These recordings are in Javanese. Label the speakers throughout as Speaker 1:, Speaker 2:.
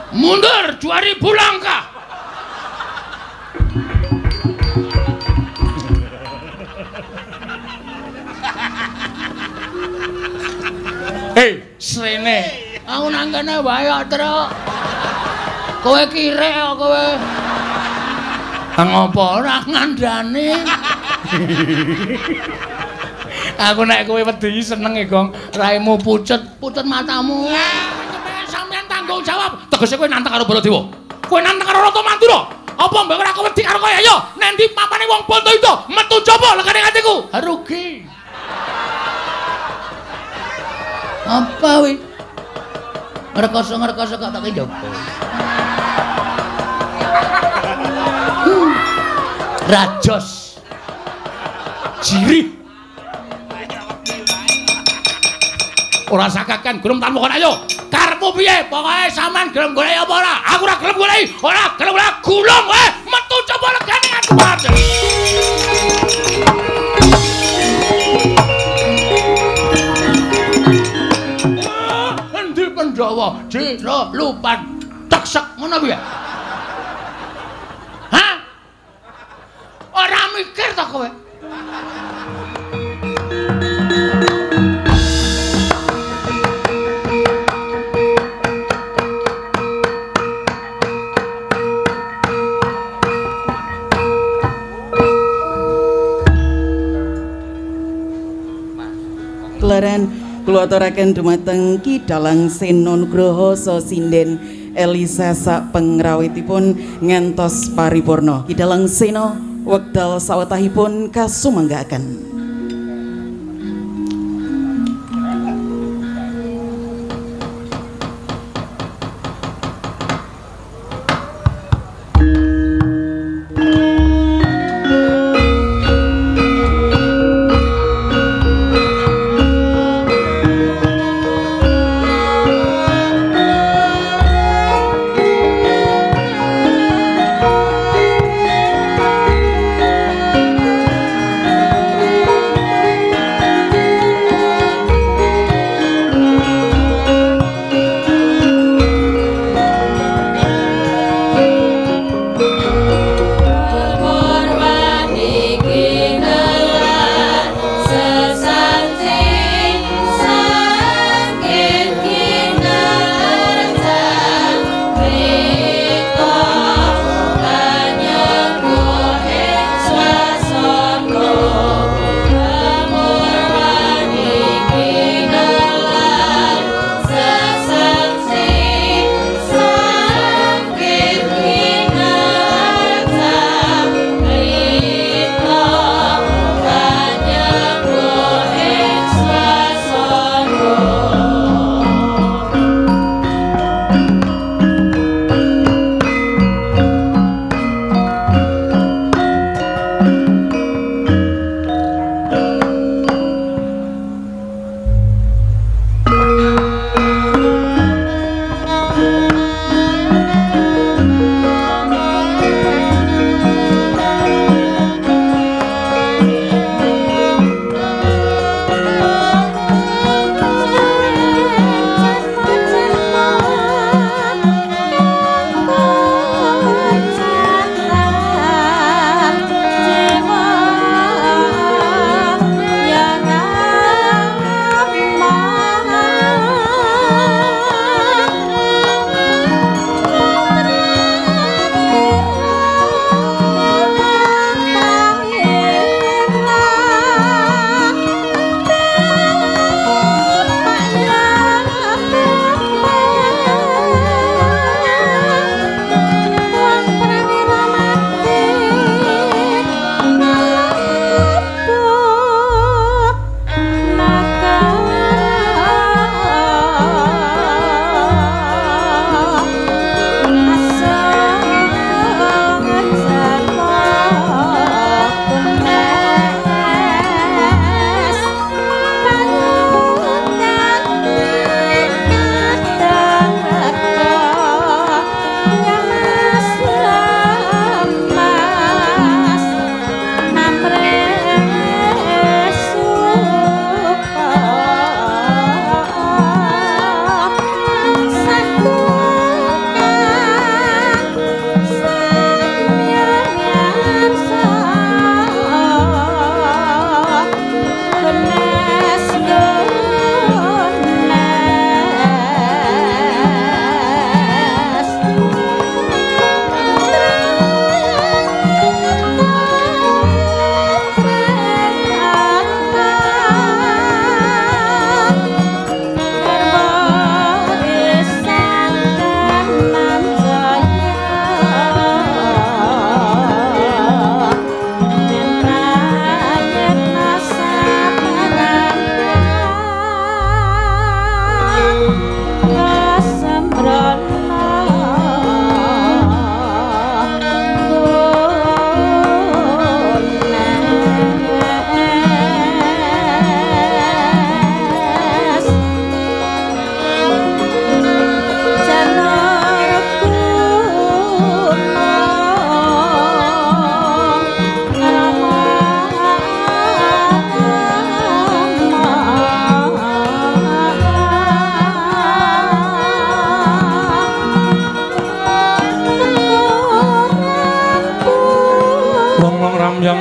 Speaker 1: Mundur 2000 langkah. Srene. Aku nang kene wae kok, Truk. Kowe kirek kok kowe. Ngopo ora ngandani? Aku nek kowe wedi seneng e, Gong. Raimu pucet matamu. Sampeyan tanggung jawab. Tegese kowe nantang karo Baladewa. Kowe nantang karo Rata Mandura. Apa mbok ora wedi karo kowe? Ayo, nek ndi papane wong Banda itu metu coba legane atiku. Rugi. Apa wi? Ngerkoso kok tak njaba. Rajos. Jirih. Ora sakakan gelem tanpa ayo. Karepmu piye? Pokoke sampean gelem golek apa ora? Aku ora gelem golek. Ora gelem ora gulung metu coba legane atiku. Pandhawa jero lupa teksek ngono piye? Hah? Ora mikir ta kowe?
Speaker 2: Kelaren kula aturaken dumateng Ki Dalang Sena Nugroho Sosinden Elisa sak pengrawitipun ngantos paripurna. Ki Dalang Sena wekdal sawetahipun kasumanggaken.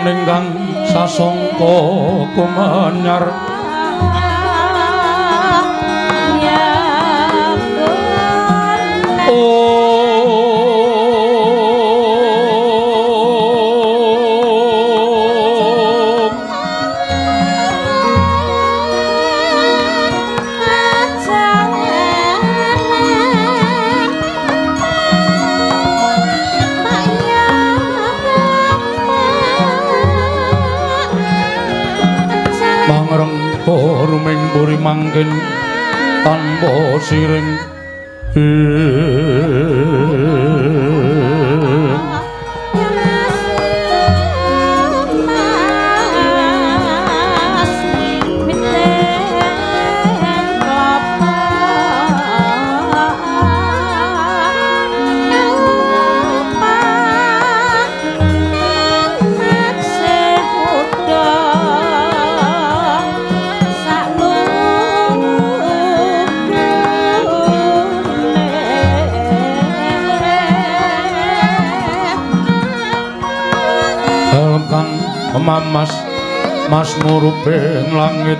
Speaker 1: ingkang sasangka kumanyar ruming puri mangkin tanpa siring Mamas mas muruping langit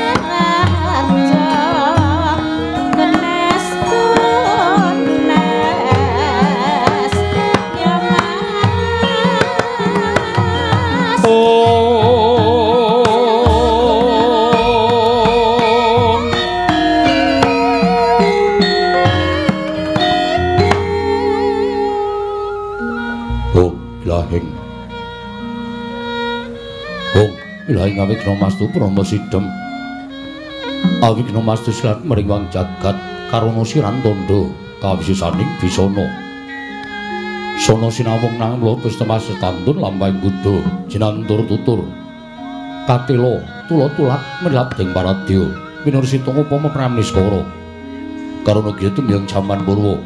Speaker 1: Ilahi ngawigna mastu Brahma Sidhem awigna mastu silat meringwang jagat karana siran tondo kawisisaning bisana sono sinawung nang mula pestemas setantun lampahing buddha jinantur tutur katila tula-tulat mrilap ding paradya minursita upama pramniskara karana kitu miyang jaman purwa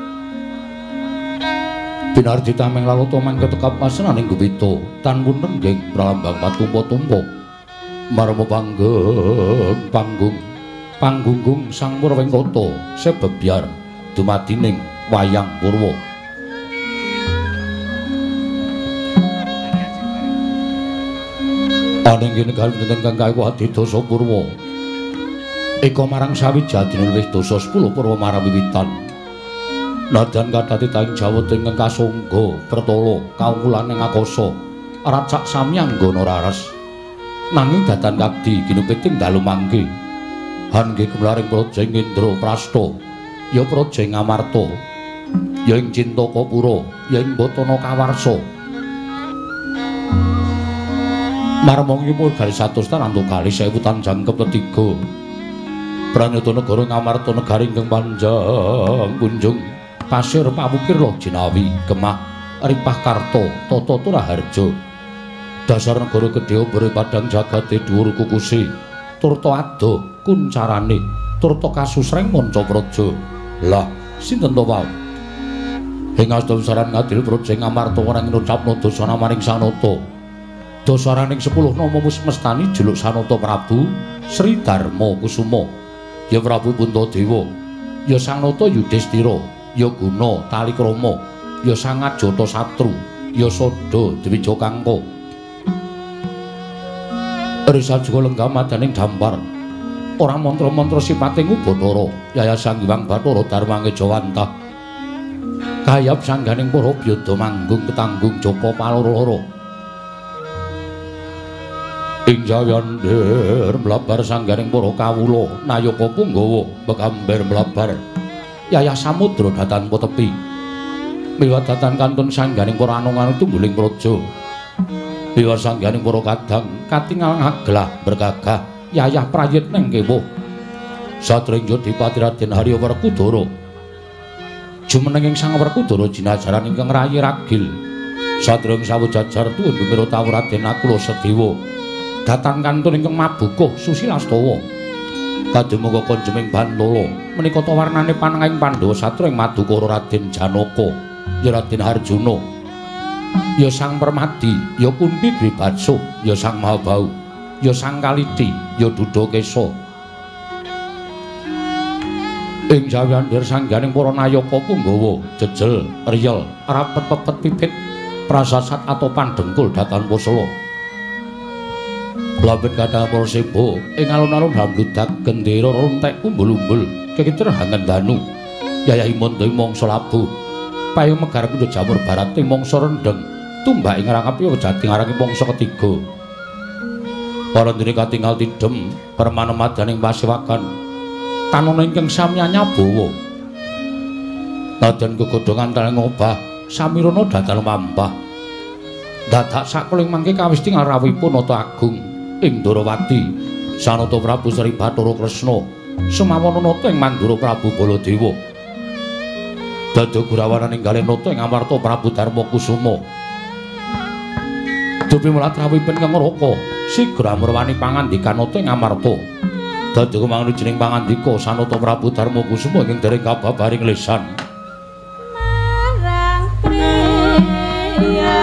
Speaker 1: binardi tameng lalata mangke tekap pasenaning gupita tan wonten nggih pralambang patumpa-tumpa marma panggunggung sang Purwengkata sebebyar dumadining wayang purwa aning negari wonten kang kawadi dosa purwa eka marang sawijadine luwih dosa 10 purwa marang wiwitan nadan kadhati taing jawata ingkang kasangga pertala kawulaning akasa racak samyangga raras nanging datan kagdi ginupiting dalu mangke hangge kemlaring Projeng Indra Prasta ya Projeng Amarta ya ing Cintakapura ya ing Batana Kawarsa marmong yumur garis 100 tarantu kali 1000 tanjang ketiga pranyata negara Ngamarta negari ingkang panjang kunjung pasir pamukir loh jinawi kemah ripah karto toto turaharjo dasar negara gedhe beri padang jagate dhuwur kukusi turta ado kuncarane turta kasusreng manca praja lah sinten to wae ing astusaran ngadil Projeng Amarta ora ngucapna dosana maring Sanata dosaraning 10 nama mestani jeluk Sanata Prabu Sri Darma Kusuma ya Prabu Puntadewa ya Sanata Yudhistira ya Guna Talikrama ya Sangat Jatasatru ya Sada Dwijakangka Risa juga lenggah madaning dampar ora mantra-mantra sipating Ubatara Yayasan Hyang Bathara Darmange Jawantah kayap sangganing para byada manggung ketanggung japa paloro-loro ing jayandir mlabar sangganing para kawula nayaka punggawa bekamber mlabar Yaya Samudra datan tepi miwat datan kantun sangganing para anung-anung tungguling praja miwat sangganing para kadang katingal ngaglah bergagah Yayah prayitning kewuh Satringga Dipati Raden Harya Werkudara jumenenging Sang Werkudara jinajaran ingkang rayi ragil Satring sawujajar tuwun bumira tawur Raden Nakula Sedewa datan kantun ingkang mabukuh Susilastawa kadumuga konjeming Bantala menika ta warnane panenging Pandhawa Satring Madukara Raden Janaka ya Raden Harjuna ya Sang Permadi ya Kunti Dwi Batsa ya Sang Mahabau ya Sang Kaliti ya Dudakesa ing jawandir sangganing para nayaka punggawa jejel riyel rapet pepet pipit prasasat atopan dengkul datan pusala Lambet kadang Prasebo ing alun-alun hambludak gendera rontek umbul-umbul kekiter hangen danu Yayahi Mondo ing mangsa labuh payung megar pindha jamur barat ing mangsa rendheng tumbak ing rangapi wejati ngarangi mangsa ketiga para dene katingal tidhem permanemadaning pasewakan tanana ingkang sami nyabawa nadyan gegodhongan taling ngobah samirana datal mampah dadak sakuling mangke kawisti ngarawipun nata agung ing Ndarawati Sanata Prabu Sri Bathara Kresna semawana nata ing Mandura Prabu Baladewa dada gurawanan inggalih nata ing Amarta Prabu Darma Kusuma Dupi mulat rawipun kang raka sigra mrwani pangandikan nata ing Amarta dada mangunujining pangandika Sanata Prabu Darma Kusuma ing dereng kababaring lesan
Speaker 3: marang priya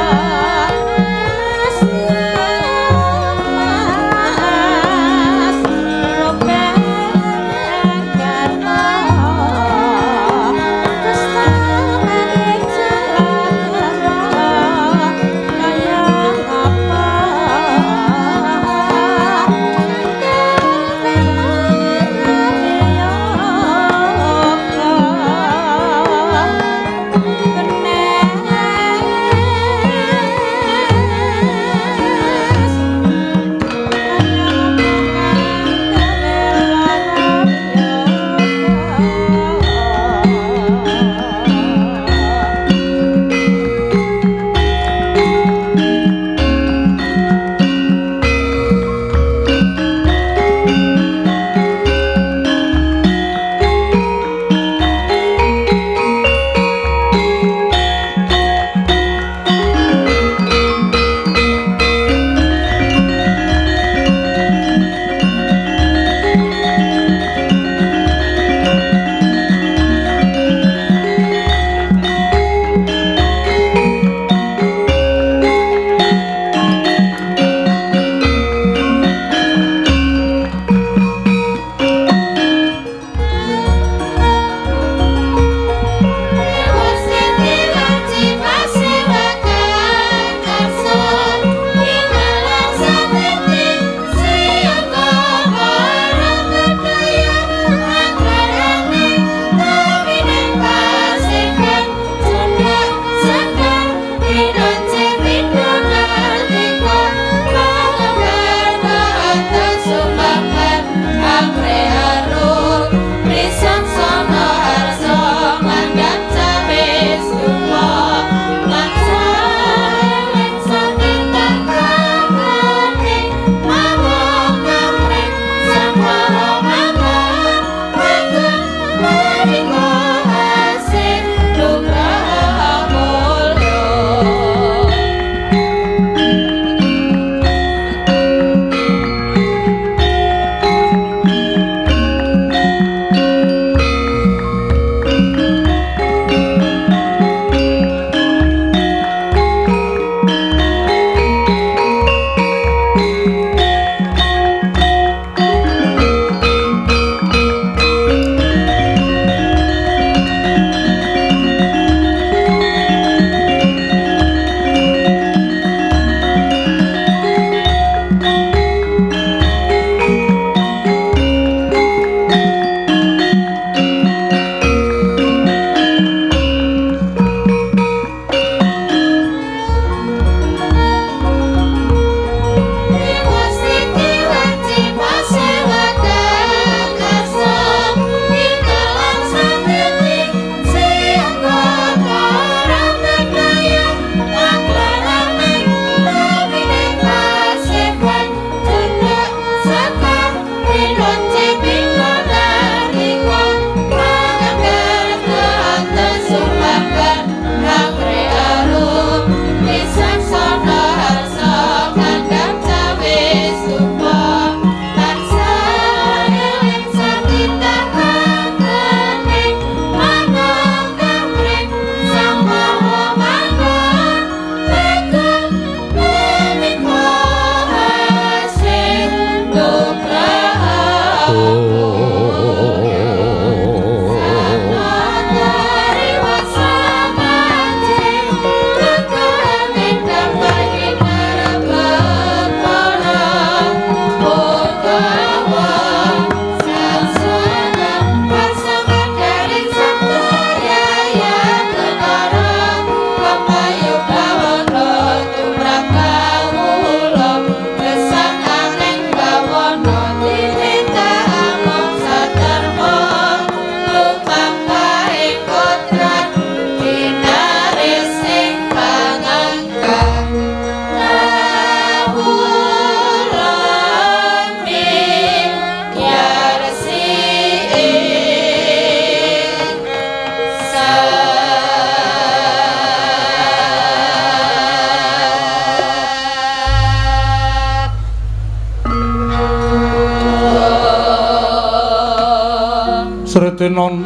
Speaker 1: sinon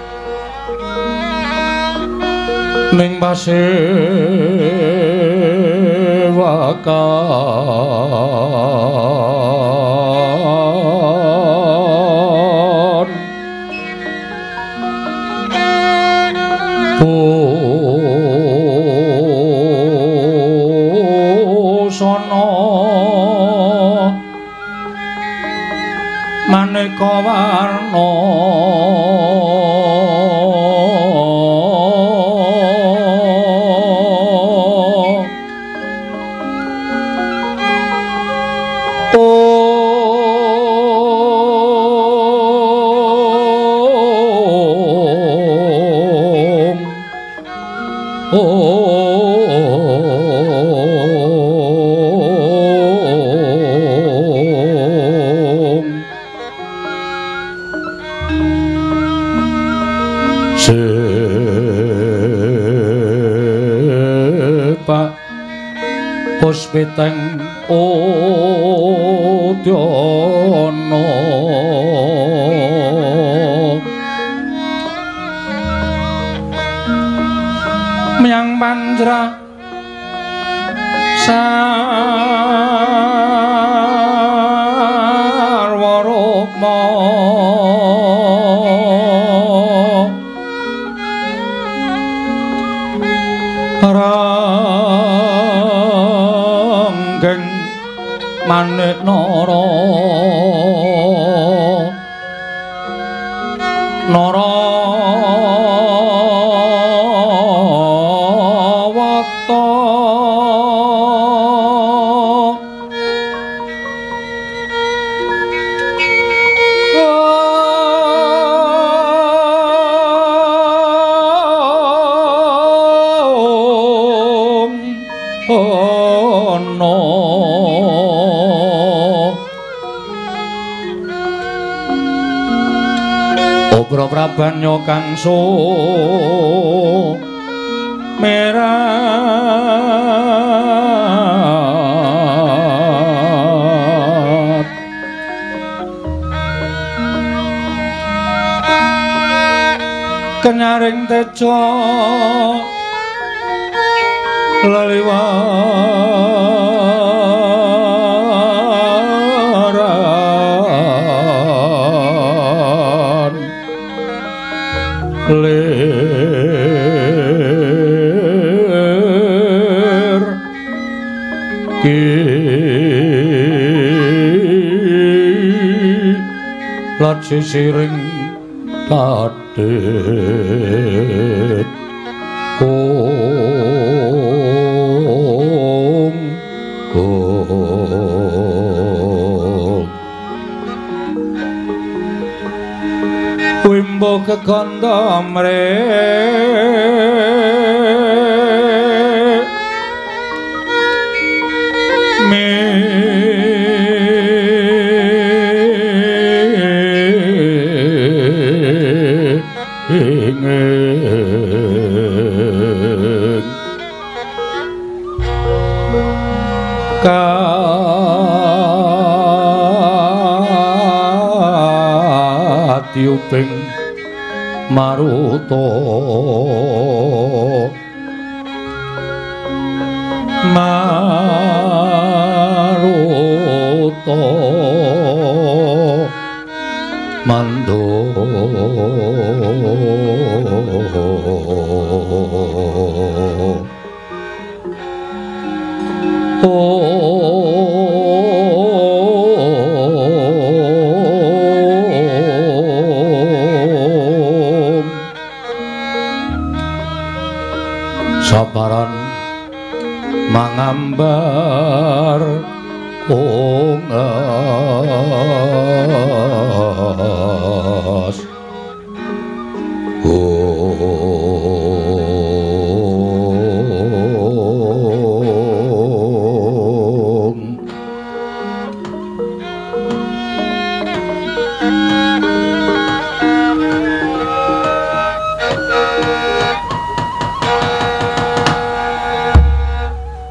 Speaker 1: ning pasewakan busana maneka warna Sepak puspiteng Udyana Myang Panjra Sarwa Rukma Ranggeng Manik Nara Narawata ono Ugra Prabanya kang merat kenyaring teja laliwaran lir ki lat sisiring tadet Wimbo kekanda mrek katiuping maruta mando saparan mangambar ongas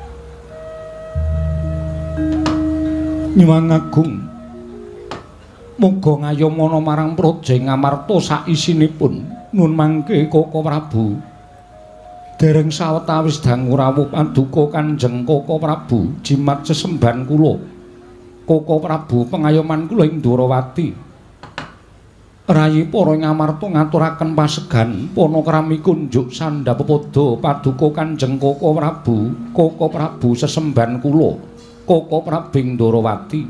Speaker 1: Nyuwun Agung Muga ngayomana marang Praja Ngamarta sak isinipun. Nun mangke Koko Prabu. Dereng sawetawis dangu rawuh paduka Kanjeng Koko Prabu jimat sesemban kula. Koko Prabu pengayoman kula ing Ndwarawati. Rayi para Ngamarta ngaturaken pasegan panakrami kunjuk sandhapepada paduka Kanjeng Koko Prabu. Koko Prabu sesemban kula. Koko Prabing Ndwarawati.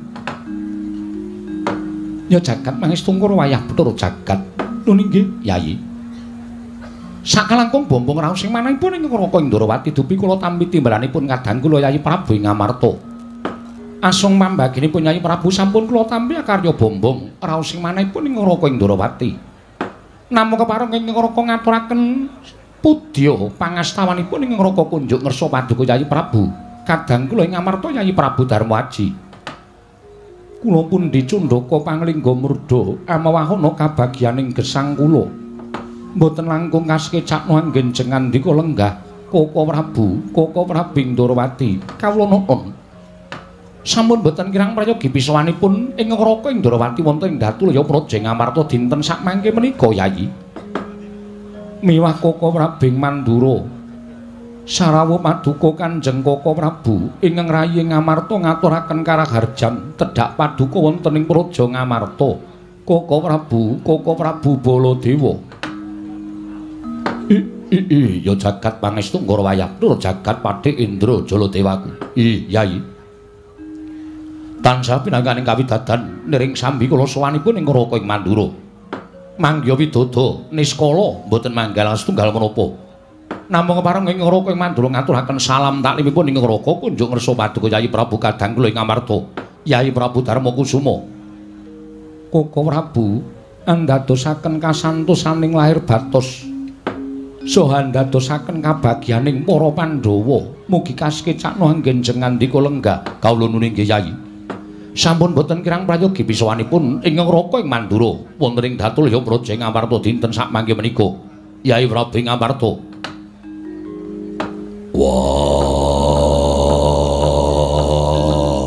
Speaker 1: Ya jagat mangestungkur wayah Bathara Jagat. Nun inggih, Yayi. Sakalangkung bombong raos sing manahipun ing Raka Ndwarawati dupi kula tampi timbalanipun kadang kula Yayi Prabu Ngamarta. Asung mambaginipun Yayi Prabu sampun kula tampi karya bombong raos sing manahipun ing Raka Ndwarawati. Namung kepareng ing Raka ngaturaken pudya pangastawanipun ing Raka kunjuk ngersa paduka Yayi Prabu. Kadang kula ing Ngamarta Yayi Prabu Darmawaji. Kula pun dicundhaka panglingga murda amawahana kabagyaning gesang kula. Mboten langkung kasekecakno anggen jengan ndika lenggah Koko Prabu, Koko Prabing Ndwarawati. Kawula nuwun. Sampun mboten kirang prayogi pisawanipun ing Raka Ndwarawati wonten ing Datulya Praja Ngamarta dinten sakmangke menika, Yayi. Miwah Koko Prabing Mandura. Sarawuh paduka Kanjeng Koko Prabu ingkang rayi Ngamarta ngaturaken karaharjan tedhak paduka wonten ing Praja Ngamarta. Koko Prabu Baladewa. Ya jagat pangestu Ngrawayah tur jagat Pathik Indra Jaladewaku. Yayi. Tansah pinangganing kawidadan niring sambi kula sowanipun ing Raka ing Mandura. Mangya widada niskala mboten manggal setunggal menapa. Namung kepareng ing Raka ing Mandura ngaturaken salam taklimipun ing Raka kunjuk ngersa paduka Yayi Prabu kadang kula ing Ngamarta. Yayi Prabu Darmakusuma. Koko Prabu andadosaken kasantosaning lahir batos saha andadosaken kabagyaning para Pandhawa. Mugi kasekecakno anggen jengan ndika lenggah. Kawula nuwun inggih Yayi. Sampun boten kirang prayogi pisawanipun ing Raka ing Mandura wonten ing Datulya Praja Ngamarta dinten sakmangke menika. Yayi Prabu Ngamarta. Wah.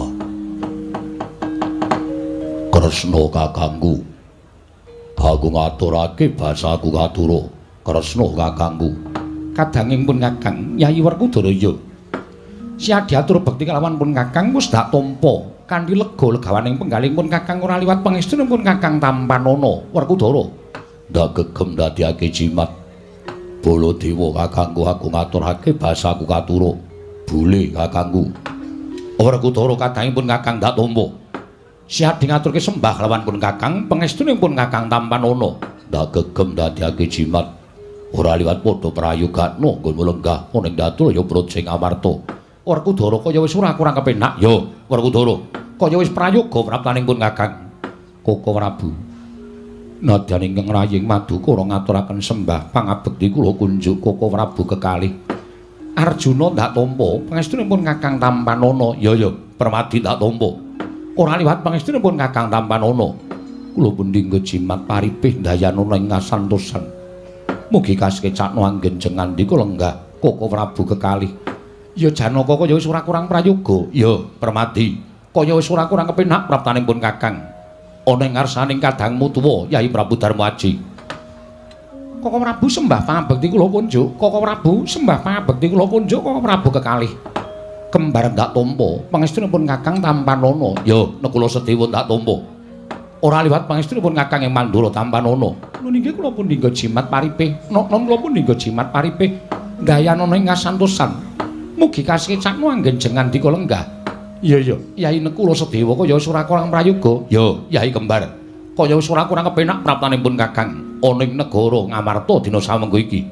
Speaker 1: Kresna kakangku. Aku ngaturake basaku katura. Kresna kakangku. Kadanging pun Kakang Yayi Werkudara. Siya diatur bekti kelawan pun Kakang wis dak tampa kanthi lega legawaning penggaling pun Kakang ora liwat pangestunipun Kakang Tampanana Werkudara. Ndak gegem dadiake jimat Baladewa kakangku aku ngaturake basaku katura. Bule kakangku. Werkudara kadangipun Kakang dak tampa. Siya ngaturke sembah lawan pun Kakang pangestunipun Kakang Tampanana. Ndak gegem dadiake jimat ora liwat padha prayogana nggon lenggah ana ing Datulya Praja Ngamarta. Werkudara kaya wis ora kurang kepenak. Ya, Werkudara, kaya wis prayoga praptaning pun Kakang. Koko Prabu. Nadyan ingkang raying Madukara ngaturaken sembah pangabekti kula kunjuk Koko Prabu kekalih. Arjuna ndak tampa pangestunipun Kakang Tampanana. Ya, Permadi ndak tampa. Ora liwat pangestunipun Kakang Tampanana. Kula pundhingga jimat paripih ndayanana ing kasantosan. Mugi kasekecakno anggen jengan ndika lenggah Koko Prabu kekalih. Ya Janaka kaya wis ora kurang prayoga. Ya Permadi, kaya wis ora kurang kepenak praptaning pun Kakang. Ana ing ngarsaning kadangmu tuwa Yayi Prabu Darmawaji. Koko Prabu sembah pangabekti kula kunjuk. Koko Prabu sembah pangabekti kula kunjuk Koko Prabu kekalih. Kembar ndak tampa pangestunipun Kakang Tampanana. Ya Nekula Sedewa ndak tampa. Ora liwat pangestunipun Kakang ing Mandura Tampanana. Nun inggih kula pundhingga jimat paripih. Nom kula pundhingga jimat paripih ndayanana ing kasantosan. Mugi kasekecakno anggen jengan ndika lenggah. Iya, Yayi Nekula Sedewa kaya wis ora kurang prayoga. Ya, Yayi Kembar. Kaya wis ora kurang kepenak praptanipun Kakang ana ing negara Ngamarta dina samengko iki.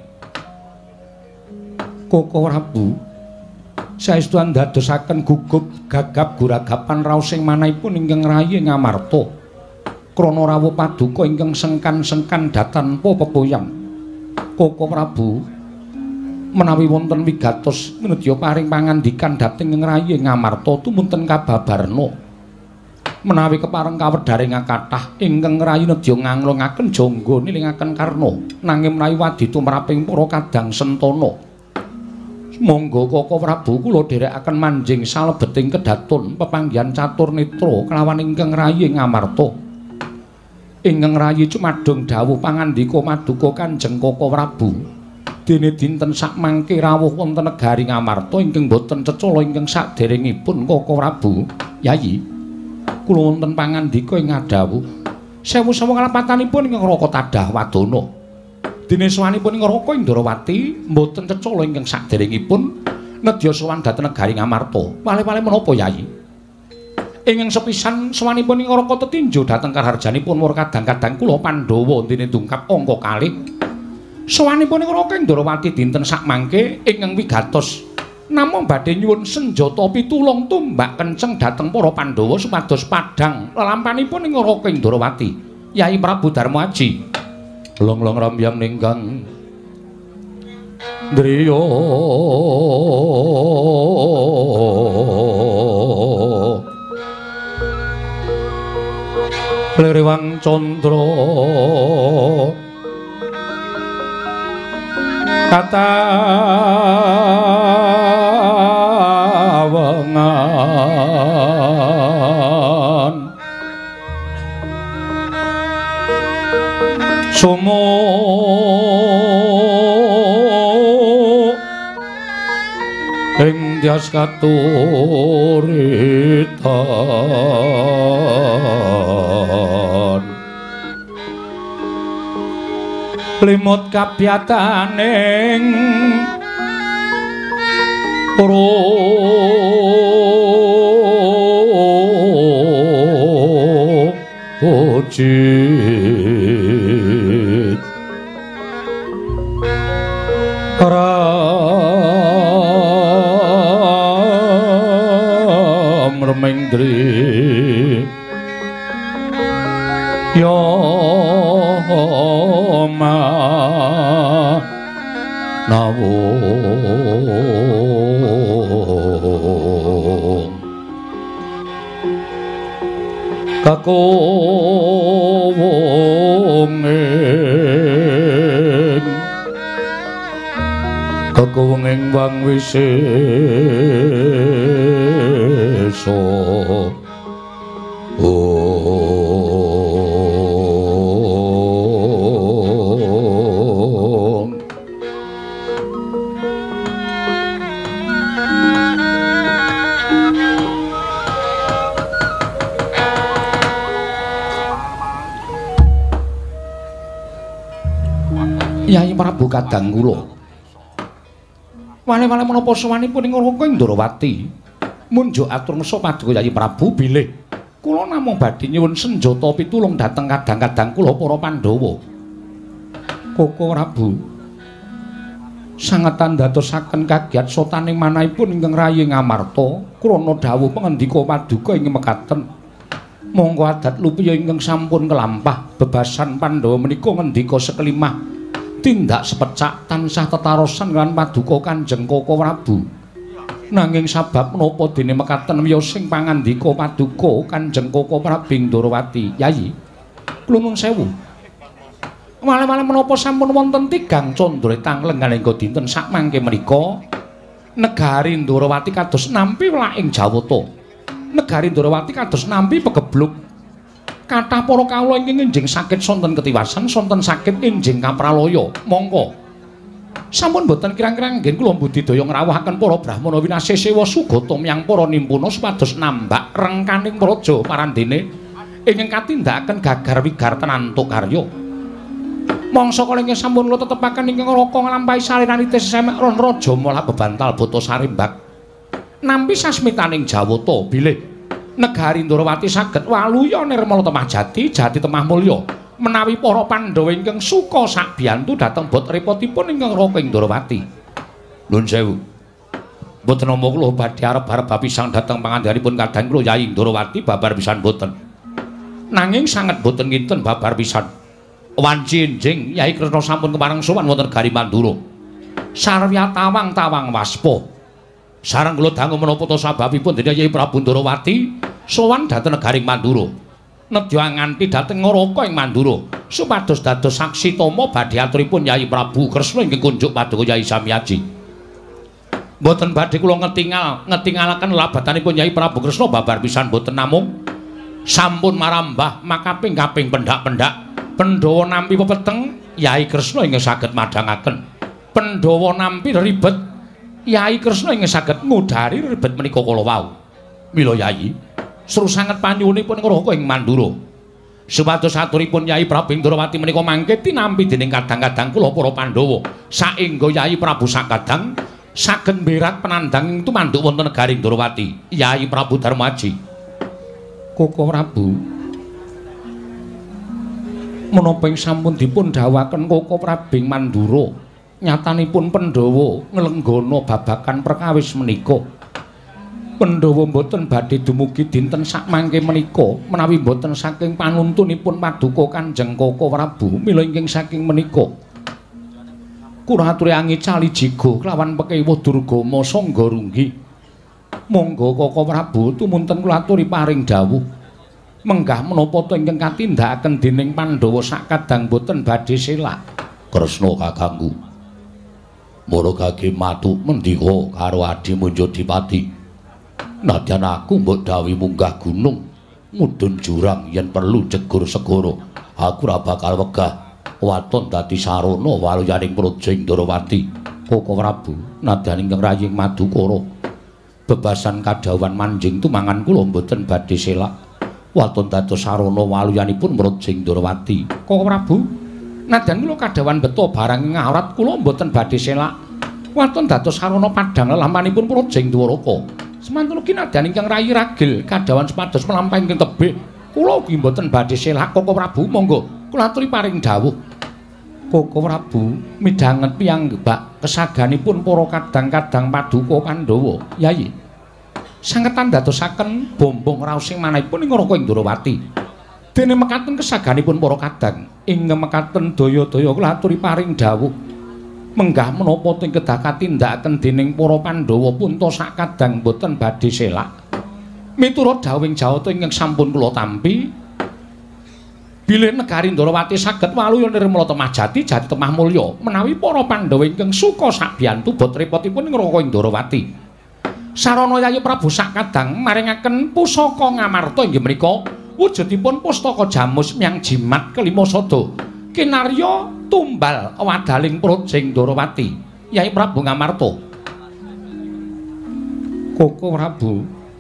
Speaker 1: Koko Prabu saestu ndadosaken gugup gagap guragapan raos sing manahipun ingkang rayi Ngamarta. Krana rawuh paduka ingkang sengkan-sengkan datanpa pepoyang. Koko Prabu menawi wonten wigatos minudya paring pangandikan dhateng ngrayi Ngamarta tumunten kababarna menawi kepareng kawedharing kathah ingkang ngrayi nedya nganglongaken jangga nilingaken karna nanging menawi wadi tumraping para kadang sentana monggo Koko Prabu kula dherekaken manjing salebeting kedaton pepanggihan catur netra kelawan ingkang ngrayi Ngamarta. ingkang rayi cumadung dawuh pangandika Paduka Kanjeng Koko Prabu. Dene dinten sak mangke rawuh wonten negari Ngamarta ingkang boten cecala ingkang saderengipun Koko Prabu. Yayi, kula wonten pangandika ing ngadhawuh. Sewu sawu kalapatanipun ingkang Raka Tadah Wadana. Dene sowanipun ing Raka Indrawati boten cecala ingkang saderengipun nedya sowan dhateng negari Ngamarta. Wale-wale menapa Yayi? Ingkang sepisan sowanipun ing Raka tetinju dhateng karharjanipun mur kadang-kadang kula Pandhawa dene tungkap angka kalih. Sowanipun ing Raka Indrawati dinten sak mangke ingkang wigatos namung badhe nyuwun senjata pitulung tumbak kenceng dhateng para Pandhawa supados padhang lelampanipun ing Raka Indrawati. Yai Prabu Darma Aji. Long-long rambyang ninggang driya Lirewang Candra katawengan sumo ing tias katuritan limut kabyataning ojit ram remengdri yoma nawung kakowenging wang wisesa Yai Prabu kadang kula. Wale-wale menapa sawanipun ing Raka Indrawati. Munjuk atur ngesa Paduka Yai Prabu bilih kula namung badhe nyuwun senjata pitulung dhateng kadang-kadang kula para Pandhawa. Koko Prabu sanget andadosaken kagiat sotaning manahipun ingkang rayi Ngamarta krana dawuh pangandika Paduka ing mekaten. Monggo adat lupiya ingkang sampun kelampah bebasan Pandhawa menika ngendika sekelimah tindak sepecak tansah tetarosan lan Paduka Kanjeng Koko Prabu. Nanging sabab menapa dene mekaten wiyosing pangandika Paduka Kanjeng Koko Prabu Indrawati. Yayi, kula nuwun sewu. Wale-wale menapa sampun wonten tigang candra lengganing dinten sak mangke menika negari Indrawati kados nampi welaking Jawata. Negari Indrawati kados nampi pegebluk. Kathah para kawula ingkang enjing sakit sonten ketiwasan, sonten sakit enjing kapralaya. Monggo sampun boten kirang-kirang nggih kula budidaya ngrawuhaken para brahmana winasih sewa sugata miyang para nimpuna supados nambak rengkaning praja parandene ingkang katindakaken gagar wigar tenantuk karya. Mangsa kala ingkang sampun kula tetepaken ingkang Raka nglampahi salinanite sesemek ron raja mola bebantal boto sarimbak nampi sasmitaning Jawata bilih negari Indrawati saged waluya nirmala temah jati temah mulya menawi para Pandhawa ingkang suka sakbiyantu dhateng bot repotipun ingkang Raka Indrawati. Nuwun sewu. Mboten nampa kula badhe arep-arep pisan dhateng pangandikanipun kadang kula Yai Indrawati babar pisan boten. Nanging sanget boten kinten babar pisan. Wanci enjing Yai Kresna sampun kepareng sowan wonten Gari Mandura. Sarya tawang-tawang waspa. Sareng kula dangu menapa ta sababipun dene Yai Prabu Indrawati sowan dhateng negari Mandura. Nedya nganti dhateng Raka ing Mandura supados dados saksi tama badhe aturipun Yai Prabu Kresna inggih kunjuk Paduka Yai Samyaji. Mboten badhe kula ngetingalaken labatanipun Yai Prabu Kresna babar pisan mboten namung sampun marambah makaping kaping pendak-pendak Pandhawa nampi pepeteng Yai Kresna ingkang saged madhangaken Pandhawa nampi ribet Yai Kresna ingkang saged ngudari ribet menika kala wau mila Yai seru sanget panyuwunipun ngraka ing Mandura supados aturipun Yai Prabu Indrawati menika mangke tinampi dening kadang-kadang kula para Pandhawa saengga Yai Prabu sakadang saged mberat penandang ing tumanduk wonten negari Indrawati Yai Prabu Darmaji Koko Prabu menapa ing sampun dipun dawuhaken Koko Prabing Mandura nyatanipun Pandhawa nglenggana babagan perkawis menika Pandhawa mboten badhe dumugi dinten sakmangke menika menawi mboten saking panuntunipun Paduka Kanjeng Koko Prabu mila ingkang saking menika kula aturi angi cali jiga kelawan pekewuh Durgama sangga runggi monggo Koko Prabu tumunten kula aturi paring dawuh menggah menapa to ingkang katindakaken dening Pandhawa sakadang boten badhe selak Kresna kakangku Maragage matuk mendika karo Adi Munjadipati nadyan aku mbok dawuhi munggah gunung mudhun jurang yen perlu jegur segara aku ora bakal wegah waton dadi sarana waluyaning Projing Ndrawati Koko Prabu nadyan ingkang raying Madukara bebasan kadhawuhan manjing tumangan kula mboten badhe selak waton dados sarana waluyanipun Projing Ndrawati Koko Prabu nadyan kula kadhawan beto barang ing awrat kula mboten badhe selak waton dados sarana padhang lelamanipun Projing Dwaraka semanten ugi nadyan ingkang rayi ragil kadhawan supados melampahi ing tebih kula ugi mboten badhe selak Koko Prabu monggo kula aturi paring dawuh Koko Prabu midhanget piyambak kesaganipun para kadang-kadang Paduka Pandhawa Yai sangetan dadosaken bombong raos sing manahipun ing Raka Indrawati dene mekaten kesaganipun para kadang ing mekaten daya-daya kula aturi paring dawuh menggah menapa ting kedah katindakaken dening para Pandhawa punta sakadang boten badhe selak miturut dawuhing Jawata ingkang sampun kula tampi bilih negari Ndrawati saged waluya nirmala temah jati jati temah mulya menawi para Pandhawa ingkang suka sakbiyantu bot repotipun ing Raka Indrawati sarana Yai Prabu sakadang maringaken pusaka ngamarta inggih menika wujudipun pustaka jamus miang jimat kelima sada kinarya tumbal wadaling Projing Ndrawati Yai Prabu Ngamarta Koko Prabu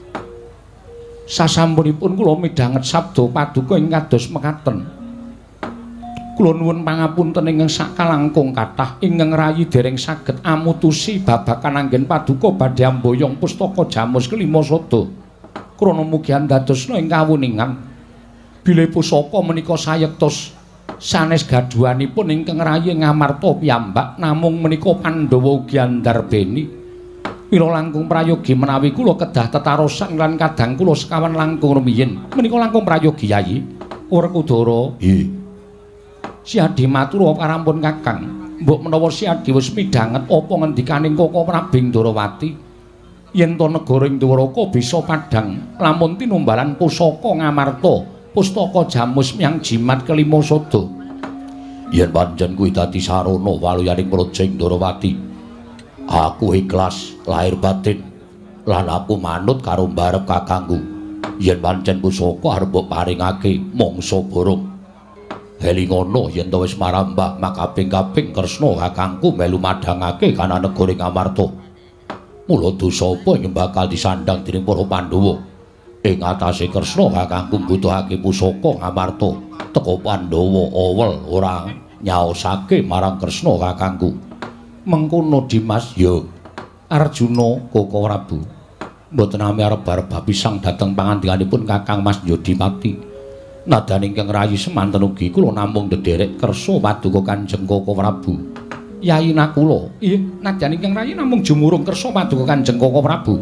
Speaker 1: sasampunipun kula midhanget sabda Paduka ing kados mekaten kula nuwun pangapunten ingkang sakalangkung kathah ingkang rayi dereng saged amutusi babagan anggen Paduka badhe amboyong pustaka jamus kelima sada krana mugi andadosna ing kawuningan bilih pusaka menika sayektos sanes gaduhanipun ingkang rayi Ngamarta piyambak namung menika Pandhawa ugi andarbeni mila langkung prayogi menawi kula kedah tetarosan lan kadang kula sekawan langkung rumiyin menika langkung prayogi Yai Werkudara nggih Si Adi matur parampun Kakang mbok menawa Si Adi wis midhanget apa ngendikaning Koko Prabing Ndrawati yen to negara ing Dwaraka bisa padhang lamun tinumbalan pusaka Ngamarta pustaka jamus miang jimat kelima sada yen pancen kuwi dadi sarana waluyaning Projing Ndrawati aku ikhlas lahir batin lan aku manut karo mbarep kakangku yen pancen pusaka arep mbok paringake mangsa borong helingono yen to wis marambah makaping-kaping Kresna kakangku melu madhangake kana negara Ngamarta mula dosa apa ing bakal disandang dening para Pandhawa ing atase Kresna kakangku mbutuhake pusaka Ngamarta teka Pandhawa awel ora nyaosake marang Kresna kakangku mengkono Dimas ya Arjuna Koko Prabu mboten nami arep-arep pisang dhateng pangandikanipun Kakang Mas Yodipati nadyan ingkang rayi semanten ugi kula namung ndederek kersa Paduka Kanjeng Koko Prabu Yai Nakula iya nadyan ingkang rayi namung jumurung kersa Paduka Kanjeng Koko Prabu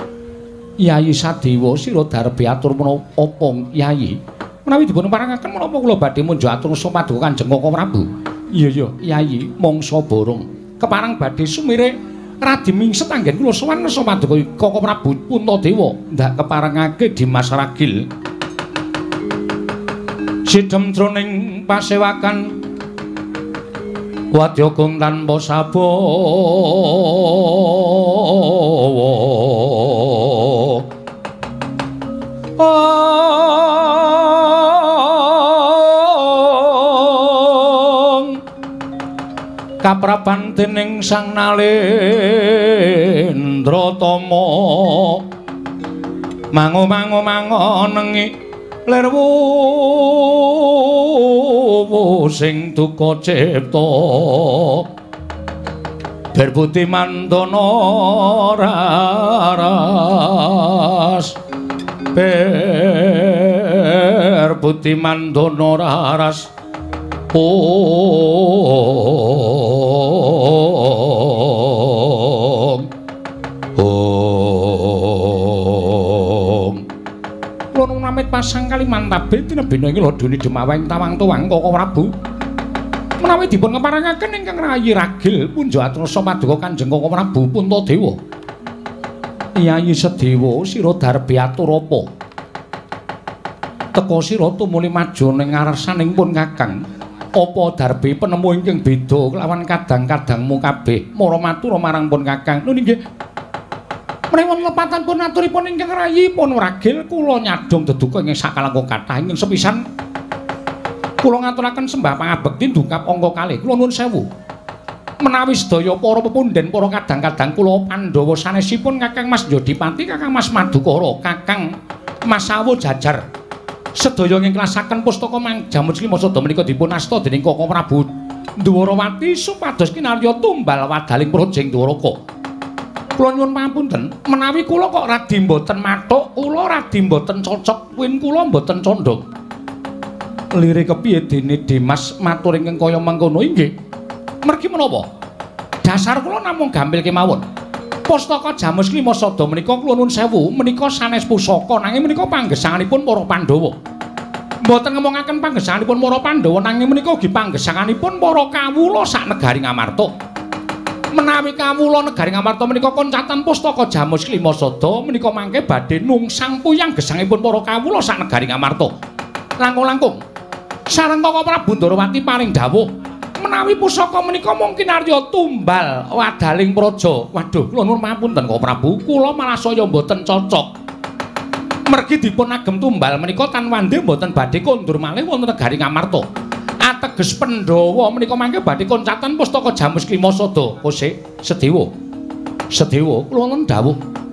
Speaker 1: Yai Sadewa sira darbe atur menapa Yai menawi dipun parangaken menapa kula badhe munjuk atur kersa Paduka Kanjeng Koko Prabu iya Yai mangsa borong keparang badhe sumire radi mingset anggen kula sowan kersa Paduka Koko Prabu Puntadewa ndak keparengake Dimas Ragil sidhem jroning pasewakan wadya gung tanpa sabawa oh kapraban dening Sang Nalendratama mango-mango-mangonengi ler sing duka cipta berbuti mandana raras berbuti mandana raras Kulon namit pasang Kalimantabe tinebena iki lho dene Demaweng tawang tuwang Koko Prabu menawi dipun ngeparengaken ingkang rayi ragil punja atursa paduka Kanjeng Koko Prabu Puntadewa Yayi Sedewa sira darbe atur apa teka sira tumuli maju ning ngarsaning pun Kakang apa darbe penemu ingkang beda kelawan kadang-kadangmu kabeh mara matur marang pun Kakang lho nggih menawi lepatan pun aturipun ingkang rayi pun ragil kula nyadong deduka ing sakalangkung kathah ingkang sepisan kula ngaturaken sembah pangabekti dungkap angka kalih kula nuwun sewu menawi sedaya para pepunden para kadang-kadang kula Pandhawa sanesipun Kakang Mas Jodipati Kakang Mas Madukara Kakang Mas Sawu Jajar sedaya ngklasaken pustaka Jamus Klimasada menika dipun asta dening Koko Prabu Dwarawati supados kinarya tumbal wadaling projeng Dwaraka kula nyuwun pangapunten menawi kula kok radi mboten mathuk kula radi mboten cocok kuwi kula mboten condong lire kepiye dene Dimas matur ingkang kaya mengkono inggih mergi menapa dasar kula namung gampil kemawon pustaka Jamus Klimasada menika kula nuwun sewu menika sanes pusaka nanging menika panggesanganipun para Pandhawa mboten ngomongaken panggesanganipun para Pandhawa nanging menika ugi panggesanganipun para kawula sak negari Ngamarta menawi kawula negari Ngamarta menika koncatan pustaka Jamus Klimasada menika mangke badhe nungsang puyang gesangipun para kawula sak negari Ngamarta. Langkung-langkung sareng Koko Prabu Ndarawati paring dawuh menawi pusaka menika mungkin arya tumbal wadaling praja. Waduh, kula nuwun pangapunten Koko Prabu, kula malah saya mboten cocok. Mergi dipun agem tumbal menika tanwande mboten badhe kondur malih wonten negari Ngamarta. Ateges Pandhawa menika mangke badhe koncatan pustaka Jamus Klimasada. Kosek Sedewa. Sedewa kula nuwun dawuh.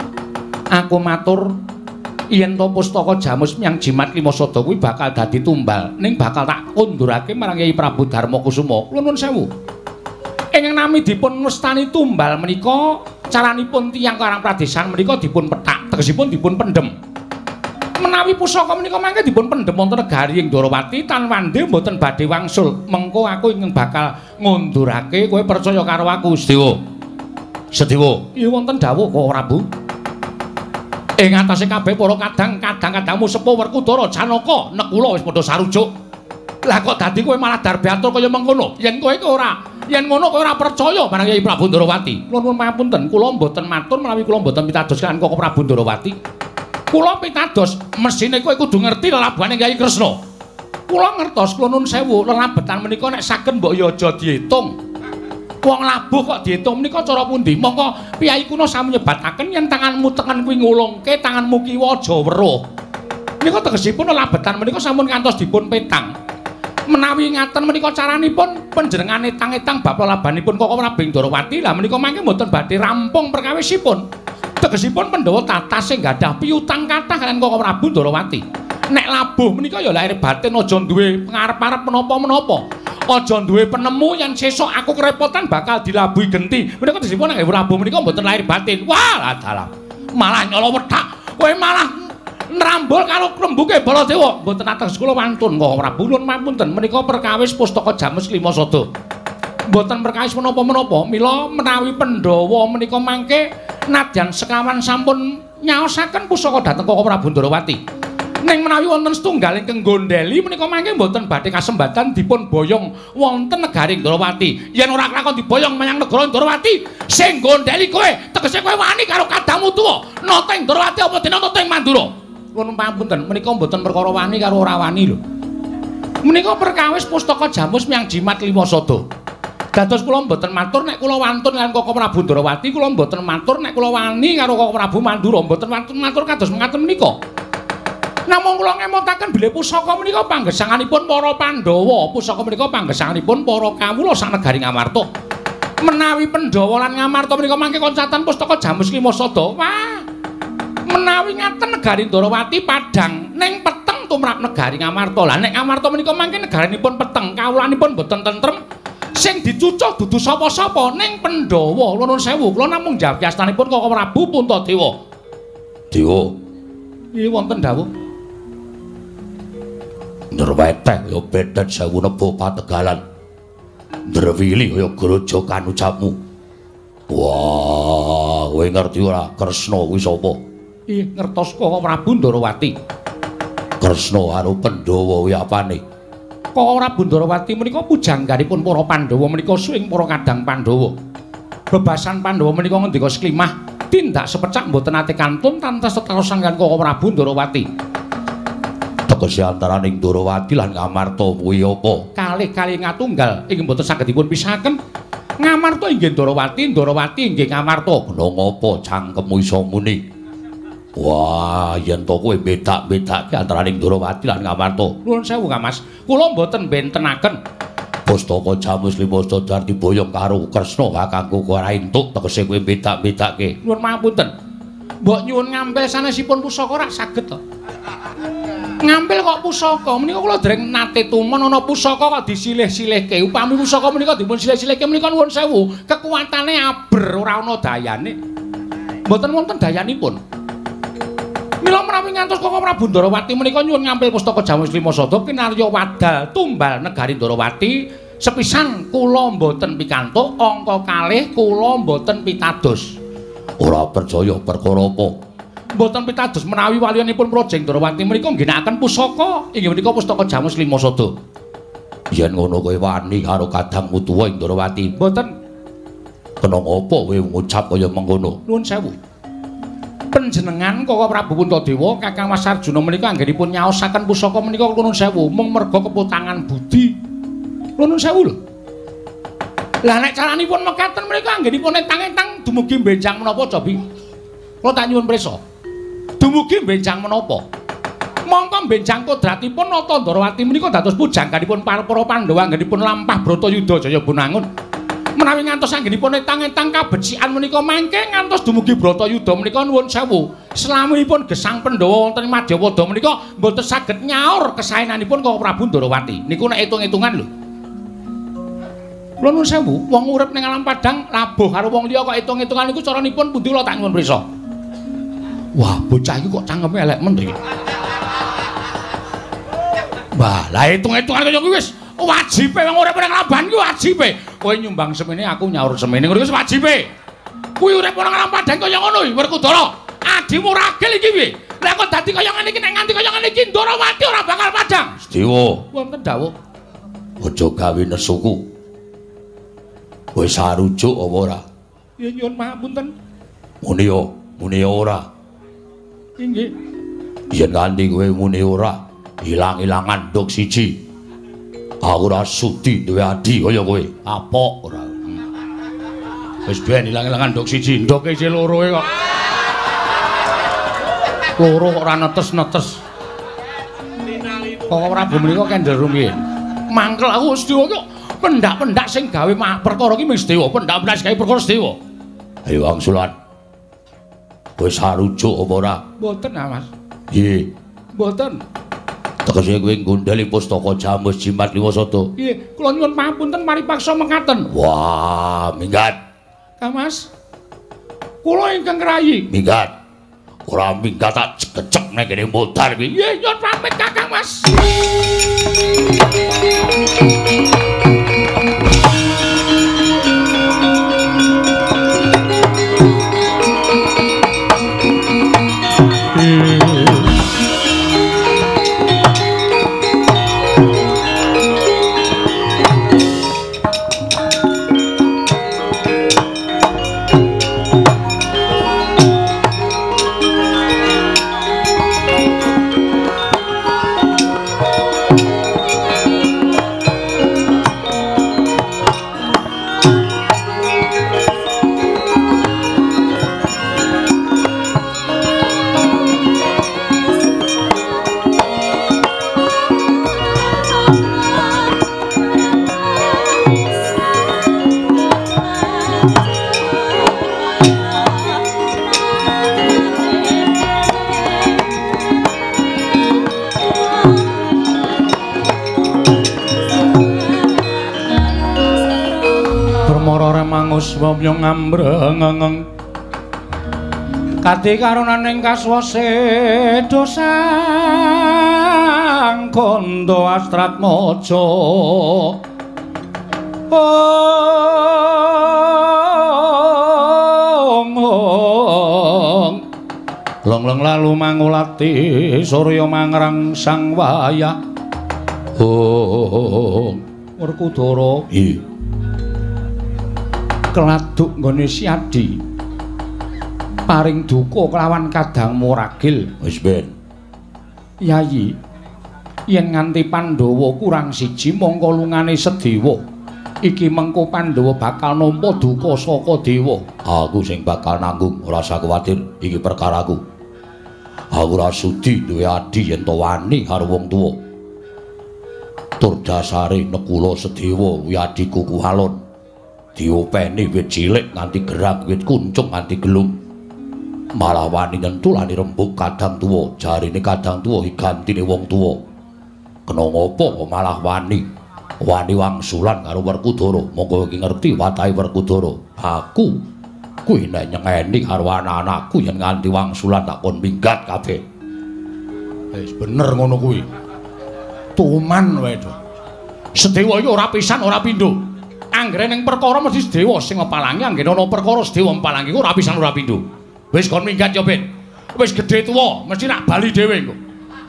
Speaker 1: Aku matur yen to pustaka Jamus Myang Jimat Klimasada kuwi bakal dadi tumbal ning bakal tak kondurake marang Kyai Prabu Darmakusuma. Kula nuwun sewu. Ing nami dipun wastani tumbal menika caranipun tiyang Karang Pradesan menika dipun pethak, tegesipun dipun pendhem. Menawi pusaka menika mangke dipun pendhem wonten negari ing Ndarawati tanwande mboten badhe wangsul. Mengko aku ingkang bakal ngundurake kowe percaya karo aku, Sedewa. Sedewa, iya wonten dawuh Koko Prabu. Ing atase kabeh para kadang-kadangmu sepuh Werkudara Janaka Nekula wis padha sarujuk. Lah kok dadi kowe malah darbe atur kaya mengkono? Yen kowe yen ngono kowe ora percaya marang Kyai Prabu Ndarawati. Kula nuwun pangapunten, kula mboten matur menawi kula mboten pitados kaliyan Koko Prabu Ndarawati. Kula pitados mesine kowe kudu ngerti lelabuhane Kyai Kresna. Kula ngertos, kula nuwun sewu, lelabetan menika nek saged mbok ya aja diitung. Wong labuh kok diitung menika cara pundi? Mongko piyai kuna sami nyebataken yen tanganmu tengen kuwi ngulungke, tanganmu kiwa aja weruh. Menika tegesipun lelabetan menika sampun kantos dipun petang. Menawi ngaten menika caranipun panjenengan etang-etang bab lelabanipun Koko Prabu Ndarawati, lah menika mangke mboten badhe rampung perkawisipun. Tegesipun Pandhawa tatah sing gadah piutang kathah kaliyan Koko Prabu Ndarawati. Nek labuh menika ya lahir batin aja duwe pangarep-arep menapa-menapa. Aja duwe penemu yen sesuk aku kerepotan bakal dilabuhi genti. Menika tegesipun nek labuh menika mboten lahir batin. Wah, dalam. Malah nyala wetak. Kowe malah nrambul karo rembuke Baladewa. Mboten ateges kula wantun Koko Prabu nuwun pamunten menika perkawis pustaka Jamus Klimasada. Mboten perkawis menapa-menapa. Mila menawi Pandhawa menika mangke nadyan sekawan sampun nyaosaken pusaka dhateng Koko Prabu Ndarawati. Ning menawi wonten setunggal ingkang nggondheli menika mangke mboten badhe kasembatan dipun boyong wonten negari Ndarawati. Yen ora kelakon diboyong menyang negara Ndarawati, sing nggondheli kowe tegese kowe wani karo kadangmu tuwa. Nata ing Ndarawati apa dina nata ing Mandura. Nuwun pamunten, menika mboten perkara wani karo ora wani lho. Menika perkawis pustaka Jamus Myang Jimat Klimasada. Dados kula mboten matur nek kula wantun kaliyan Koko Prabu Ndarawati, kula mboten matur nek kula wani karo Koko Prabu Mandura, mboten wantun matur kados mengaten menika. Namung kula ngemotaken bilih pusaka menika panggesanganipun para Pandhawa, pusaka menika panggesanganipun para kawula sak negari Ngamarta. Menawi Pandhawa lan Ngamarta menika mangke koncatan pustaka Jamus Klimasada. Wah. Menawi ngaten negari Ndarawati padhang ning peteng tumrap negari Ngamarta. Lah nek Ngamarta menika mangke negaranipun peteng, kawulanipun boten tentrem. Sing dicucuk dudu sapa-sapa ning Pandhawa. Nuwun sewu, kula namung jawab yastanipun Koko Prabu Puntadewa.
Speaker 4: Dewa.
Speaker 1: Iya wonten dawuh.
Speaker 4: Nderweteh ya bedet sewu nebo pategalan. Ndrewili kaya grojokan ucapmu. Wah, kowe ngerti ora Kresna kuwi sapa?
Speaker 1: Iya, ngertos Koko Prabu Ndarawati.
Speaker 4: Kresna karo Pandhawa kuwi apane?
Speaker 1: Koko Prabu Ndarawati menika pujangganipun para Pandhawa menika suing para kadang Pandhawa. Bebasan Pandhawa menika ngendika Sklimah, tindak sepecak mboten ate kantun tanpa setarosanggan Koko Prabu Ndarawati.
Speaker 4: Tegese antaraning Ndarawati lan Ngamarta kuwi apa?
Speaker 1: Kalih-kalih ngatunggal inggih mboten saged dipun pisahaken. Ngamarta inggih Ndarawati, Ndarawati inggih Ngamarta.
Speaker 4: Kena ngapa cangkemmu iso muni? Wah, yen to kowe bedak-bedake antaraning Ndarawati lan Ngamarta.
Speaker 1: Nuwun sewu, Kang Mas. Kula mboten bentenaken.
Speaker 4: Pustaka Jamus Klimasada diboyong karo Kresna kakangku ora entuk tegese kowe bedak-bedake.
Speaker 1: Nuwun pangapunten. Mbok nyuwun ngampil sanesipun pusaka ora saged to. Ngampil kok pusaka menika kula dereng nate tumon ana pusaka kok disilih-silihke. Upami pusaka menika dipun silih-silihke menika nuwun sewu, kekuatane aber ora ana dayane. Mboten wonten dayanipun. Mila menawi ngantos Koko Prabu Ndarawati menika nyuwun ngampil pustaka Jamus Klimasada kinarya wadal tumbal negari Ndarawati, sepisan kula mboten pikantuk, angka kalih kula mboten pitados.
Speaker 4: Ora percaya perkara apa?
Speaker 1: Mboten pitados menawi waliyanipun Projeng Ndarawati menika ngginakaken pusaka, inggih menika pustaka Jamus Klimasada.
Speaker 4: Yen ngono kowe wani karo kadangmu tuwa ing Ndarawati.
Speaker 1: Mboten.
Speaker 4: Kena ngapa kowe ngucap kaya mengkono?
Speaker 1: Nuwun sewu. Panjenengan Koko Prabu Puntadewa Kakang Mas Arjuna menika anggenipun nyaosaken pusaka menika nuwun sewu mung merga keputangan budi. Nuwun sewu lho. Lah nek caranipun mekaten menika anggenipun entang-entang dumugi benjang menapa cobi? Kula tak nyuwun prisa. Dumugi benjang menapa? Mongko benjang kodratipun Nata Ndarawati menika dados pujangganipun para Pandhawa anggenipun lampah Bratayuda Jaya Bunangun. Menawi ngantos anggenipun entang-entang kabecikan menika mangke ngantos dumugi Bratayuda menika nuwun sewu. Slaminipun gesang Pandhawa wonten ing Madyawada menika mboten saged nyaur kesaenanipun Koko Prabu Ndarawati. Niku nek itung-itungan lho. Kula nuwun sewu, wong urip ning alam padang labuh karo wong liya kok itung-itungan niku caranipun pundi kula tak nyuwun prisa. Wah, bocah iki kok cangkeme elek men iki. Wah, lah itung-itungan kaya kuwi wis wajibe wong urip ning Lamban ki wajibe. Kowe nyumbang semene aku nyaur semene ngono wis wajibe. Kuwi urip ning alam padang kaya ngono iki Werkudara. Adimu ragil iki piye? Lah kok dadi kaya ngene iki nek nganti kaya ngene iki Ndarawati ora bakal padhang.
Speaker 4: Dewa,
Speaker 1: Wonten dawuh.
Speaker 4: aja gawe nesuku. Wis sarujuk apa ora?
Speaker 1: Ya nyuwun pangapunten.
Speaker 4: Muni ora.
Speaker 1: Inggih.
Speaker 4: Yen nganti kowe muni ora, ilang-ilangan nduk siji. Aku ora sudi duwe adi kaya kowe. Apok ora. Wis ben ilang-ilangan nduk siji, nduke isih loro e kok. Loro kok ora netes-netes. Kok Prabu menika kendel rumiyin. Mangkel aku Sedewa kok pendak-pendak sing gawe perkara iki mung Sedewa, pendak-pendak sing gawe perkara Sedewa. Ayo wangsulan. Wis sarujuk apa ora?
Speaker 1: Mboten, Mas.
Speaker 4: Nggih.
Speaker 1: Mboten.
Speaker 4: Tegese kowe nggondheli pustaka Jamus Jimat Klimasada.
Speaker 1: Nggih, kula nyuwun pangapunten maripaksa mekaten.
Speaker 4: Wah, minggat.
Speaker 1: Kang Mas. Kula ingkang rayi.
Speaker 4: Minggat. Ora minggat tak cekecek nek kene modar iki.
Speaker 1: Nggih, nyuwun pamit Kakang Mas. swamya ngambreng kati karonaning kaswase dosang kondo astrat mojo Long lalu mangulati Surya mangrang sang wayah Werkudara keladuk nggone Siadi paring duka kelawan kadangmu ragil
Speaker 4: wis ben
Speaker 1: Yayi yen nganti Pandhawa kurang siji mongko lungane Sedewa iki mengko Pandhawa bakal nampa duka saka dewa
Speaker 4: aku sing bakal nanggung ora usah kuwatir iki perkaraku aku ora sudi duwe adi yen to wani karo wong tuwa tur dasare Nekula Sedewa kuwi adiku Kuhalon diopeni wit cilik nganti gerak wit kuncung nganti gelung malah wani nyentulani rembug kadang tuwa jarine kadang tuwa gantine wong tuwa kena ngopo malah wani wangsulan karo Werkudara monggo iki ngerti watahe Werkudara aku kuwi nek nyengeni karo anak-anakku yen nganti wangsulan tak kon minggat kabeh
Speaker 1: wis bener ngono kuwi tuman wae to Sedewa iki ora pisan ora pindho anggere ning perkara mesti Sedewa sing ngepalangi anggere ana perkara Sedewa mpalangi ora pisan ora pindho wis kon minggat yo Ben wis gedhe tuwa mesti nak bali dhewe engko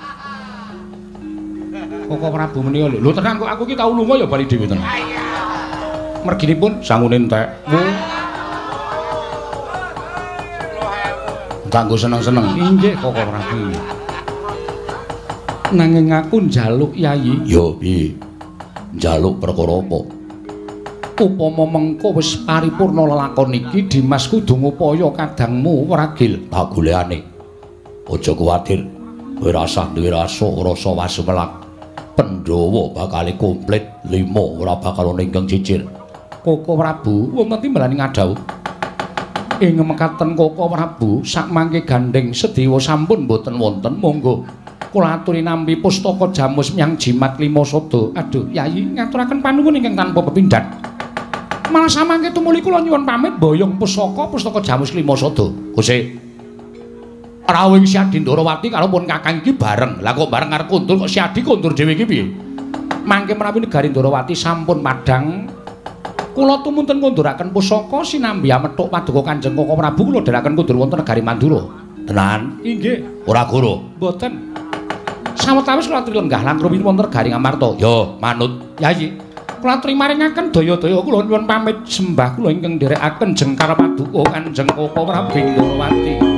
Speaker 1: Koko Prabu menika lho tenan kok aku ki tau lunga ya bali dhewe tenan merginipun sangune entek kanggo seneng-seneng inggih Koko Prabu nanging aku njaluk Yayi
Speaker 4: yo piye njaluk perkara apa
Speaker 1: upama mengko wis paripurna lelakon iki Dimas kudu ngupaya kadangmu Wragil
Speaker 4: tak golekane aja kuwatir kowe rasah duwe rasa wasumelak Pandhawa bakal komplit 5 ora bakal ana ingkang cicir
Speaker 1: Koko Prabu wonten timbalane ngadhau ing mekaten Koko Prabu sak mangke gandeng Sedewa sampun boten wonten monggo kula aturi nampi pustaka jamus nyang jimat 5 sada aduh Yayi ngaturaken panuwun ingkang tanpa pepindhan malah samangke tumuli kula nyuwun pamit boyong pustaka jamus 5 sada Gusti Rawing Siadi Ndarawati karo pun Kakang iki bareng lah kok bareng karo kundur kok Siadi kundur dhewe iki piye mangke menawi negari Ndarawati sampun padhang kula tumunten kunduraken pusaka sinambi amethuk paduka Kanjeng Koko Prabu kula dherekaken kundur wonten negari Mandura
Speaker 4: tenan
Speaker 1: inggih
Speaker 4: ora goro
Speaker 1: mboten sawetawis kula aturi lenggah langkung wonten negari Ngamarta
Speaker 4: yo manut
Speaker 1: Yayi kula aturi maringaken daya-daya kula nyuwun pamit sembah kula ingkang nderekaken jengkar paduka Kanjeng Koko Prabu Ndarawati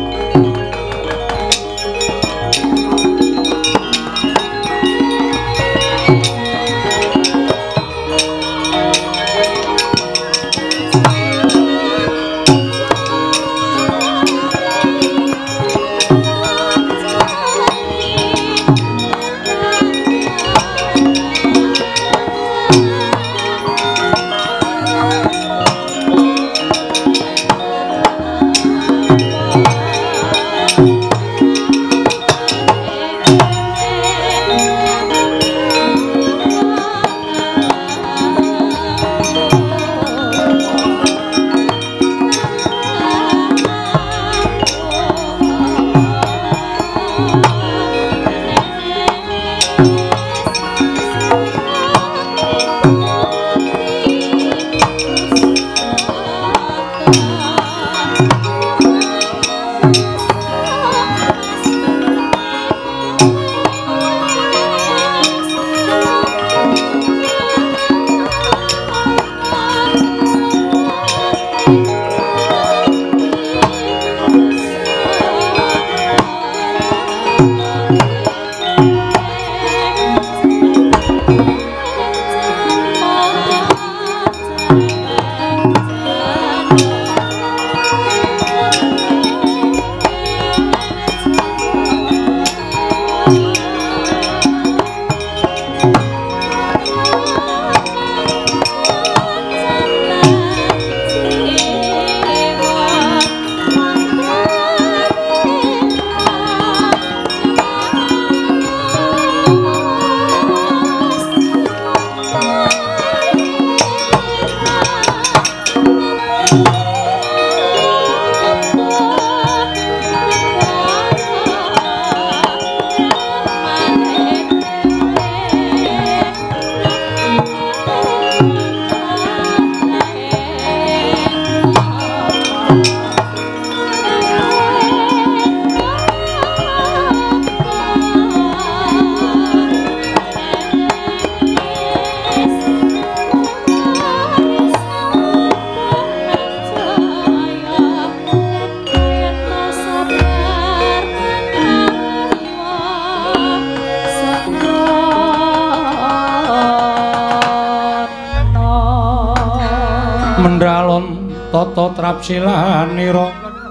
Speaker 1: Mendralon tata trapsilanira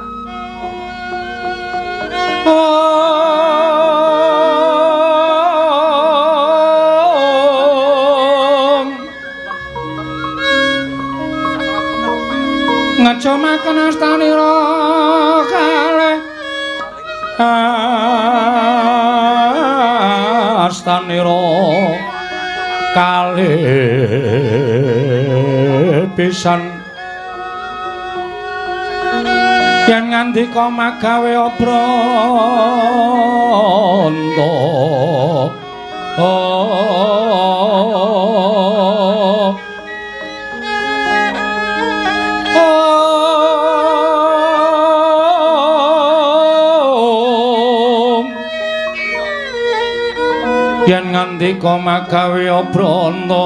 Speaker 1: ngacomaken astanira kalih astanira kalih pisan yen ngandika magawe obranta yen ngandika magawe obranta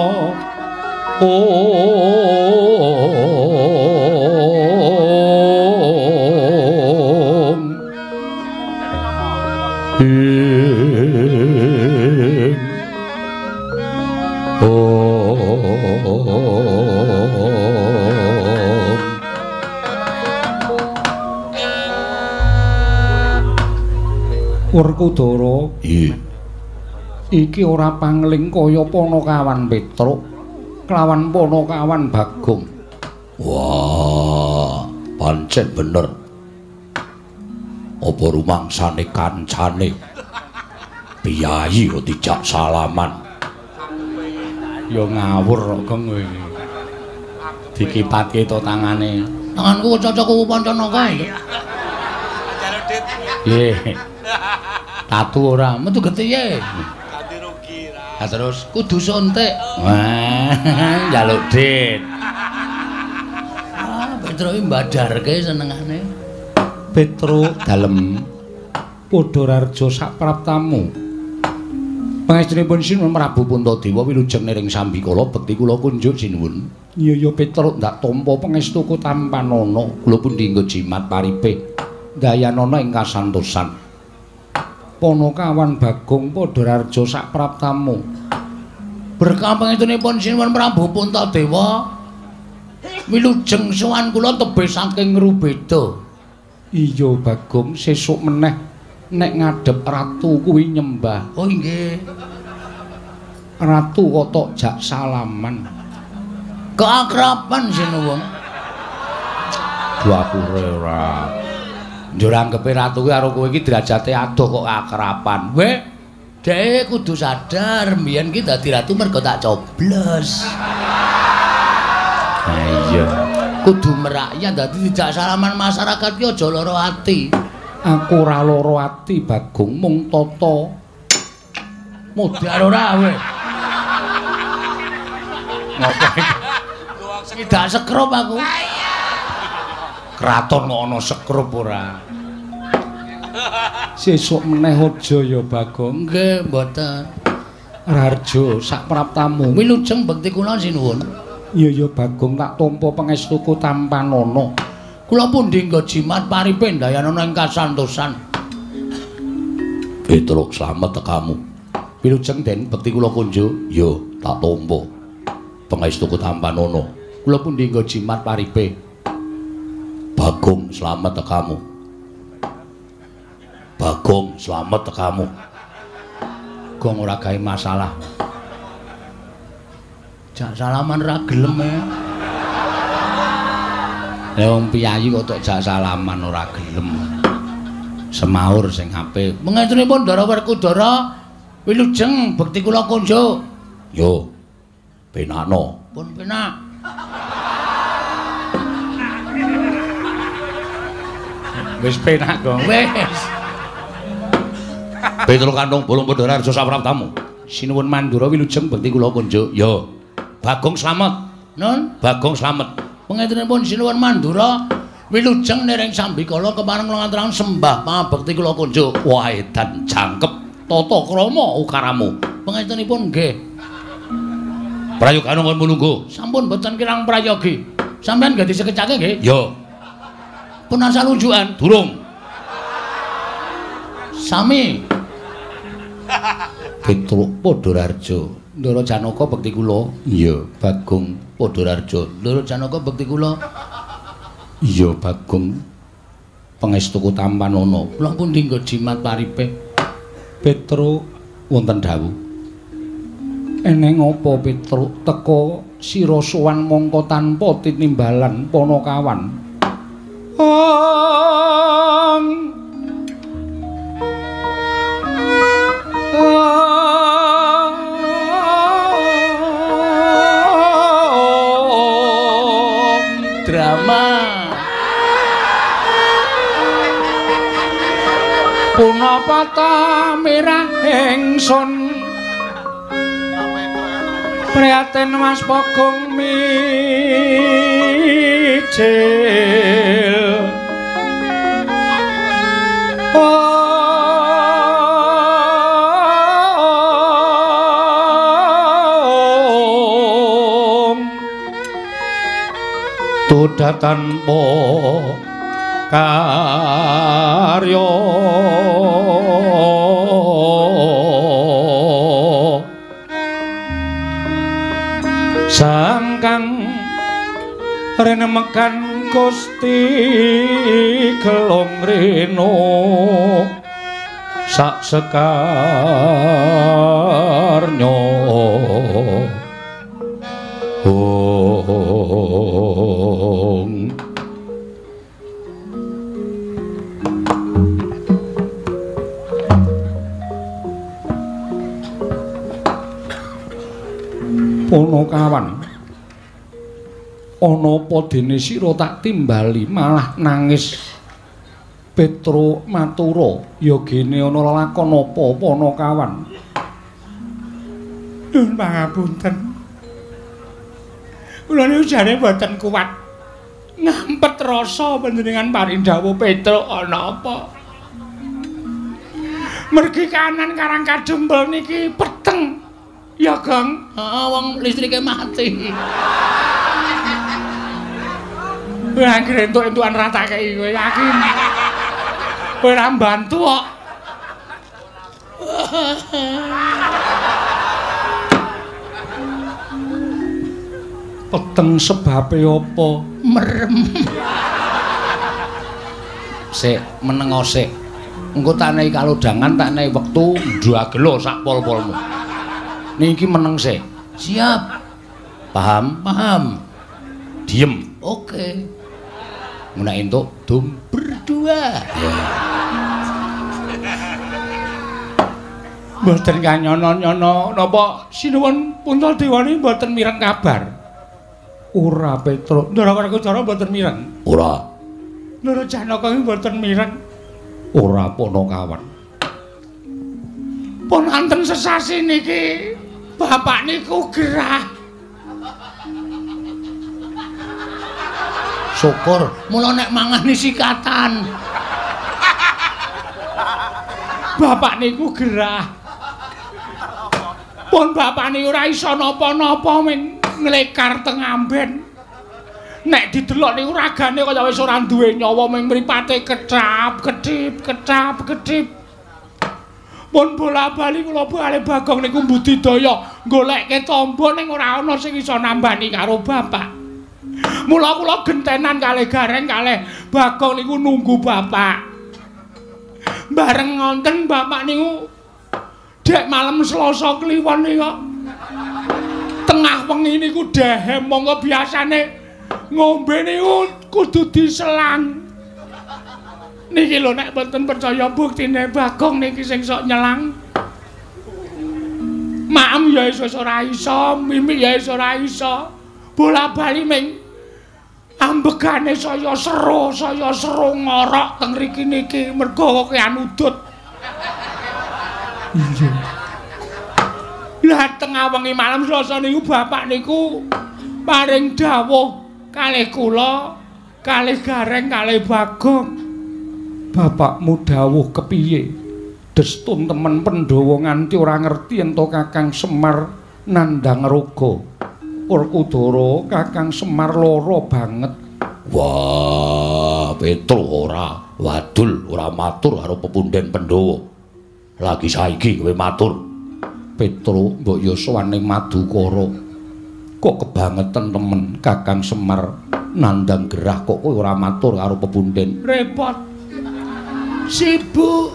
Speaker 1: Werkudara, iki ora pangling kaya Panakawan Petruk kelawan Panakawan Bagong.
Speaker 4: Wah, pancen bener. Apa rumangsane kancane piyayi kok dijak salaman.
Speaker 1: Ya ngawur kok kowe. Dikipatke to tangane. Tanganku cocok pancana kae. Nggih. Tatu ora, metu getihe.
Speaker 5: Ganti rugi ra.
Speaker 1: Terus kudu suntik. Wah, njaluk dit. Petruk mbadarke senengane. Petruk dalem padha rarja sak praptamu. Pangestunipun Sinuwun Prabu Puntadewa wilujeng nering sambikala bekti kula kunjuk sinuwun. Iya ya Petruk ndak tampa pangestuku tampanana kula pundi nggo jimat paripe dayanana ing kasantosan. Panakawan Bagong padha rarja sak praptamu. Berkah pangestunipun Sinuwun Prabu Puntadewa wilujeng sowan kula tebih saking Rubeda. Iya Bagong, sesuk meneh nek ngadhep ratu kuwi nyembah. Oh nggih. Ratu kok tok jak salaman. Keakraban sinuwun. Dwapure ora. Njur anggepe ratu kuwi karo kowe iki derajate adoh kok akraban. Weh, dhek kudu sadar mbiyen ki dadi ratu mergo tak coblos. Ha iya. Kudu merakyat dadi dijak salaman masyarakat ki aja lara ati. Aku ora lara ati Bagong mung tata. Modar ora weh. Ngopo iki? Tidak sekrup aku. Kraton kok ana sekrup ora. Sesuk meneh aja ya Bagong. Nggih, mboten. Rarja sak praptamu wilujeng bekti kula sinuwun. Iya ya Bagong tak tampa pangestuku tampanana. Kula pundi nggo jimat paripe dayanana ing kasantosan.
Speaker 4: Petruk slamet tekamu.
Speaker 1: Wilujeng den bekti kula kunjuk.
Speaker 4: Yo, tak tampa pangestuku tampanana.
Speaker 1: Kula pundi nggo jimat paripe.
Speaker 4: Bagong slamet tekamu. Bagong slamet tekamu.
Speaker 1: Gong ora gawe masalah. Jak salaman ra gelem e. Lah wong piyayi kok tok jak salaman ora gelem. Semaur sing apik. Mengentunipun Ndara Werkudara wilujeng bekti kula kunjuk.
Speaker 4: Yo. Penakno.
Speaker 1: Pun penak. Wis penak kok. Wis.
Speaker 4: Petruk kantong bolong padha rarja sak praptamu.
Speaker 1: Sinuwun Mandura wilujeng bekti kula kunjuk.
Speaker 4: Yo. Bagong slamet.
Speaker 1: Nun,
Speaker 4: Bagong slamet.
Speaker 1: pengentunipun Sinuwun Mandura Wilujeng nering sambikala kepareng ngaturaken sembah pangabekti kula kunjuk. Wah edan jangkep tata krama ukaramu. Pangestunipun nggih. Prayoga nongkon mulungguh. Sampun boten kirang prayogi. Sampeyan nggih disekecake nggih? Ya. Pun asal unjukan durung. Sami. Petruk Padhararja. Ndara Janaka bekti kula. Iya, Bagong Padhararja. Ndara Janaka bekti kula. Iya Bagong pangestuku tampan ana. Kula pun dinggo jimat paripe. Petruk wonten dawuh. Eneng apa Petruk teka sira sowan mangka tanpa tinimbalan Panakawan. Drama punapa ta mirah ingsun prihatin Mas Bagong mijil tudatan po karya sangkang renemekan Gusti gelong reno sak sekarnya Panakawan ana apa dene sira tak timbali malah nangis Petruk matura ya gene ana lakon apa Panakawan. Nuwun pangapunten. Kula niku jane boten kuat ngampet rasa panjenengan parindhawuh Petruk ana apa. Mergi kanan karang kadempel niki peteng. Ya, Gong. Heeh, wong listrike mati. Wah, anggere entuk-entukan ratake kowe yakin. Kowe ora mbantu kok. Peteng sebabe apa? Merem. Sik, menengo sik. Engko tak nehi kalodangan, tak nehi wektu ndagelo sak pol-polmu. Niki meneng sik. Siap. Paham? Paham. Diem. Oke. Menak entuk dum berdua. Ya. Mboten kanyono-nyono napa sinuwun Puntadewane mboten mireng kabar. Ora Petruk. Ndara Werkudara mboten mireng. Ora. Ndara Janaka mboten mireng. Ora Panakawan. Pun anten sesasi niki bapak niku gerah. Syukur, mula nek mangani sikatan. Bapak niku gerah. Pun bapak niku ora iso napa-napa ming nglekar teng amben. Nek didelok niku ragane kaya wis ora duwe nyawa ming mripate kecap-kedip, kecap-kedip. Pun bola-bali kula bali Bagong niku mbudidaya goleke tamba ning ora ana sing iso nambani karo bapak. Mula kula gentenan kalih Gareng kalih Bagong niku nunggu bapak. Bareng ngonten bapak niku dek malam Selasa kliwon niku tengah wengi niku dehem monggo biasane ngombe niku kudu diselang. Niki lho nek mboten percaya buktine Bagong niki sing sok nyelang. Maem ya wis ora iso, mimik ya wis ora iso. Bola-bali ming ambegane saya sero ngorok teng mriki niki mergo kean udut. Iya. Lah tengah wengi malam Selasa niku bapak niku paring dawuh kalih kula kalih Gareng kalih Bagong. Bapakmu dawuh kepiye? Destun temen Pandhawa nganti ora ngerti ento Kakang Semar nandhang raga. Werkudara Kakang Semar lara banget.
Speaker 4: Wah, Petro ora wadul, ora matur karo pepundhen Pandhawa. Lagi saiki kowe matur. Petro mbok ya sowan ning Madukara. Kok kebangetan temen Kakang Semar nandhang gerah kok kowe ora matur karo pepundhen.
Speaker 1: Repot. Sibuk.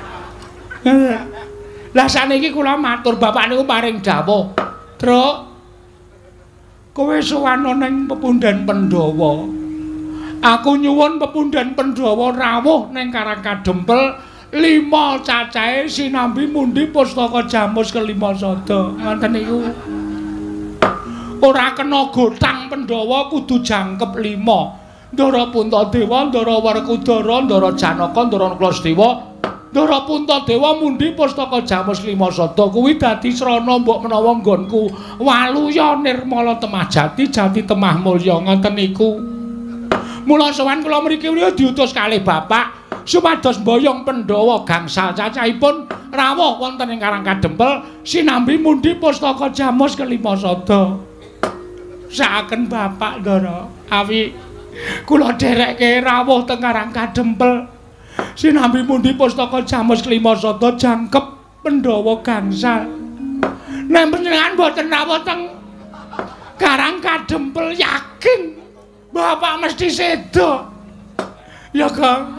Speaker 1: Lah saniki kula matur bapak niku paring dawuh. Truk. Kowe sowan ning pepundhen Pandhawa. Aku nyuwun pepundhen Pandhawa rawuh ning Karang Kadempel 5 cacahe sinambi mundi pustaka Jamus kelima sada. Ngoten niku. Ora kena gotang Pandhawa kudu jangkep 5. Ndara Puntadewa, Ndara Werkudara, Ndara Janaka, Ndara Klasdewa, Ndara Puntadewa mundi pustaka Jamus kelima sada kuwi dadi srana mbok menawa nggonku Waluya Nirmala Temah Jati, Jati Temah Mulya ngoten niku. Mula sowan kula mriki diutus kalih bapak supados mboyong Pandhawa gangsal cacahipun rawuh wonten ing Karang Kadempel sinambi mundi pustaka Jamus kelima sada. Sakaken bapak Ndara awi kula dherekke rawuh teng Karang Kadempel sinambi mundi pustaka Jamus kelima sada jangkep Pandhawa gangsal. Nek panjenengan mboten rawuh teng Karang Kadempel yakin bapak mesti sedo. Ya Kang.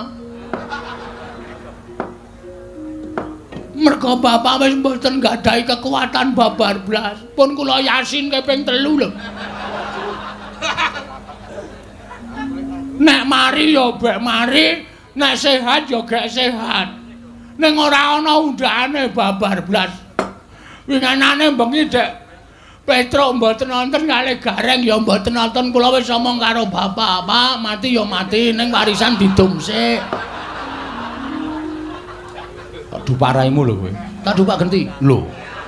Speaker 1: Mergo bapak wis mboten gadahi kekuatan babar blas. Pun kula Yasin keping 3 lho. Nek mari ya bek mari, nek sehat ya gek sehat. Ning ora ana undhane babar blas. Winganane bengi Dek Petro mboten nonton kalih Gareng ya mboten nonton kula wis omong karo bapak, Pak, mati ya mati ning warisan didumsik. Duparaimu lho kowe. Tak dupak genti. Lho.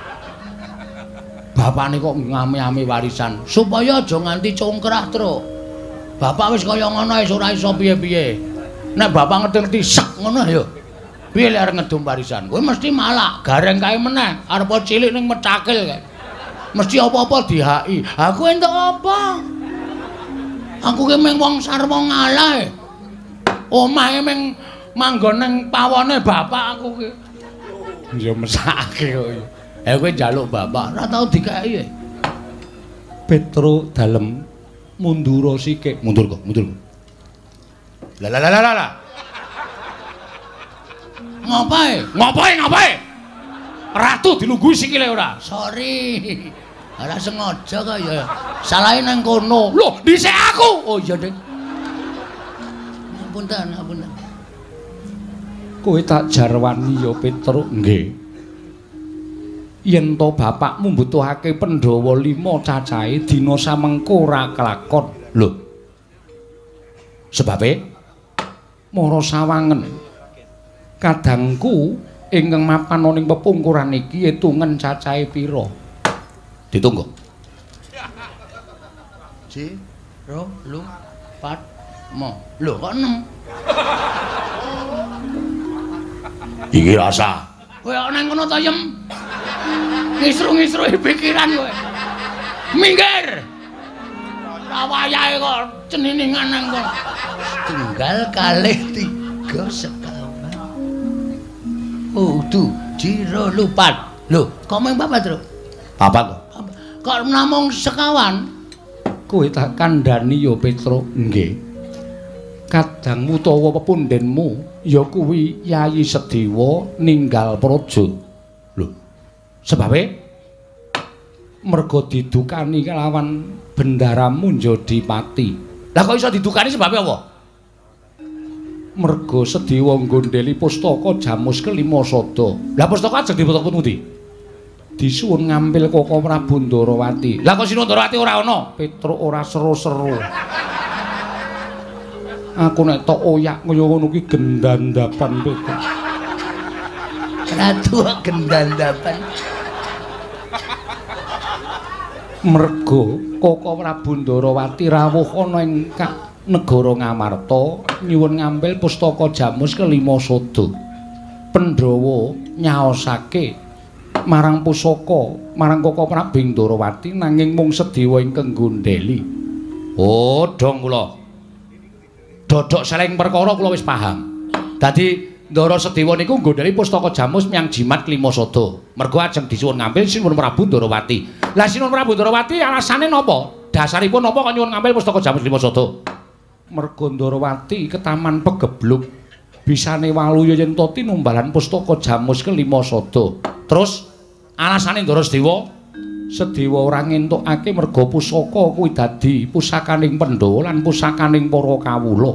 Speaker 1: Bapakne kok ngami-ami warisan supaya aja nganti congkrah, Tru. Bapak wis kaya ngono wis ora iso piye-piye. Nek bapak ngerti sek ngono ya. Piye lek arep ngedum warisan? Kowe mesti malak, Gareng kae meneh, arep cilik ning Mecakil kae. Mesti apa-apa dihaki. Aku entuk apa? Aku ki mung wong sarwa ngalah. Omahe mung manggon ning pawone bapak aku ki. Ya mesake kok. Kowe njaluk bapak, ora tau dikeki. Petro dalem mundur sikik. Mundur kok, mundur. Lah. Ngapain? Ratu dilungguhi sikile ora? Sorry. Ora sengaja kok ya. Salahe nang kono. Loh, dhisik aku. Oh iya, Dek. Apunten. Kowe tak jarwani ya Petro. Nggih. Yen to bapakmu mbutuhake Pandhawa 5 cacahe dina samengko ora kelakon. Lho. Sebabe mara sawangen. Kadangku ingkang mapan ning pepungkuran iki etungen cacahe pira? Ditunggu. Ji, ro, lu, pat, mo. Lho kok 6? Iki rasa. Kowe kok nang kono to, Yem? Ngisru-ngisruhi pikiran kowe. Minggir. Ora wayahe kok ceniningan nang kono. Tunggal kalih 3 sekawan. Udu, jiro lupat. Lho, kok mung papat, Tru? Papat kok. Kok namung sekawan? Kowe tak kandhani ya, Petro. Nggih. Kadangmu utawa pepundhenmu ya kuwi Yayi Sedewa ninggal praja. Lho. Sebabe merga didukani kelawan bendaramu Njodipati. Lah kok iso didukani sebabe apa? Merga Sedewa nggondheli pustaka Jamus kelima sada. Lah pustaka ajeng dipotong pundi? Disuwun ngambil Koko Prabu Ndarawati. Lah kok Sinu Ndarawati ora ana? Petro ora seru-seru. Aku nek tok oyak kaya ngono ki gendandapan Petro. Ratu gendandapan. Merga Koko Prabu Ndarawati rawuh ana ing negara Ngamarta nyuwun ngambil pustaka Jamus kelima sada. Pandhawa nyaosake marang pusaka marang Koko Prabu Ndarawati nanging mung Sedewa ingkang nggondheli. Oh, dong kula. Dodok seleng perkara kula wis paham. Dadi Ndara Sedewa niku nggondheli pustaka Jamus miyang jimat kelima sada. Mergo ajeng disuwun ngambil Sinuwun Prabu Ndarawati. Lah Sinuwun Prabu Ndarawati alasane napa? Dasaripun napa kok nyuwun ngambil pustaka Jamus kelima sada? Mergo Ndarawati ketaman pegebluk bisane waluya yen to tinumbalan pustaka Jamus kelima sada. Terus alasane Ndara Sedewa ora ngentukake merga pusaka kuwi dadi pusakaning Pandhawa lan pusakaning para kawula.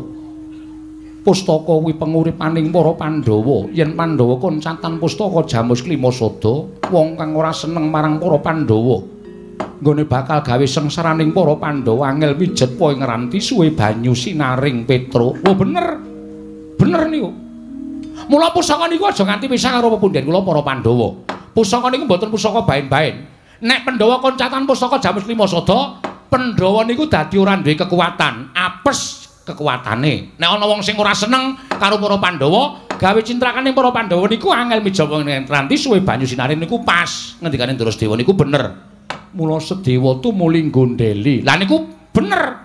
Speaker 1: Pustaka kuwi penguripaning para Pandhawa. Yen Pandhawa koncatan pustaka Jamus kelima sada, wong kang ora seneng marang para Pandhawa nggone bakal gawe sengsaraning para Pandhawa angel mijet poe ngranti suwe banyu sinaring Petruk. Oh bener. Bener niku. Mula pusaka niku aja nganti pisah karo pepundhen kula para Pandhawa. Pusaka niku mboten pusaka bain-bain. Nek Pandhawa koncatan pustaka Jamus kelima sada, Pandhawa niku dadi ora duwe kekuatan, apes kekuatane. Nek ana wong sing ora seneng karo para Pandhawa, gawe cintrakaning para Pandhawa niku angel mijet poe ngranti suwe banyu sinaring niku pas. Ngendikane Ndara Sedewa niku bener. Mula Sedewa tumuli nggondheli. Lah niku bener.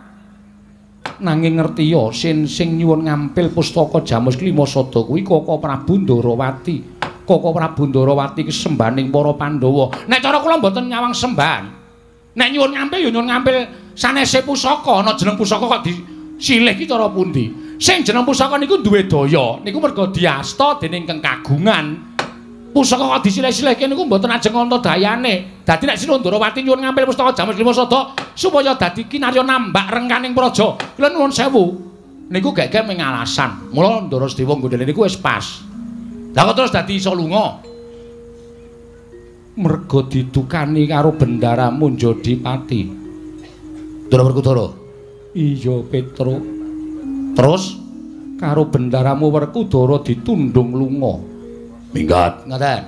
Speaker 1: Nanging ngertiya sing nyuwun ngampil pustaka Jamus kelima sada kuwi Koko Prabu Ndarawati. Koko Prabu Ndarawati ki sembaning para Pandhawa. Nek cara kula mboten nyawang sembahan. Nek nyuwun ngampil ya nyuwun ngampil sanese pusaka, ana jeneng pusaka kok disilih ki cara pundi. Sing jeneng pusaka niku duwe daya. Niku merga diasta dening Kang Kagungan. Pusaka kok disilih-silihke niku mboten ajeng ana dayane. Dadi nek Sinuwun Ndarawati nyuwun ngampil pustaka Jamus kelima sada supaya dadi kinarya nambak rengkaning praja. Kula nuwun sewu. Niku gek-gek ming alasan. Mula Ndara Sedewa nggondheli niku wis pas. Lah kok terus dadi iso lunga? Merga didukani karo Bendara Munjadipati. Ndara Werkudara. Iya, Petruk. Terus karo Bendaramu Werkudara ditundung lunga.
Speaker 4: Minggat.
Speaker 1: Ngoten.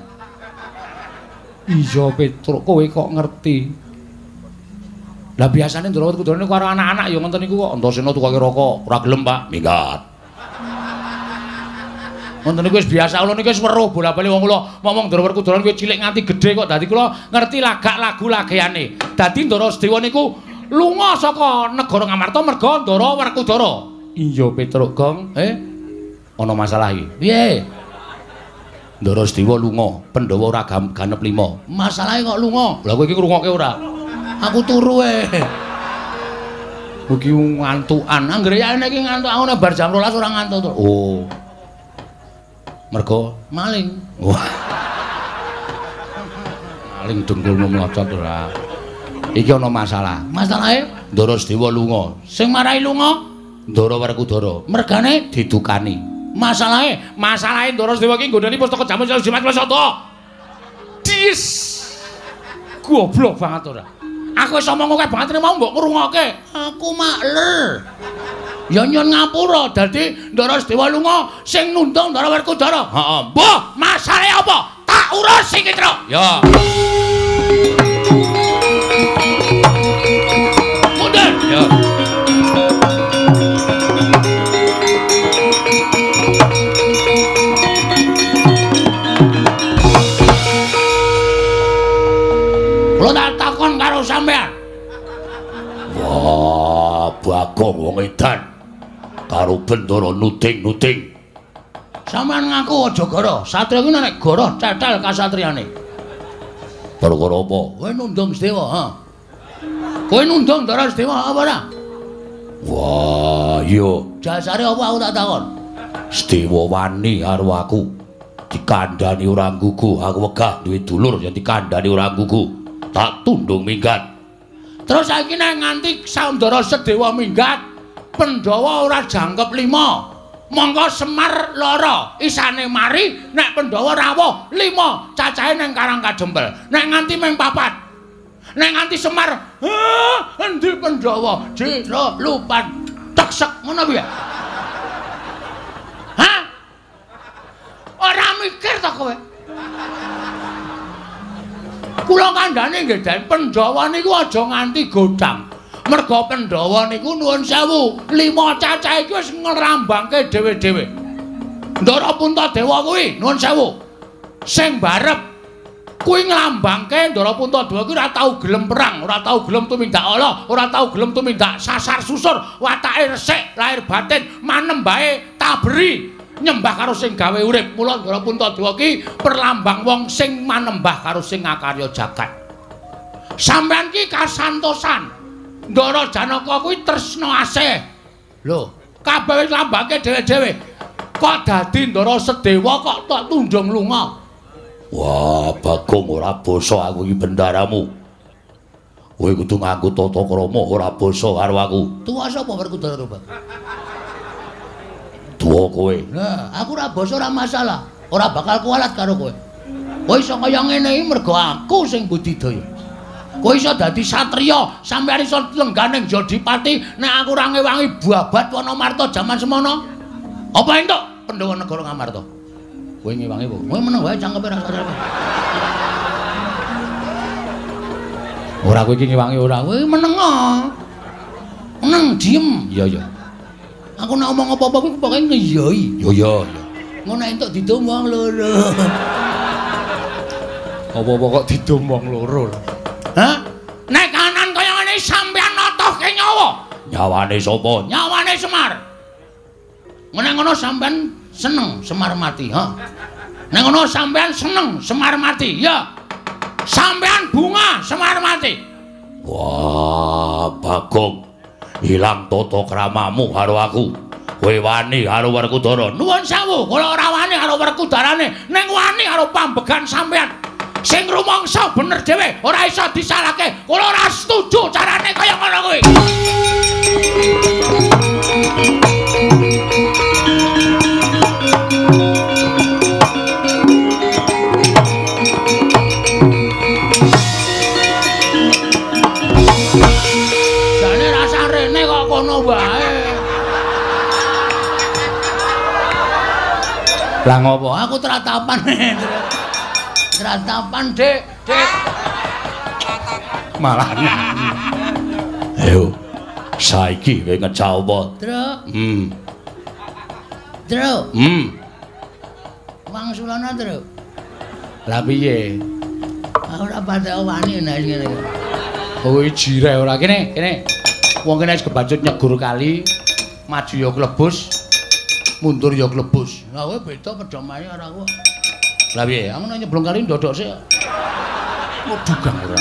Speaker 1: Iya, Petruk, kowe kok ngerti. Lah biasane Ndara Werkudara niku karo anak-anak ya ngoten niku kok. Antasena tukake rokok, ora gelem, Pak.
Speaker 4: Minggat.
Speaker 1: Ngoten niku wis biasa, kula niku wis weruh bola-bali wong kula ngomong Ndara Werkudara kuwi cilik nganti gedhe kok dadi kula ngerti lagak lagu lageane. Dadi Ndara Sedewa niku lunga saka negara Ngamarta merga Ndara Werkudara. Iya, Petruk, Gong. Ana masalah iki. Piye? Ndara Sedewa lunga, Pandhawa ora ganep 5. Masalahe kok lunga? Lah kowe iki ngrungokke ora? Aku turu Iki ngantukan. Anggere ya iki ngantuk aku nek bar jam 12 ora ngantuk to. Oh. Mergo maling. Wah. Maling dengkulmu mlocot ora. Iki ana masalah. Masalahe Ndara Sedewa lunga. Sing marahi lunga Ndara Werkudara. Mergane didukani. Masalahe Ndara Sedewa ki nggondheni pustaka Jamus kelima sada. Dis. Goblok banget ora. Aku wis omong akeh banget mau mbok ngrungokke. Aku makler. Ya nyuwun ngapura dadi Ndara Sedewa lunga sing nundung Ndara Werkudara. Heeh. Mbah, masalahe apa? Tak urus iki, Truk. Ya. Mundur. Ya. Takon karo sampean.
Speaker 4: Wah, Bagong wong edan karo Bendara nuting-nuting.
Speaker 1: Sampean ngaku aja goro. Satriya ki nek goro cetel kasatriyane.
Speaker 4: Perkara apa?
Speaker 1: Kowe nundung Sedewa, ha. Kowe nundung Ndara Sedewa apa ora?
Speaker 4: Wah, iya.
Speaker 1: Dasare apa aku tak takon?
Speaker 4: Sedewa wani karo aku. Dikandhani ora nggugu, aku wegah duwe dulur yen dikandhani ora nggugu. Tak tundung minggat.
Speaker 1: Terus saiki nek nganti Ndara Sedewa minggat, Pandhawa ora jangkep 5. Monggo Semar loro, isane mari nek Pandhawa rawuh 5, cacahe ning Karang Kajembel. Nek nganti ming 4. Nek nganti Semar, endi Pandhawa? Jero lupa teksek ngono piye? Hah? Ora mikir to kowe? Kula kandhane nggih Den Pandhawa niku aja nganti godhang. Merga Pandhawa niku nuwun sewu, 5 cacah iki wis ngrambangke dhewe-dhewe. Ndara Puntadewa kuwi nuwun sewu. Sing barep kuwi nglambangke Ndara Puntadewa kuwi ora tau gelem perang, ora tau gelem tumindak ala, ora tau gelem tumindak sasar susur, watake resik, lahir batin manembahe taberi. Nyembah karo sing gawe urip. Mula Ndara Puntadewa ki perlambang wong sing manembah karo sing ngakarya jagat. Sampeyan ki kasantosan. Ndara Janaka kuwi tresna asih. Lho, kabeh wis lambangke dhewe-dhewe. Kok dadi Ndara Sedewa kok tok tundung lunga?
Speaker 4: Wah, Bagong ora basa aku iki bendaramu. Kowe kudu nganggo tata krama ora basa karo aku.
Speaker 1: Tuwa sapa Werkudara to, Bang?
Speaker 4: Tuwa kowe.
Speaker 1: Nah, aku ora basa ora masalah. Ora bakal kualat karo kowe. Kowe iso kaya ngene iki mergo aku sing budidaya. Kowe iso dadi satriya, sampeyan iso lengganing Jodipati, nek aku ora ngewangi babat Wanamarta jaman semono. Apa entuk Pandhawa negara Ngamarta? Kowe ngewangi apa? Kowe meneng wae cangkepe ra satrya. Ora kowe iki ngewangi ora, kowe meneng. Meneng diem. Iya iya. Aku nek omong apa-apa kuwi pokoke ngiyoi.
Speaker 4: Yo yo.
Speaker 1: Ngono entuk didum wong loro. Apa-apa kok didum wong loro lho. Hah? Nek kanan kaya ngene sampeyan notohke nyawa.
Speaker 4: Nyawane sapa?
Speaker 1: Nyawane Semar. Nek ngono sampeyan seneng Semar mati, ha? Nek ngono sampeyan seneng Semar mati, ya. Sampeyan bunga Semar mati.
Speaker 4: Wah, Bagong. Ilang tata kramamu karo aku. Kowe wani karo Werkudara.
Speaker 1: Nuwun sewu, kula ora wani karo Werkudarane, ning wani karo pambegan sampeyan. Sing rumangsa bener dhewe, ora iso disalahke. Kula ora setuju carane kaya ngono kuwi. Jane rasa rene kok kono wae. Lah ngopo? Aku tratapan. Tratapan, Dik. Dik. Malah.
Speaker 4: Ayo. Saiki kowe ngecah apa?
Speaker 1: Truk.
Speaker 4: Hmm.
Speaker 1: Truk. Wangsulana, Truk. Lah piye? Ora pada wani nek ngene. Kowe jireh ora kene, kene. Wong kene wis kebacut nyegur kali, maju ya klebus, mundur ya klebus. Lah kowe beda pedomae karo aku. Lah piye? Aku nek nyeblong kali ndodok sik. Kok dugang ora.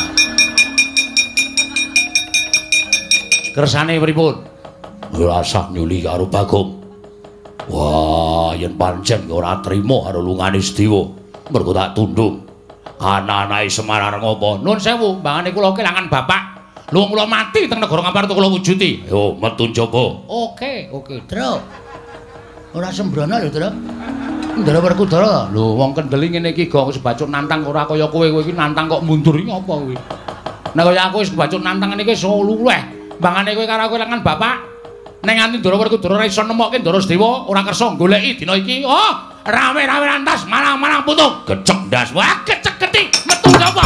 Speaker 1: Kersane pripun?
Speaker 4: Ora usah nyuli karo Bagong. Wah, yen pancen ora trima karo lungane Sedewa, mergo tak tundung. Anak-anake Semar areng apa?
Speaker 1: Nuwun sewu, mbangane kula kelangan bapak. Lho kula mati teng negara Ngamarta kula wujuti.
Speaker 4: Yo, metu njaba.
Speaker 1: Oke, Truk. Ora sembrono lho, Truk. Ndara Werkudara. Lho, wong kendeli ngene iki kok sebacut nantang ora kaya kowe iki nantang kok mundur iki apa kuwi? Nek kaya aku wis kebacut nantang ngene iki iso luleh. Mbangane kowe karo aku kelangan bapak. Nek nganti Ndara Werkudara ora iso nemokke Ndara Sedewa, ora kersa goleki dina iki. Oh, rame-rame lantas malang-malang putung.
Speaker 4: Gecek ndas.
Speaker 1: Wah, kecek-keti metu coba.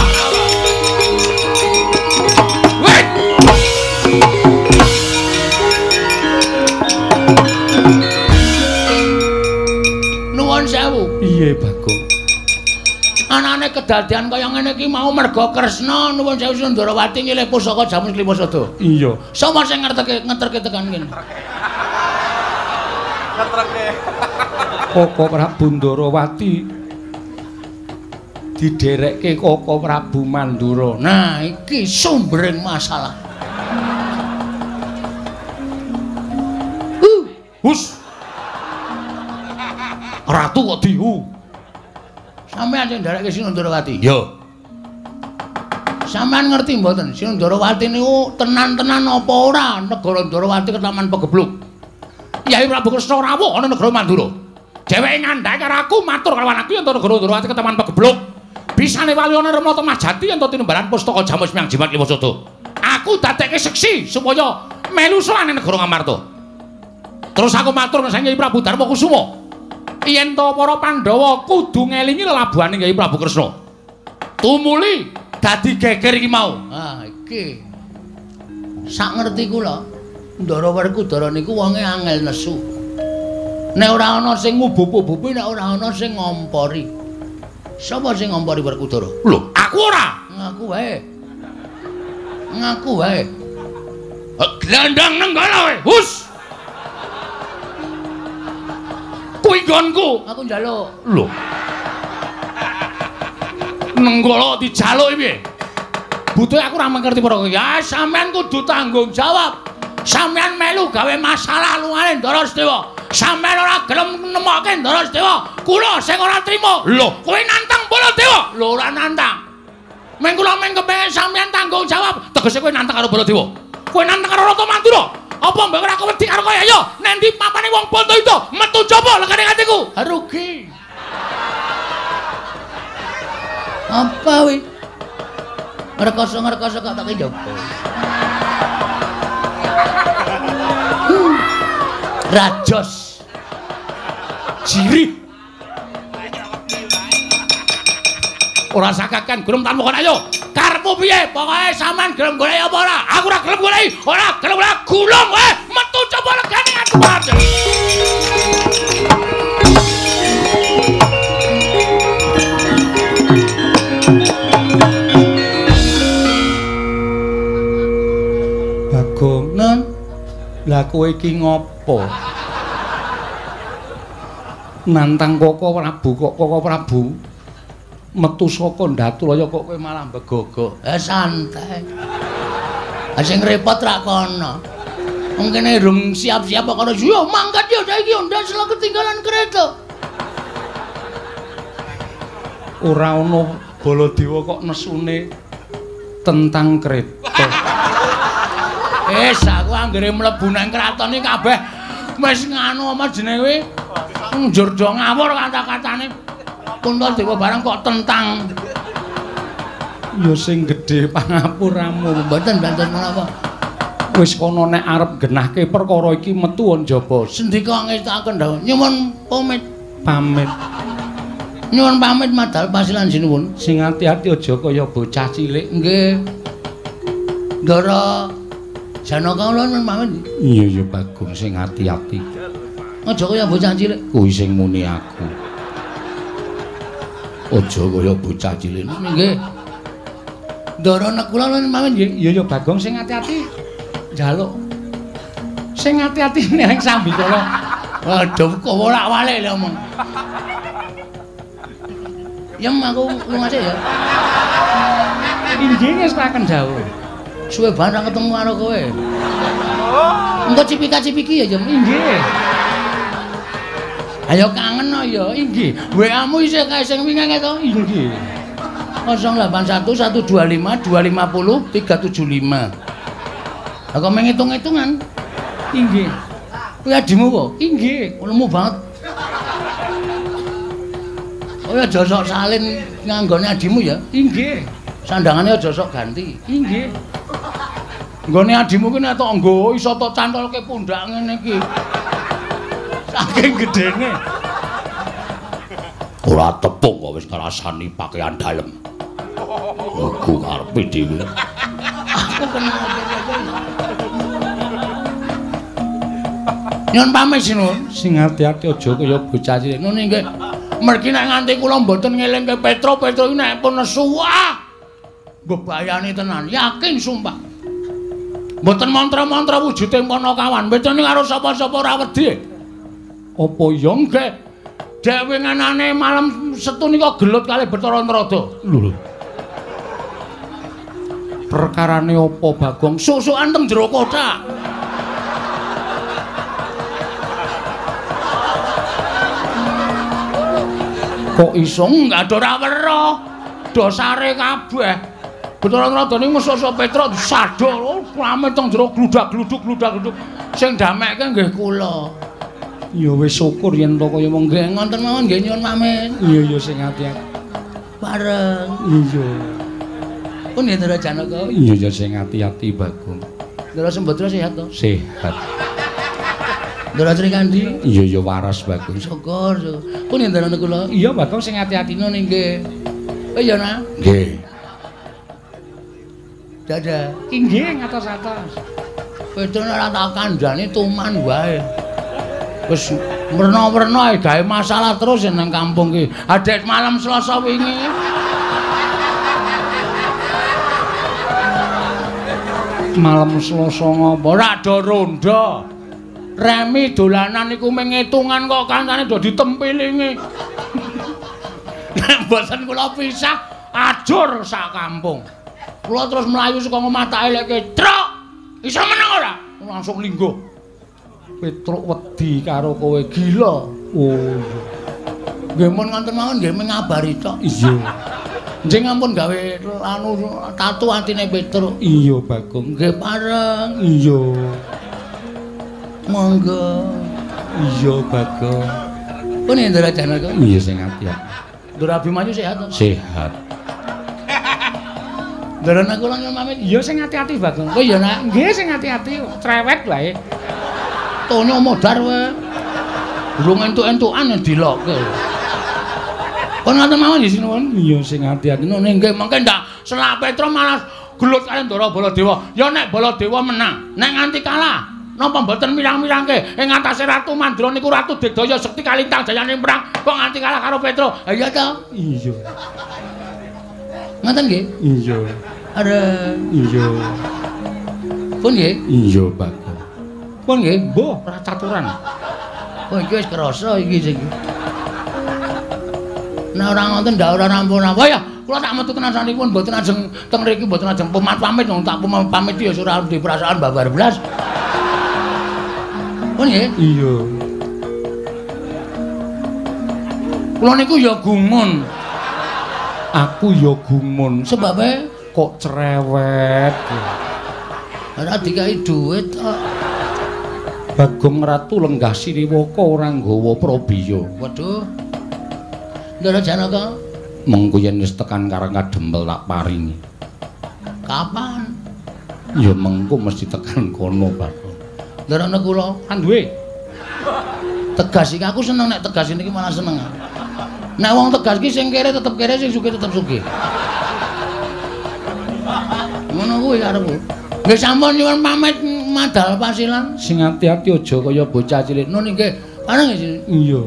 Speaker 1: Wait. Nuwun sewu. Piye, Bagong? Anane kedadian kaya ngene iki mau merga Kresna nuwun sewu Sundarawati ngilih pusaka jamus Klimasada. Iya. Sapa sing ngeterke tekan kene? Ngeterke. Koko Prabu Ndarawati diderekke Koko Prabu Mandura. Nah, iki sumbering masalah. Hus. Ratu kok dihu. Sampeyan sing nderekke Sinundarawati.
Speaker 4: Yo.
Speaker 1: Sampeyan ngerti mboten Sinundarawati niku tenan-tenan apa ora negara Ndarawati ketaman pegebluk. Yai Prabu Kresna rawuh ana negara Mandura. Dheweke ngandhake karo aku matur karo anakku yen negara Ndarawati ketaman pegebluk. Bisane wali ana Remata Majati yen tinembalan pustaka jamus Hyang Jimat Klimasada. Aku dadekke seksi supaya melu sowan negara Ngamarta. Terus aku matur nang Hyai Prabu Darma Kusuma. Yen to para Pandhawa kudu ngelingi lelabuhane Hyai Prabu Kresna. Tumuli dadi geger iki mau. Ah, iki. sak ngerti kula Ndara Werkudara niku wonge angel nesu. Nek ora ana sing ngubup-ubupi, nek ora ana sing ngompori. Sapa sing ngompori Werkudara?
Speaker 4: Lho, aku ora.
Speaker 1: Ngaku wae. Ngaku wae.
Speaker 4: Glandang nenggala wae. Hus. Kuwi nggonku.
Speaker 1: Aku njaluk.
Speaker 4: Lho. Nenggala dijaluk piye?
Speaker 1: Butuhe aku ora mengerti para kowe. Ya sampean kudu tanggung jawab. Sampean melu gawe masalah lungane Ndara Sedewa. Sampean ora gelem nemokke Ndara Sedewa. Kula sing ora trima.
Speaker 4: Lho,
Speaker 1: kowe nantang Baladewa. Lho ora nantang. Meng kula meng kepengin sampean tanggung jawab. Tegese kowe nantang karo Baladewa. Kowe nantang karo Rata Mandura. Apa mbok ora wedi karo kowe? Ayo, nek ndi papane wong Bondo itu metu coba lekane atiku. Rugi. Apa wi? Ngerkoso-ngerkoso kok tak njaba. Rajos. Jirih. Ora sakakan gelem tanmukan ayo. Karepmu piye? Pokoke sampean gelem golek apa ora? Aku ora gelem golek. Ora gelem golek gulung wae. Metu coba legane aku wae. Bagong, Nun. Lah kowe iki ngopo? Nantang Koko Prabu metu saka Ndaturaya kok kowe malah begogok. Santai. Sing repot ra kono. Wong kene durung siap-siap kok karo yo mangkat yo saiki yo ndas lho ketinggalan kereta. Ora ono Baladewa kok nesune tentang kereta. Aku anggere mlebu nang kraton iki kabeh wis nganu apa jenenge kuwi njur do ngawur kata-katane Puntadewa barang kok tentang ya sing gedhe pangapuramu mboten banten menapa wis kono nek arep genahke perkara iki metu njaba sendika ngestaken dawuh nyuwun pamit nyuwun pamit madal pasilan sinuwun sing ati-ati aja kaya bocah cilik nggih Ndara Janaka kula men pamit. Iya Bagong sing ati-ati. Aja kaya bocah cilik. Kuwi sing muni aku. Aja kaya bocah cilik. Nggih. Ndara nek kula men pamit nggih. Iya Bagong sing ati-ati. Njaluk. Sing ati-ati ning sambikala. Waduh kok wolak-walik lho omong. Yem aku lunga sik ya. Inggih wis paken dawuh. Suwe banget ketemu karo kowe. Engko cipika-cipiki ya, Jem. Inggih. Ayo kangen ya, inggih. WA-mu isih kae sing wingi to? Inggih. 081 125 250 375. Lah kok menghitung-hitungan? Inggih. Kuwi adimu kok? Inggih. Lemu banget. Oh ya josok salin nganggone adimu ya? Inggih. Sandangane aja sok ganti. Inggih. Nggone adimu ki nek tok nggo iso tok cantolke pundak ngene iki. Saking gedene.
Speaker 4: Ora tepung kok wis ngrasani pakaian dalem. Aku karepe dhewe.
Speaker 1: Aku kenal Nyun pamit sinun. Sing ati-ati aja kaya bocah cilik. Nun nggih. Mergi nek nganti kula mboten ngelingke Petro iki nek pun nesu bebayani tenan, yakin sumpah. Mboten mantra-mantra wujude Panakawan, betene karo sapa-sapa ora wedi. Apa ya nggih? Dhewe nganane malam setu nika gelut kalih Bathara Narada. Lho. Perkarane apa Bagong? Susukan teng jero kotak. Kok iso enggak ora weruh. Dosare kabeh. Bathara Narada niku musuh Petra disadol rame teng jero gludak-gluduk. Sing damekke nggih kula. Ya wis syukur yen to kaya mong nggih ngoten mawon nggih nyuwun pamit. Iya sing ati-ati. Bareng. Iya. Pun ya Ndara Janaka. Iya sing ati-ati Bagong. Ndara Sembadra sehat to? Sehat. Ndara Srikandi? Iya waras Bagong. Syukur. Pun ya Ndara kula. Iya Bagong sing ati-ati nggih. Oh iya nah.
Speaker 4: Nggih.
Speaker 1: Dadah. Inggih ngatos-atos. Petruk ora tak kandhani tuman wae. Wis merna-merna gawe masalah terus nang kampung ki. Adek malam Selasa wingi. Malam Selasa ngopo? Ora do ronda. Remi dolanan iku mung ngitungan kok kancane do ditempilingi. Nek mboten kula pisah ajur sak kampung. Kula terus mlayu saka omah tak eleke, "Truk, iso meneng ora?" Langsung lingguh. Petruk wedi karo kowe gila. Oh. Nggih mun ngoten mawon nggih ngabari tok. Iya. Njing ampun gawe anu tatu atine Petruk. Iya, Bagong. Nggih pareng. Iya. Monggo. Iya, Bagong. Pun Indra Janaka. Iya sing ati-ati. Ndara Abimanyu sehat to? Sehat. Ndara kula nyuwun pamit. Iya sing ati-ati, Bagong. Kowe ya nggih sing ati-ati, cerewet wae. Tonyo modar wae. Durung entuk-entukan dilokke. Pun ngoten mawon nggih sinuwun. Iya sing ati-ati. Nggih mengke ndak selak Petruk malah gelut kalian Ndara Baladewa. Ya nek Baladewa menang, nek nganti kalah, napa mboten mirang-mirangke ing atase Ratu Mandra niku Ratu Digdaya Sekti kalintang jayane perang kok nganti kalah karo Petruk. Ha iya to? Iya. Ngoten nggih? Iya. Are iya. Pun nggih? Iya, Pak. Pun nggih, mbuh ora caturan. Oh iki wis krasa iki sing. Nek ora ngoten ndak ora rampun apa ya. Kula tak metu tenan sanipun mboten ajeng teng mriki mboten ajeng pamit wong tak pamit ya ora di perasaan babar blas. Pun nggih? Iya. Kula niku ya gumun. Aku ya gumun. Sebabe kok cerewet. Ora dikai dhuwit kok. Bagong Ratu lenggah Sriwaka ora nggawa prabiya. Waduh. Ndara Janaka, mengko yen wis tekan Karang Kadempel tak paringi. Kapan? Ya mengko mesti tekan kono, Bagong. Ndarane kula kan duwe. Tegas iki aku seneng nek tegas niki malah seneng. Nek wong tegas ki sing kere tetep kere, sing sugih tetep sugih. Ngono kuwi karepku. Nggih sampun nyuwun pamit madal pasilan. Sing ati-ati aja kaya bocah cilik. Nun nggih. Pareng nggih. Iya.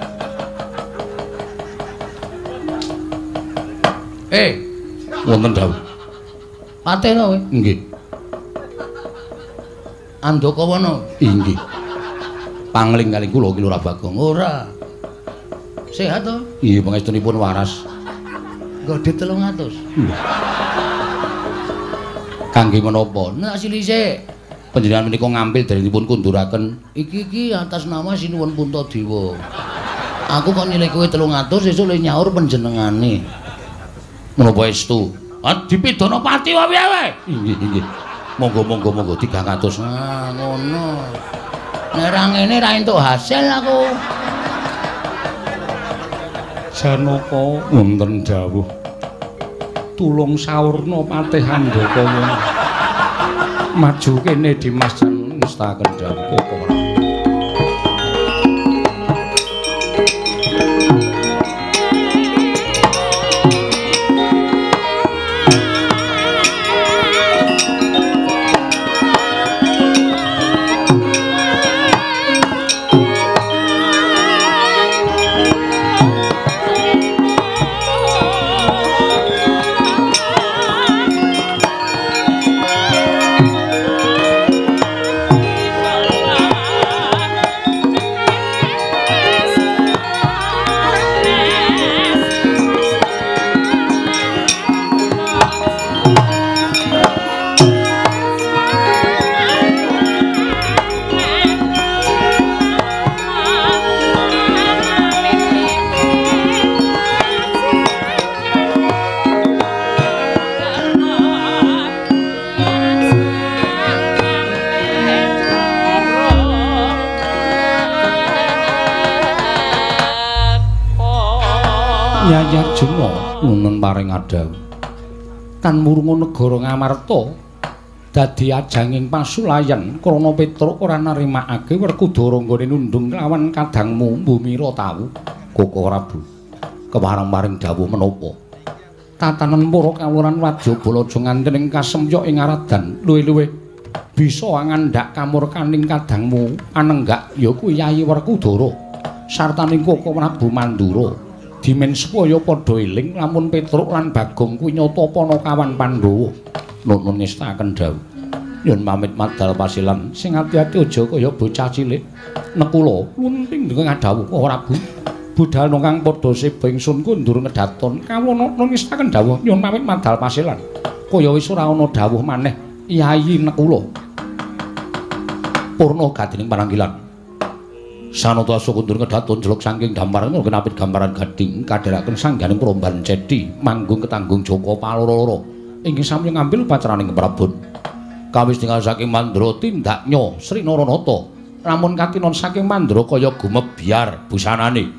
Speaker 1: Wonten dawuh. Patena kowe? Nggih. Andakawana? Inggih. Pangling kali kula ki Lurah Bagong. Ora. Sehat to? Iya, pangestunipun waras. Godhet 300. Kangge menapa? Nek silisik panjenengan menika ngambil darinipun kunduraken iki atas nama Sinuwun Puntadewa. Aku kok nilai kowe 300 sesuk le nyaur panjenengane. Menapa estu? Dipidana pati wae wae. Inggih. Monggo 300. Ah, ngono. Nek ra ngene ra entuk hasil aku. Janaka wonten dawuh. Tulung sawurna patih Handaka. Maju kene Dimas jan ngestaken dawuh kok. Yayarjuna nuwun paring adhawu. Kan murunga negara Ngamarta dadi ajanging pasulayan krana Petruk ora narimakake Werkudara nggone nundung lawan kadangmu Mbumira tawu. Koko Prabu kepareng-paring dawuh menapa? tatanan para kawuran Wadyabala aja nganti ing kasemyok ing aradan luwih-luwih bisa ngandhak kamurkaning kadangmu anenggak ya kuwi Yayi Werkudara sartaning Koko Prabu Mandura dimen supaya padha eling lamun Petruk lan Bagong kuwi nyata Panakawan Pandhawa nuwun ngestaken dawuh yen pamit madal pasilan sing ati-ati aja kaya bocah cilik nekula lunting dengan dawuh Prabu budal kang padha seba ingsun kundur ngedaton kawono ngestaken dawuh nyuwun pamit madal pasilan kaya wis ora ana dawuh maneh Yayi nekula purna gadining pananggilan sanata kundur ngedaton jeluk saking gambaran kenapit gambaran gading kadheraken sangganing peromban cedhi manggung ketanggung Joko paloro-loro inggih sami ngambil pacaraning Prabon kawis tinggal saking Mandra tindaknya Sri Naranata lamun katinon saking Mandra kaya gumebyar busanane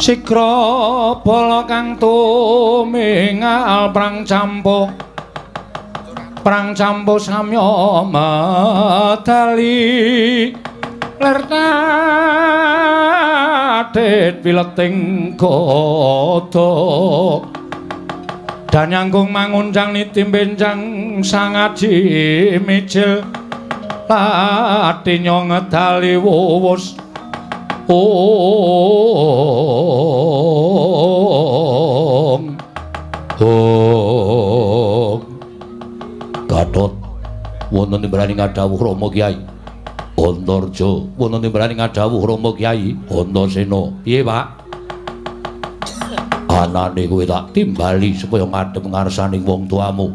Speaker 1: Sikra bala kang tumingal Prang campo samya medali lertadet pileting godo dan nyanggung mangunjang nitim benjang sangaji micil latinyo ngedali wuwus Gatot wonten timbrani ngadhawuh Rama Kyai Antarja wonten timbrani ngadhawuh Rama Kyai Antasena piye Pak anane kowe tak timbali supaya ngadhep ngarsaning wong tuamu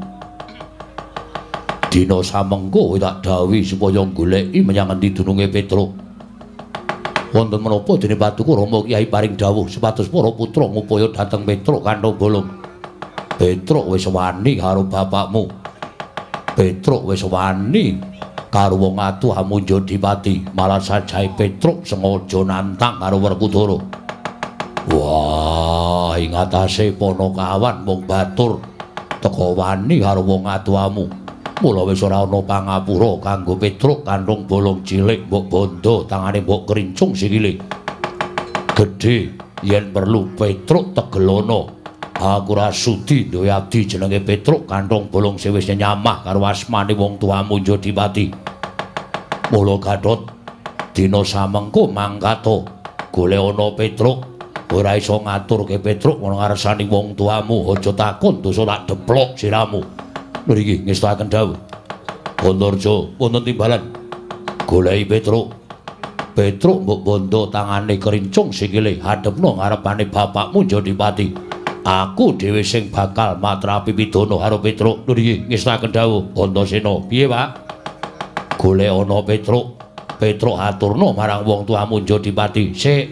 Speaker 1: dina samengko kowe tak dawuhi supaya goleki menyang endi dununge Petruk wonten menapa dene patuku Rama Kyai paring dawuh supados para putra ngupaya dhateng Petruk kantong bolong Petruk wis wani karo bapakmu Petruk wis wani karo wong atuh Amunjadipati malah sajahe Petruk sengaja nantang karo Werkudara wah ing atase Panakawan mung batur teka wani karo wong atuhamu mula wis ora ana pangapura kanggo Petruk kantong bolong cilik mbok bondo tangane mbok kerincung sikile gedhe yen perlu Petruk tegelono aku ora sudi duwe abdi jenenge Petruk kantong bolong sing wis nyamah karo asmane wong tuamu Jodipati. Mula Gatot dina samengko mangkato golek ana Petruk ora iso ngaturke Petruk ana ngarsane wong tuamu aja takon dosa tak deplok siramu. Mriki ngestakaken dawuh. Antarja wonten timbalan goleki Petruk. Petruk mbok bondo tangane kerincung sikile hadepno ngarepane bapakmu Jodipati. Aku dhewe sing bakal matrapi pidana karo Petruk. Nggih, ngestakaken dawuh Antasena. Piye, Pak? Golek ana Petruk. Petruk aturno marang wong tuamu Jodipati. Sik.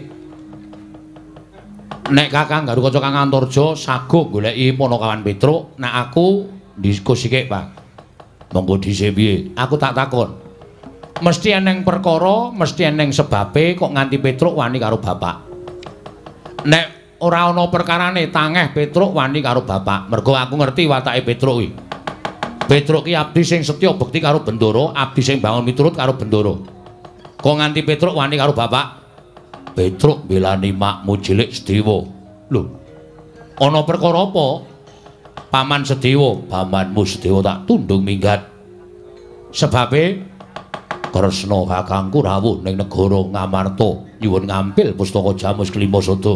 Speaker 1: Nek Kakang Garukaca Kang Antarja sago goleki Panakawan Petruk, nek aku diskusikake, Pak. Monggo dhisik piye? Aku tak takon. Mesti eneng perkara, mesti eneng sebabe kok nganti Petruk wani karo bapak. Nek ora ana perkarane tangeh Petruk wani karo bapak. Mergo aku ngerti watake Petruk kuwi. Petruk ki abdi sing setya bekti karo Bendoro, abdi sing bangun miturut karo Bendoro. Kok nganti Petruk wani karo bapak? Petruk belani makmu cilik Sedewa. Lho. Ana perkara apa? Paman Sedewa, pamanmu Sedewa tak tundung minggat. Sebabe Kresna kakangku rawuh ning negara Ngamarta nyuwun ngampil pustaka Jamus Kelima Sada.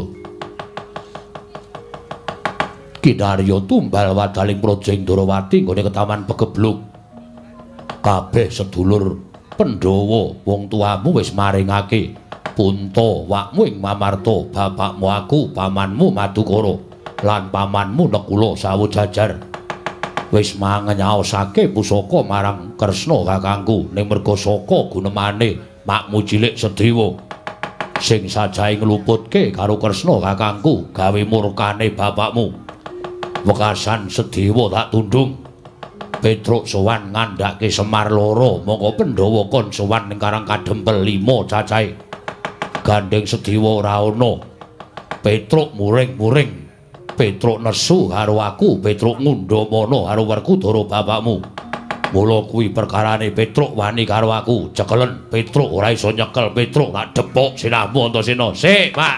Speaker 1: Kinarya tumbal wadaling Projeng Ndrawati nggone ketaman Pegebluk. Kabeh sedulur Pandhawa wong tuamu wis maringake punta wakmu ing Mamarta, bapakmu aku, pamanmu Madukara lan pamanmu Nekula Sawojajar. Wis mangenyaosake pusaka marang Kresna kakangku ning merga saka gunemane makmu cilik Sedewa sing sajahe ngluputke karo Kresna kakangku gawe murkane bapakmu. Wekasan Sedewa tak tundung. Petruk sowan ngandhake Semar loro, mongko Pandhawa kon sowan ning Karang Kadempel 5 cacahe. Gandeng Sedewa ora ana. Petruk muring-muring. Petruk nesu karo aku, Petruk ngundhamana karo Werkudara bapakmu. Mula kuwi perkarane Petruk wani karo aku, cekelen Petruk ora iso nyekel Petruk tak depok sinahmu Antasena. Sik, Pak.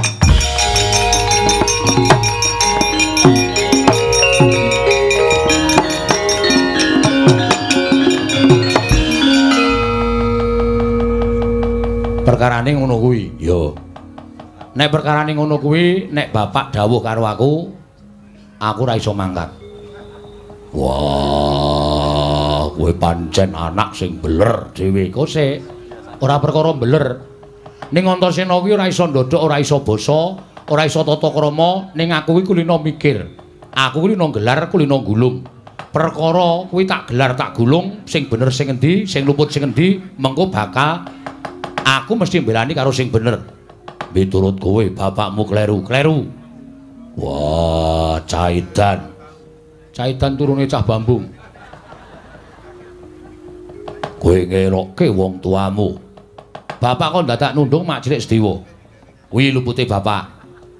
Speaker 1: Perkarane ngono kuwi. Yo. Nek perkarane ngono kuwi, nek bapak dawuh karo aku ora iso mangkat. Wah, kowe pancen anak sing beler dhewe. Kok sik ora perkara beler. Ning Antasena kuwi ora iso ndodhok, ora iso basa, ora iso tata krama, ning aku kuwi kulino mikir. Aku kulino gelar, kulino gulung. Perkara kuwi tak gelar tak gulung, sing bener sing endi, sing luput sing endi, mengko bakal aku mesti mbelani karo sing bener. Miturut kowe bapakmu kleru. Wah, Caidan. Caidan turune cah Bambung. Kowe ngerokke wong tuamu. Bapak kok dadak nundung mak cilik Sedewa. Kuwi lupute bapak.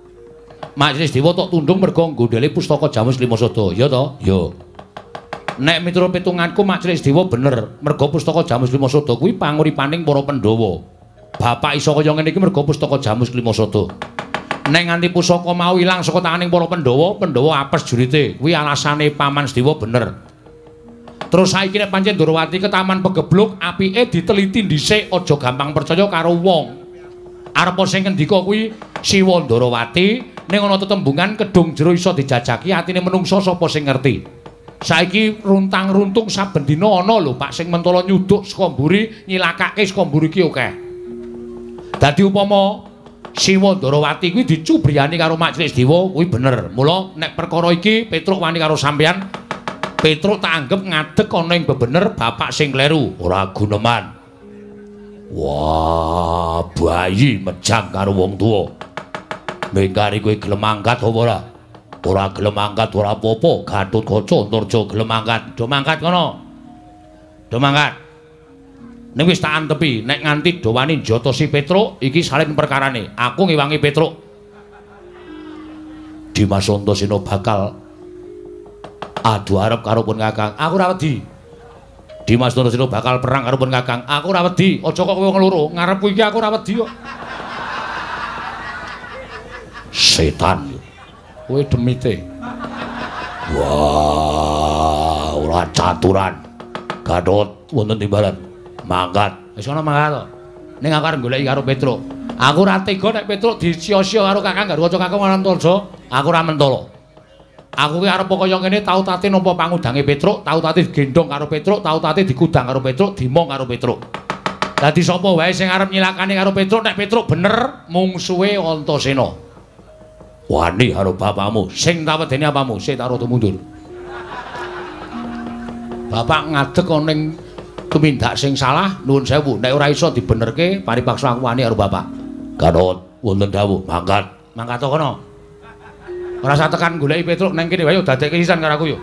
Speaker 4: Majelis Dewa tok tundung mergo nggondhele pustaka Jamus Lima Sada, ya to? Ya. Nek miturut pitunganku Majelis Dewa bener, mergo pustaka Jamus Lima Sada kuwi panguripaning para Pandhawa. Bapak iso kaya ngene iki mergo pustaka Jamus Lima Sada. Nek nganti pusaka mau ilang saka tanganing para Pandhawa, Pandhawa apes jurite. Kuwi alasane Paman Dewa bener. Terus saiki nek pancen Ndrawati ke taman pegebluk, apike diteliti dhisik, aja gampang percaya karo wong. Arep sing ngendika kuwi Siwa Ndrawati, ning ana tetembungan kedung jero iso dijajaki atine menungsa sapa sing ngerti. Saiki runtang-runtung saben dina ana lho Pak sing mentala nyuduk saka mburi, nyilakake saka mburi ki akeh. Dadi upama Siwa Ndrawati kuwi dicubriyani karo Majelis Dewa kuwi bener. Mula nek perkara iki Petruk wani karo sampeyan, Petruk tak anggap ngadeg ana ing bebener bapak sing kleru, ora guneman. Wah, bayi mejang karo wong tuwa. Mengkari kowe gelem angkat apa ora? Ora gelem angkat ora apa-apa, Gatotkaca Antarja gelem angkat. Do mangkat kono. Do mangkat. Ning wis tak antepi, nek nganti do wani njata si Petruk, iki salin perkarane. Aku ngewangi Petruk. Dimas Antasena bakal adu arep karo pun Kakang. Aku ora wedi. Dimas Antasena bakal perang karo pun Kakang. Aku ora wedi. Aja kok kowe ngloro. Ngarepku iki aku ora wedi kok. Setan. Kowe demite. Wah, ora caturan. Gatot wonten timbalan. Mangkat. Wis ana mangkat to. Ning aku arep goleki karo Petruk. Aku ora tega nek Petruk disia-sia karo Kakang karo kanca Kakang Antarja. Aku ora mentala. Aku ki arep kaya ngene tau tate nampa pangudange Petruk, tau tate digendhong karo Petruk, tau tate digudang karo Petruk, dimong karo Petruk. Dadi sapa wae sing arep nyilakane karo Petruk nek Petruk bener mungsuhe Antasena. Wani karo bapakmu, sing tak wedeni apamu, sik tak rada mundur. Bapak ngadeg ana ning tumindak sing salah, nuwun sewu, nek ora iso dibenerke, paripaksa aku wani karo bapak. Garot wonten dawuh, mangkat. Mangkat to kono. Ora usah tekan goleki Petruk nang kene wae yo dadekke sisan karo aku yo.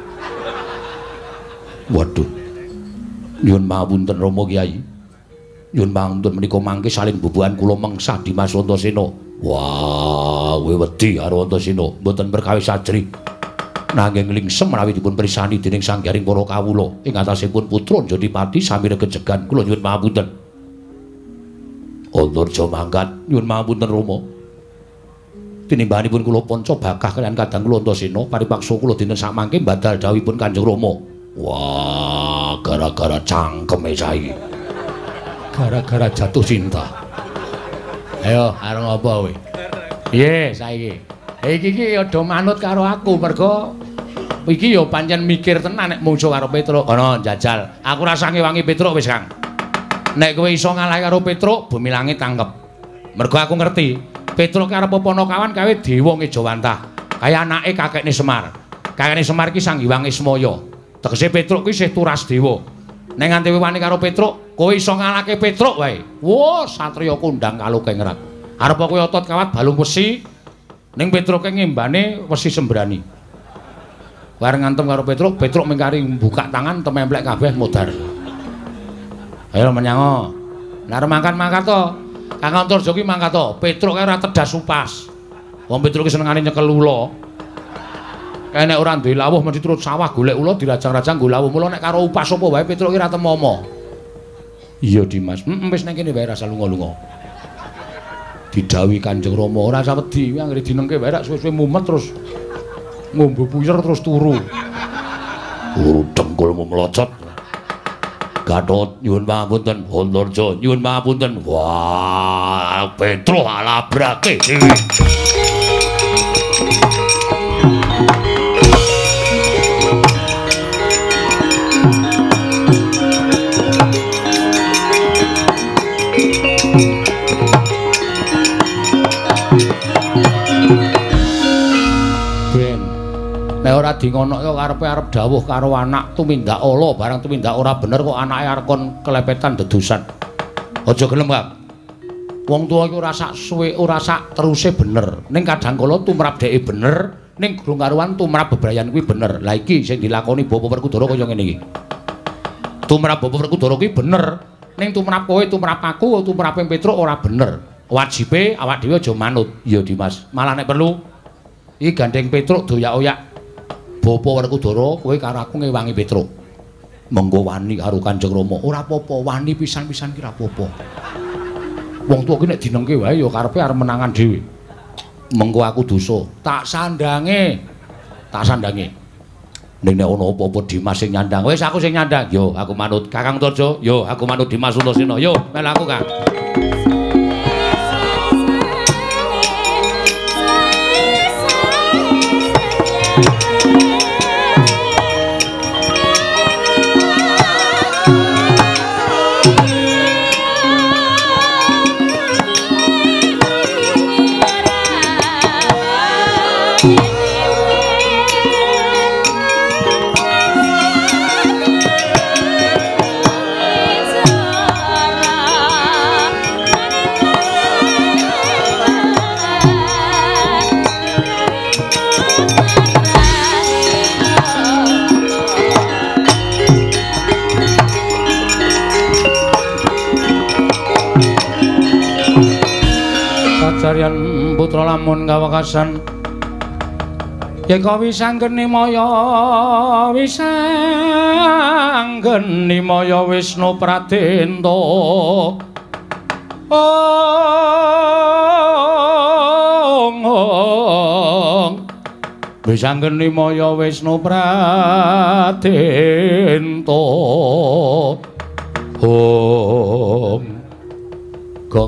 Speaker 4: Waduh. Nyuwun pangapunten Rama Kyai. Nyuwun pangapunten menika mangke salin bubuhan kula mengsah Dimas Antasena. Wah, kowe wedi karo Antasena, mboten perkawis ajri. Nanging lingsem menawi dipun prisani dening sanggaring para kawula ing atasipun putra Jodipati sami regejegan. Kula nyuwun pangapunten. Antarja mangkat, nyuwun pangapunten Rama. Tinimbanipun kula panca bakah kaliyan kadang kula Antasena paripaksa kula dinten sakmangke badal dawuhipun Kanjeng Rama. Wah, gara-gara cangkeme saiki. Gara-gara jatuh cinta. Ayo, areng apa kowe? Piye saiki? Iki iki ya do manut karo aku mergo iki ya pancen mikir tenan nek mungsuh karo Petruk. Kono njajal. Aku rasah ngewangi Petruk wis, Kang. Nek kowe iso ngalahi karo Petruk, bumi langit tangkep. Mergo aku ngerti Petruk arep ponokawan kawe Dewa Ngejawantah. Kaya anake kakekne Semar. Kakekne Semar ki Sang Hyang Ismaya. Tegese Petruk ki isih turas dewa. Nek nganti wani karo Petruk, kowe iso ngalahke Petruk wae. Wah, satriya kondang kalukengrat. Arep kowe otot kawat balung wesi, ning Petruk ngembane wesi sembrani. Bareng ngantem karo Petruk, Petruk mengkari buka tangan tememplek kabeh modar. Ayo menyango. Nek arep mangkat-mangkat to. Kang Antarja ki mangkat to, Petruk ora tedas upas. Wong Petruk ki senengane nyekel ula. Nek ora duwe lawuh mesti turut sawah golek ula dirajang-rajang nggo lawuh. Mula nek karo upas apa wae Petruk ki ora temomo. Iya Dimas, wis nang kene wae rasa lunga-lunga. Didhawuhi Kanjeng Rama ora usah wedi, anggere dinengke wae rak suwe-suwe mumet terus ngombe puyer terus turu. Turu dengkulmu melocot. Gatot nyuwun pangapunten, Antarja nyuwun pangapunten. Wah, Petruk alabrake. Nek ora dingonok kok karepe arep dawuh karo anak tumindak ala barang tumindak ora bener kok anake arep kon kelepetan dedusan. Aja gelem, Kang. Wong tuwa iki ora sak suwe ora sak teruse bener. Ning kadang kala tumrap dheke bener, ning durung karuan tumrap bebrayan kuwi bener. Lah iki sing dilakoni Bapak Werkudara kaya ngene iki. Tumrap Bapak Werkudara kuwi bener, ning tumrap kowe, tumrap aku, tumrap Petruk ora bener. Wajibe awak dhewe aja manut. Iya Dimas. Malah nek perlu
Speaker 1: Iki gandeng Petruk doyak-oyak. Bapa Werkudara, kowe karo aku ngewangi Petruk. Mengko wani karo Kanjeng Rama. Ora apa-apa, wani pisan-pisan ki ora apa-apa. Wong tuwa ki nek dinengke wae ya karepe arep menangan dhewe. Mengko aku dosa, tak sandange. Ning nek ana apa-apa Dimas sing nyandang, wis aku sing nyandang. Yo, aku manut Kakang Torjo. Yo, aku manut Dimas Suntasena. Yo, melu aku, Kang. Sajarian putra lamun kawekasan yen kowe wisanggeni maya Wisnu Pradenta wisanggeni maya Wisnu Pradenta gong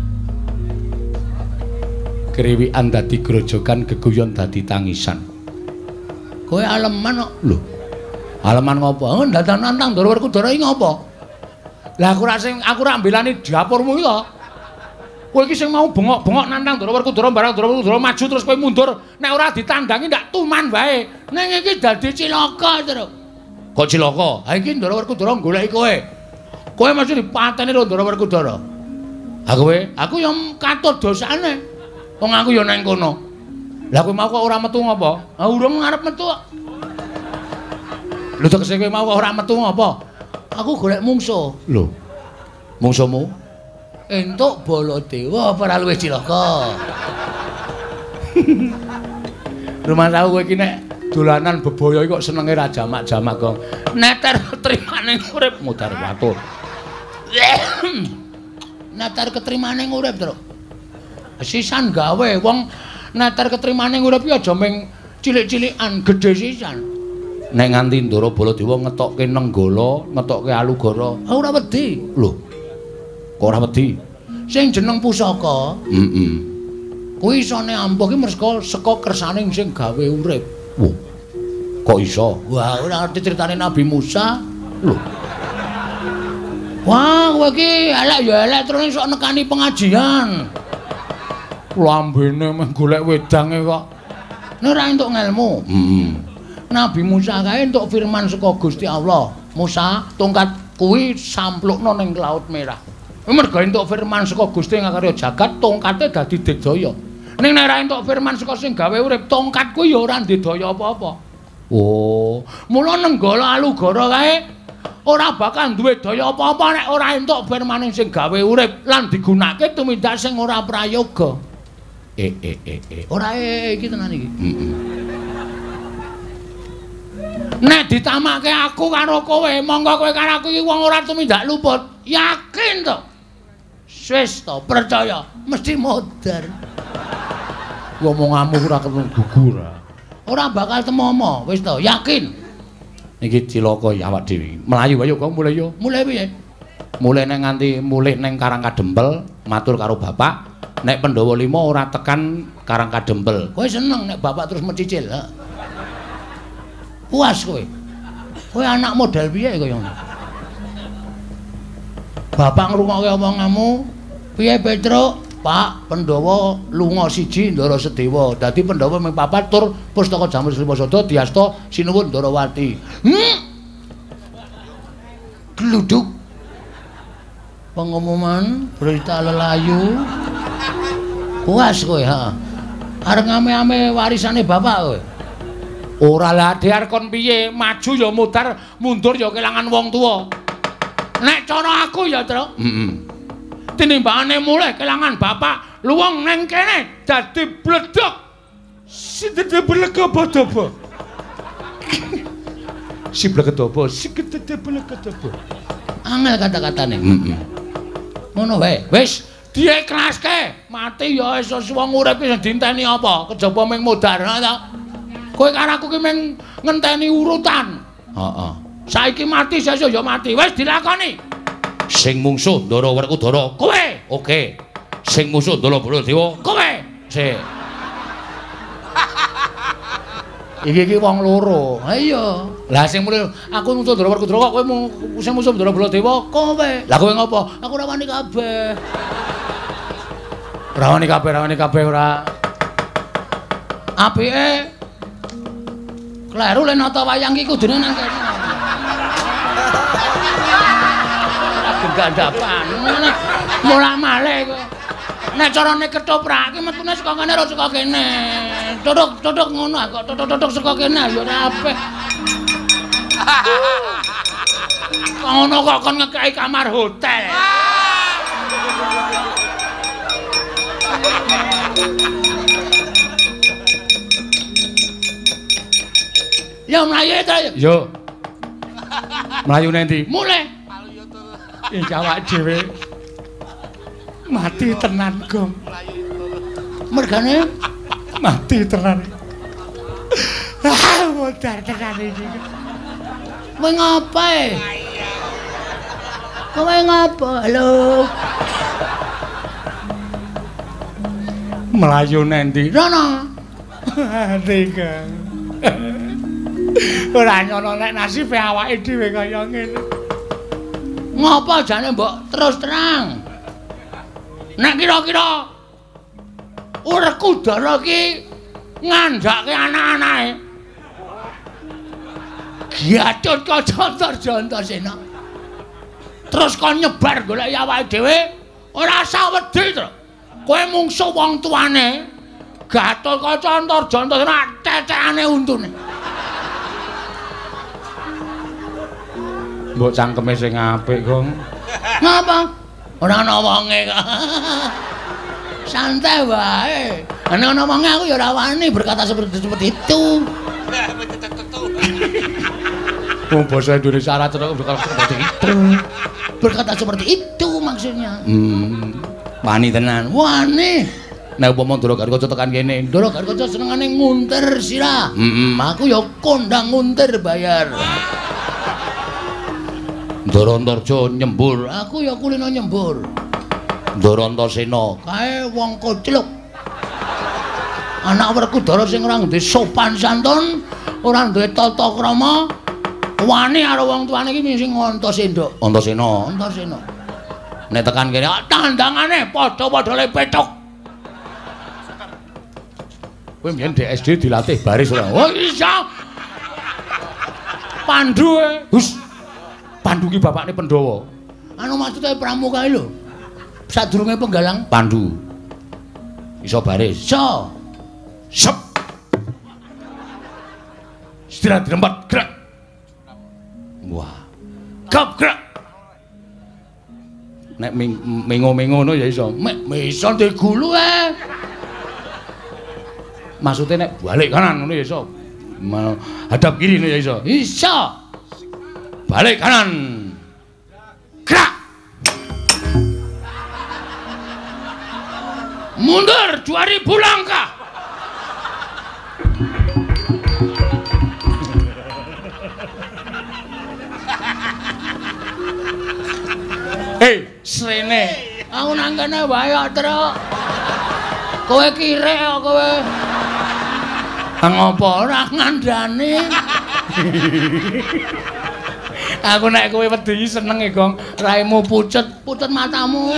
Speaker 1: kriwikan dadi grojogan geguyon dadi tangisan. Kowe aleman kok. Lho. Aleman ngopo? Ndadak nantang Ndara Werkudara iki ngopo? Lah aku ora mbelani dapurmu iki to. Kowe iki sing mau bengok-bengok nantang Ndara Werkudara barang Ndara Werkudara maju terus kowe mundur. Nek ora ditandangi ndak tuman wae. Ning iki dadi cilaka terus. Kok cilaka? Ha iki Ndara Werkudara goleki kowe. Kowe mesti dipateni karo Ndara Werkudara. Ha kowe, aku yang katut dosane. Wong aku ya nang kono. Lah kowe mau kok ora metu ngopo? Ah urung ngarep metu kok. Lho tegese kowe mau kok ora metu ngopo? Aku golek mungsuh. Lho. Mungsuhmu? Entuk Baladewa apa ora luwih cilaka? Rumah tahu kowe iki nek dolanan bebaya kok senenge ra jamak-jamak kok. Neter ketrimane urip mudhar watur. Neter ketrimane urip, Tru. Sisan gawe wong neter ketrimane urip ya aja ming cilik-cilikan, gedhe sisan. Nek nganti Ndara Baladewa ngetokke Nenggala, ngetokke Alugara, ora wedi. Lho. Kok ora wedi? Sing jeneng pusaka, kuwi isone ampuh ki merga saka kersaning sing gawe urip. Wah. Kok iso? Wah, ora ngerti critane Nabi Musa. Lho. Wah, kowe iki elek ya elek terus sok nekani pengajian. Lambene meh golek wedange kok. Nek ora entuk ngelmu. Nabi Musa kae entuk firman saka Gusti Allah. Musa, tongkat kuwi samplukno ning Laut Merah. Mergo entuk firman saka Gusti ngakarya jagat, tongkate dadi digdaya. Ning nek ora entuk firman saka sing gawe urip, tongkat kuwi ya ora ndedaya apa-apa. Oh, mula Nenggala Alugara kae ora bakal duwe daya apa-apa nek ora entuk firman sing gawe urip lan digunakake tumindak sing ora prayoga. Ora iki tenan iki. Nek ditamake aku karo kowe, monggo kowe karo aku iki wong ora tumindak luput. Yakin to? Wis to, percaya, mesti modar. Ngomonganmu ora ketemu gugur. Ora bakal temomo, wis to, yakin. Iki cilaka ya awak dhewe. Melayu ayo kok mulai yo. Mulai piye? Mulai nang nganti mulih ning Karang Kadempel, matur karo bapak. Nek Pandhawa 5 ora tekan Karang Kadempel. Kowe seneng nek bapak terus mencicil, ha? Puas kowe. Kowe anak model piye kaya ngono? Bapak ngrungokke omonganmu, piye Petruk? Pak, Pandhawa lunga siji Ndara Sedewa. Dadi Pandhawa ming papat tur pustaka Jamur Sriwasada diasta sinuwun Ndarawati. Gluduk. Pengumuman berita lelayu. Puas kowe, ha. Arep ngame-ame warisane bapak kowe. Ora lah Dear kon piye? Maju ya mudar, mundur ya kelangan wong tuwa. Nek cara aku ya, Tru. Tinimbangane mulih kelangan bapak, luwung neng kene dadi bledok. Sidede belekobodobo. Si blekedobo, sidede belekodobo. Angel kata-katane. Ngono wae. Wis diikhlaske. Mati ya iso wong urip sing dinteni apa? Kejaba ming modar ta. Kowe karo aku ki ming ngenteni urutan. Heeh. Saiki mati sesuk ya mati. Wis dilakoni. Sing mungsuh Ndara Werkudara kowe. Oke. Sing musuh Ndara Baladewa kowe. Sik. Iki wong loro. Ha iya. Lah sing mulih aku musuh Ndara Werkudara kok kowe sing musuh Ndara Baladewa kowe. Lah kowe ngopo? Aku ora wani kabeh. Ora wani kabeh ora. Apike kleru len nata wayang iki kudune nang kene. Gendapan. Mulak malih kowe. Nek carane ketoprak iki metune saka kene ora saka kene. Tutuk ngono kok tutuk saka kene ya ora apik. Ngono kok kon ngekeki kamar hotel. Ya mlayu ta ya. Yo. Mlayu nendi? Mulih. Iki awak dhewe mati tenan, Gong. Mergane mati tenan. Modar tenan iki. Kowe ngapae? Kowe ngapa? Halo. Melayu nendi? Rono. Tiga. Ora nyono nek nasibe awake dhewe kaya ngene. Ngapa jane mbok terus terang? Nek kira-kira Werkudara ki ngandhake anak-anake. Giatut kaca Antarjanta. Terus kon nyebar golek awake dhewe, ora usah wedi to. Kowe mungsuh wong tuane. Gatotkaca Antarjanta ora cecekane untune. Mbok cangkeme sing apik, Gong. Ngapa? Ora ana wonge kok. Santai wae. Nek ana wonge aku ya ora wani berkata seperti itu. Wong basa Indonesia ora berkata seperti itu. Berkata seperti itu maksudnya. Wani tenan. Wani. Nek upama Ndara Garkaca tekan kene, Ndara Garkaca senengane nguntir sirah. Aku ya kondang nguntir bayar. Ndara Antarja nyembur, aku ya kulino nyembur. Ndara Antasena kae wong kocluk. Anak Werkudara sing ora duwe sopan santun, ora duwe tata krama, wani karo wong tuane iki sing Antasena. Antasena. Nek tekan kene tandangane padha-padha le petuk. Kowe mbiyen SD dilatih baris ora? Oh iya. Pandu Hus. Pandu ki bapakne Pandhawa. Anu maksude pramuka iki lho. Sadurunge penggalang Pandu. Iso baris. Iso. Sep. Istirahat di tempat gerak. Wah. Gap gerak. Nek mengo-mengo ngono ya iso. Iso digulu Maksudnya nek balik kanan ngono ya iso. Hadap kiri ngono ya iso. Iso. Balik kanan. Gerak. Mundur 2000 langkah. Srene. Aku nang kene wae kok, Truk. Kowe kirek kok kowe. Ngopo ora ngandani? Aku nek kowe wedi seneng e, Gong. Raimu pucet matamu.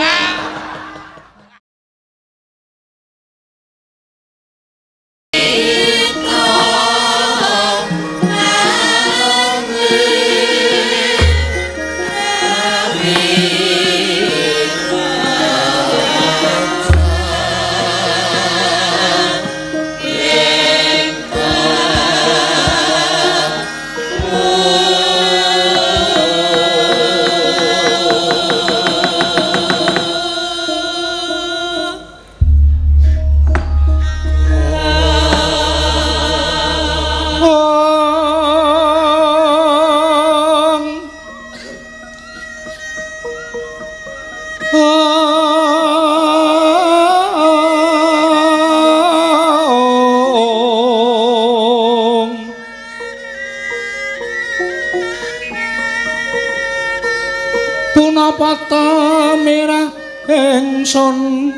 Speaker 1: sunapata mirah ingsun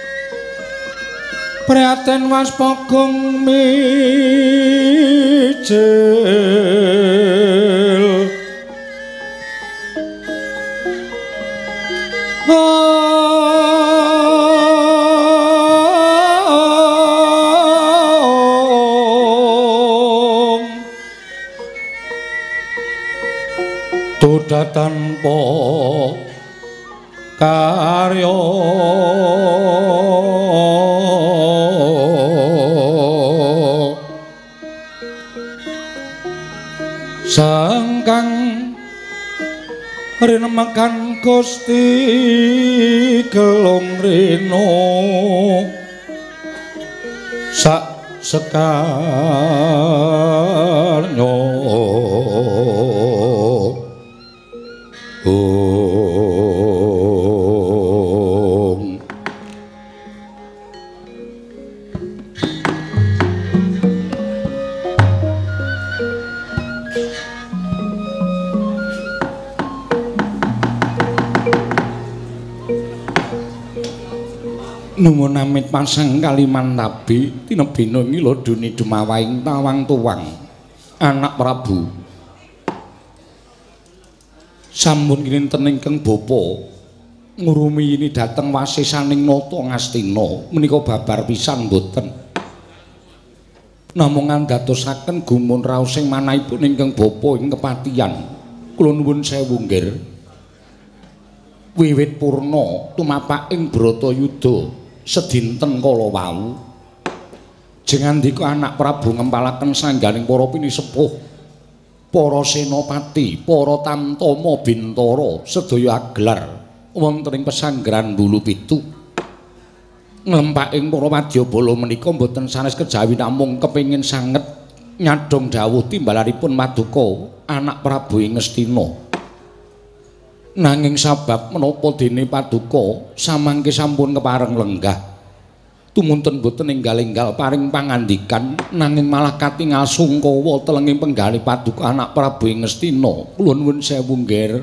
Speaker 1: prihatin waspagong mijil Tuda tanpa karya sangkang rinemekan Gusti gelung rino sak sekarnya Nuwun amit pasang kaliman tabi tinebina ngila duni dumawaing tawang tuwang anak Prabu sampun kinten ingkang bapa ngurumiyini dhateng wasisaning nata ngastina menika babar pisan boten namung ngandatosaken gumun raosing manahipun ingkang bapa ing kepatihan kula nuwun sewu nggih wiwit purna tumapak ing Bratayuda sedinten kala wau jengandika anak Prabu ngempalaken sangganing para pinisepuh para senopati para tamtama bintara sedaya agelar wonten ing pesanggrahan Bulu Pitu nglempaking para wadyabala menika boten sanes kejawi namung kepengin sanget nyadhong dawuh timbalanipun Maduka anak Prabu ing Ngastina nanging sabab menapa dene Paduka samangke sampun kepareng lenggah tumunten boten enggal-enggal paring pangandikan nanging malah katingal sungkawa telenging penggalih Paduka anak Prabu ing Ngastina kula nuwun sewu nggih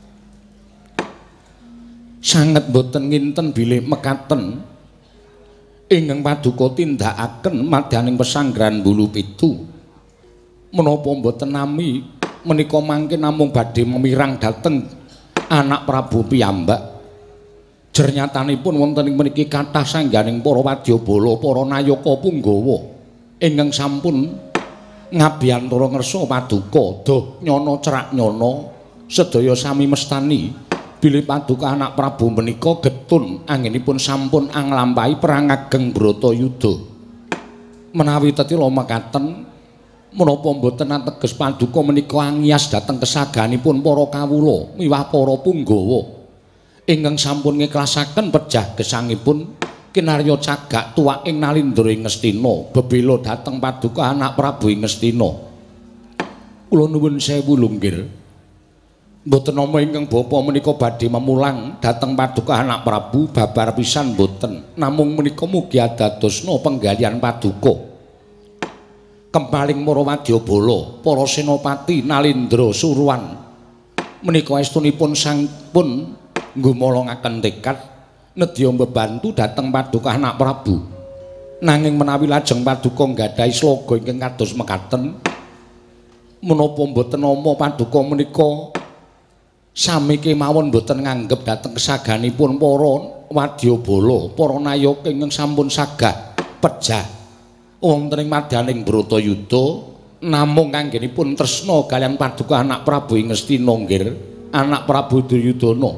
Speaker 1: sanget boten nginten bilih mekaten ingkang Paduka tindakaken madyaning pesanggrahan Bulu Pitu menapa boten nami menika mangke namung badhe memirang dhateng anak Prabu piyambak jernyatanipun wonten ing mriki kathah sangganing para wadyabala para nayaka punggawa ingkang sampun ngabiyantara ngersa Paduka doh nyana cerak nyana sedaya sami mestani bilih Paduka anak Prabu menika getun anggenipun sampun anglampahi perang ageng Bratayuda menawi tetila mekaten menapa mboten ateges Paduka menika angias dhateng kesaganipun para kawula miwah para punggawa ingkang sampun ngiklasaken pejah gesangipun kinarya cagak tuwak ing Nalindra ing Ngastina bebela dhateng Paduka anak Prabu ing Ngastina kula nuwun sewu lunggir mboten nama ingkang bapa menika badhe memulang dhateng Paduka anak Prabu babar pisan mboten namung menika mugi adadosna penggalihan Paduka kempaling para wadyabala para senopati Nalindra Suruwan menika estunipun sampun nggumolongaken tekad nedya mbebantu dhateng Paduka anak Prabu nanging menawi lajeng Paduka nggadahi sloga ingkang kados mekaten menapa mboten nama Paduka menika sami kemawon mboten nganggep dhateng kesaganipun para wadyabala para nayaka ingkang sampun sagah pejah wonten ing madyaning Bratayuda namung kanggenipun tresna kaliyan Paduka anak Prabu ing Ngastina nggih anak Prabu Duryudana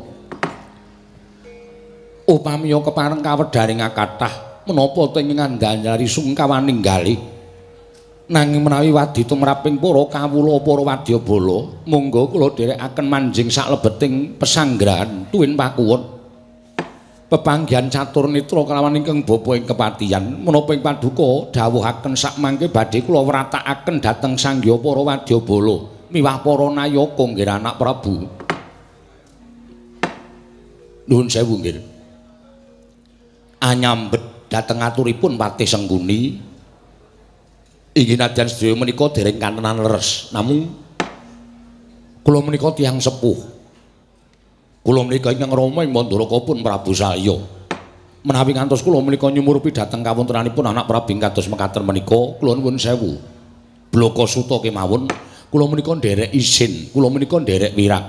Speaker 1: upami kepareng kawedharing kathah menapa teng ngandhanyari sungkawaning galih nanging menawi wadi tumraping para kawula para wadyabala monggo kula dherekaken manjing saklebeting pesanggrahan tuwin pakuwon pepanggihan catur nitra kalawan ingkang bapa ing kepatihan menapa ing Paduka dawuhaken sakmangke badhe kula wratakaken dhateng sangya para wadyabala miwah para nayaka nggih anak Prabu nuwun sewu nggih anyambet dhateng aturipun Patih Sengkuni inggih nadyan sedaya menika dereng kantenan leres namung kula menika tiyang sepuh
Speaker 4: Kula menika ingkang rama ing Mandharaka pun Prabu Salya. Menawi ngantos kula menika nyumurupi dhateng kawontenanipun anak Prabu kados mekaten menika, kula nuwun sewu. Bloko suta kemawon, kula menika nderek isin, kula menika nderek wirak.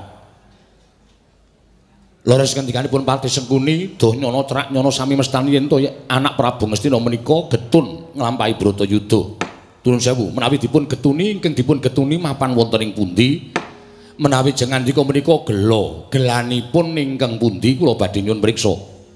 Speaker 4: Leres kendikanipun Pati Sengkuni, doh nyono cerak nyono sami mestani yen to anak Prabu Ngastina menika getun nglampahi Bratayuda. Nuwun sewu, menawi dipun getuni ingkang dipun getuni mapan wonten ing pundi? Menawi jenengan dika menika gelanipun ingkang pundi kula badhe nyuwun priksa.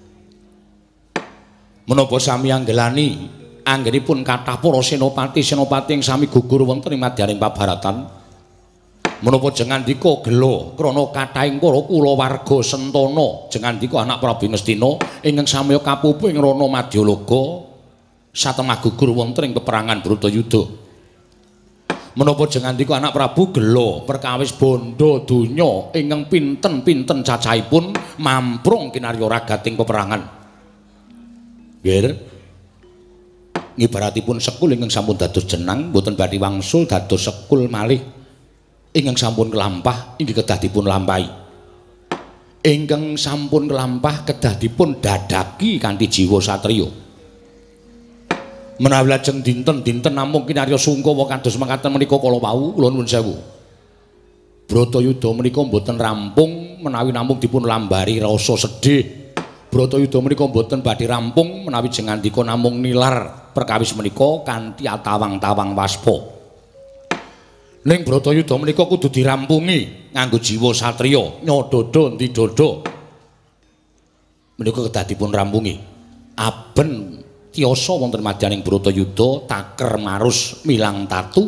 Speaker 4: Menapa sami anggelani anggenipun kathah para senopati ing sami gugur wonten ing madyaning pabaratan. Menapa jenengan dika gela krana kathahing para kulawarga Sentana, jenengan dika anak Prabu Ngastina ingkang samya kapupuh ing rana Madyalaga satemah gugur wonten ing peperangan Bratayuda. Menapa jenengan dika anak Prabu gela perkawis bondo donya ingkang pinten-pinten cacahipun mamprung kinarya ragating peperangan. Nggih. Ngibaratipun sekul ingkang sampun dados jenang boten badhe wangsul dados sekul malih ingkang sampun kelampah inggih kedah dipun lampahi. Ingkang sampun kelampah kedah dipun dadaki kanthi jiwa satriya. Menawi lajeng dinten-dinten namung kinarya sungkawa kados mekaten menika kala wau kula nuwun sewu. Bratayuda menika boten rampung menawi namung dipun lambari rasa sedih. Bratayuda menika boten badhe rampung menawi jengandika namung nilar perkawis menika kanthi atawang-tawang waspa. Ning Bratayuda menika kudu dirampungi nganggo jiwa satriya, nyadada endi dada. Menika kedah dipun rampungi. Aben tiyasa wonten madyaning Bratayuda taker marus milang tatu.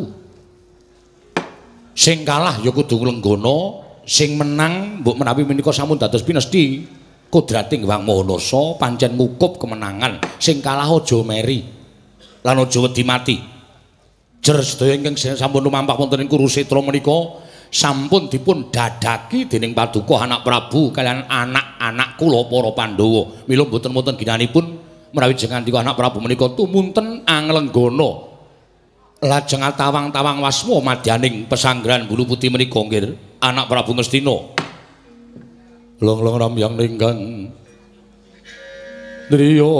Speaker 4: Sing kalah ya kudu nglenggana, sing menang mbok menawi menika sampun dados pinesti kodrating Hyang Mahanasa pancen ngukup kemenangan, sing kalah aja meri lan aja wedi mati. Jer sedaya ingkang sampun lumampah wonten ing Kurusetra menika sampun dipun dadaki dening Paduka anak Prabu kaliyan anak-anak kula para Pandhawa. Mila mboten wonten ginanipun menawi jengandika anak Prabu menika tumunten anglenggana lajeng atawang-tawang wasma madyaning pesanggrahan Bulu Putih menika nggih anak Prabu Ngastina. Long-long ramyang ninggang driya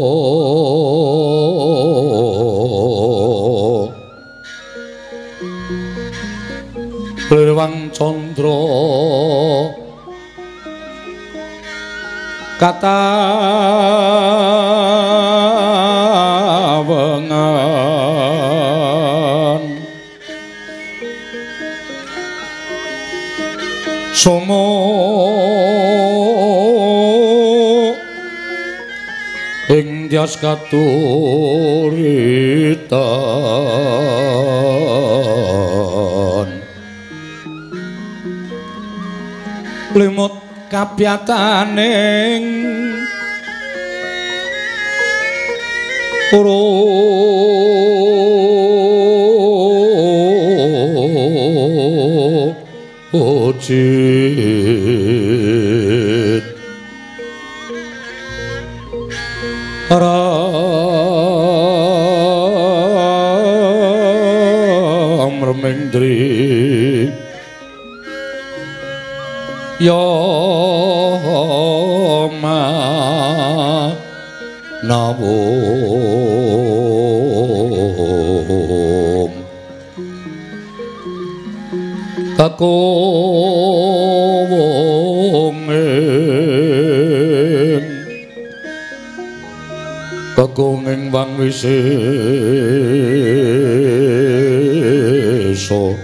Speaker 4: Rewang Candra katawengan Somo ing tias katuritan limut kapyataning ojit ram remendri yoma nawum kakunging wang wisesa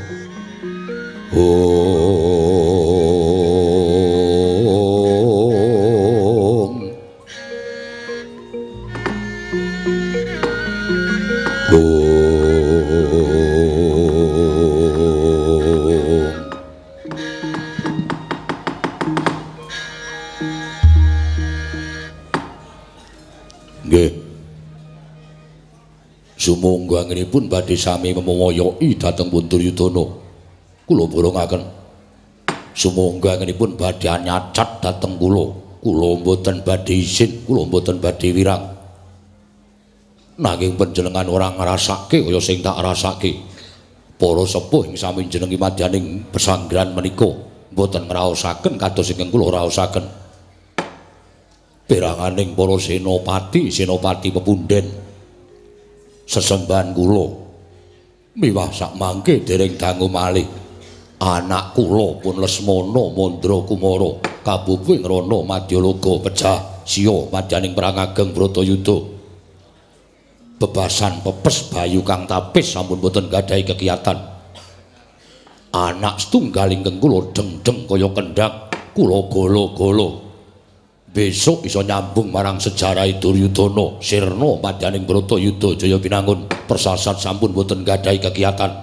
Speaker 4: Sumangga anggenipun badhe sami memoyoki dhateng Punduryudana. Kula borongaken. Sumangga anggenipun badhe nyacat dhateng kula. Kula mboten badhe isin, kula mboten badhe wirang. Nanging panjenengan ora ngrasake kaya sing tak rasake. Para sepuh ing sami jenengi madyaning pesanggrahan menika mboten ngraosaken kados ingkang kula raosaken. Peranganing para senopati pepunden sesembahan kula miwah sak mangke dereng dangu malih anak kula pun Lesmana Mandra Kumara kabubuing Rana Madyalaga pejah siya madyaning perang ageng Bratayuda. Bebasan pepes bayu kang tapis sampun boten gadahi kekiyatan. Anak setunggal ingkang kula deng-deng kaya kendhang kula golo-golo. Besok iso nyambung marang sejarah Duryudana sirna madyaning Bratayuda Jaya Pinangun persasat sampun boten gadahi kekiyatan.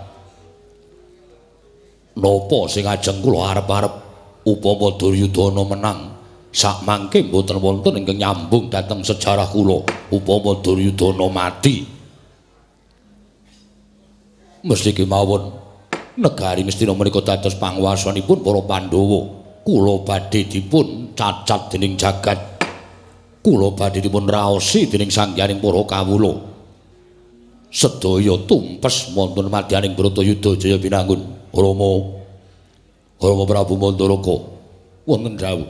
Speaker 4: Napa sing ajeng kula arep-arep upama Duryudana menang sak mangke mboten wonten ingkang nyambung dhateng sejarah kula upama Duryudana mati. Mesti kemawon negari Ngastina menika dados panguwasanipun para Pandhawa. Kula badhe dipun cacat dening jagat. Kula badhe dipun raosi dening sangyaning para kawula. Sedaya tumpes wonten madyaning Bratayuda Jaya Pinangun. Rama Prabu Mandaraka wonten dawuh.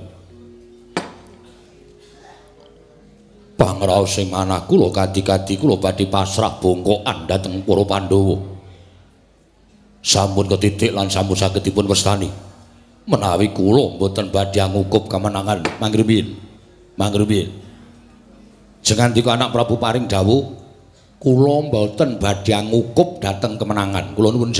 Speaker 4: Pangraos sing manah kula kadi-kadi kula badhe pasrah bongkokan dhateng para Pandhawa. Sampun ketitik lan sampun saged dipun wastani. Menawi kula mboten badhe ngukup kemenangan mangrupiyin. Jengandika anak Prabu paring dawuh, kula mboten badhe ngukup dhateng kemenangan. Kula nuwun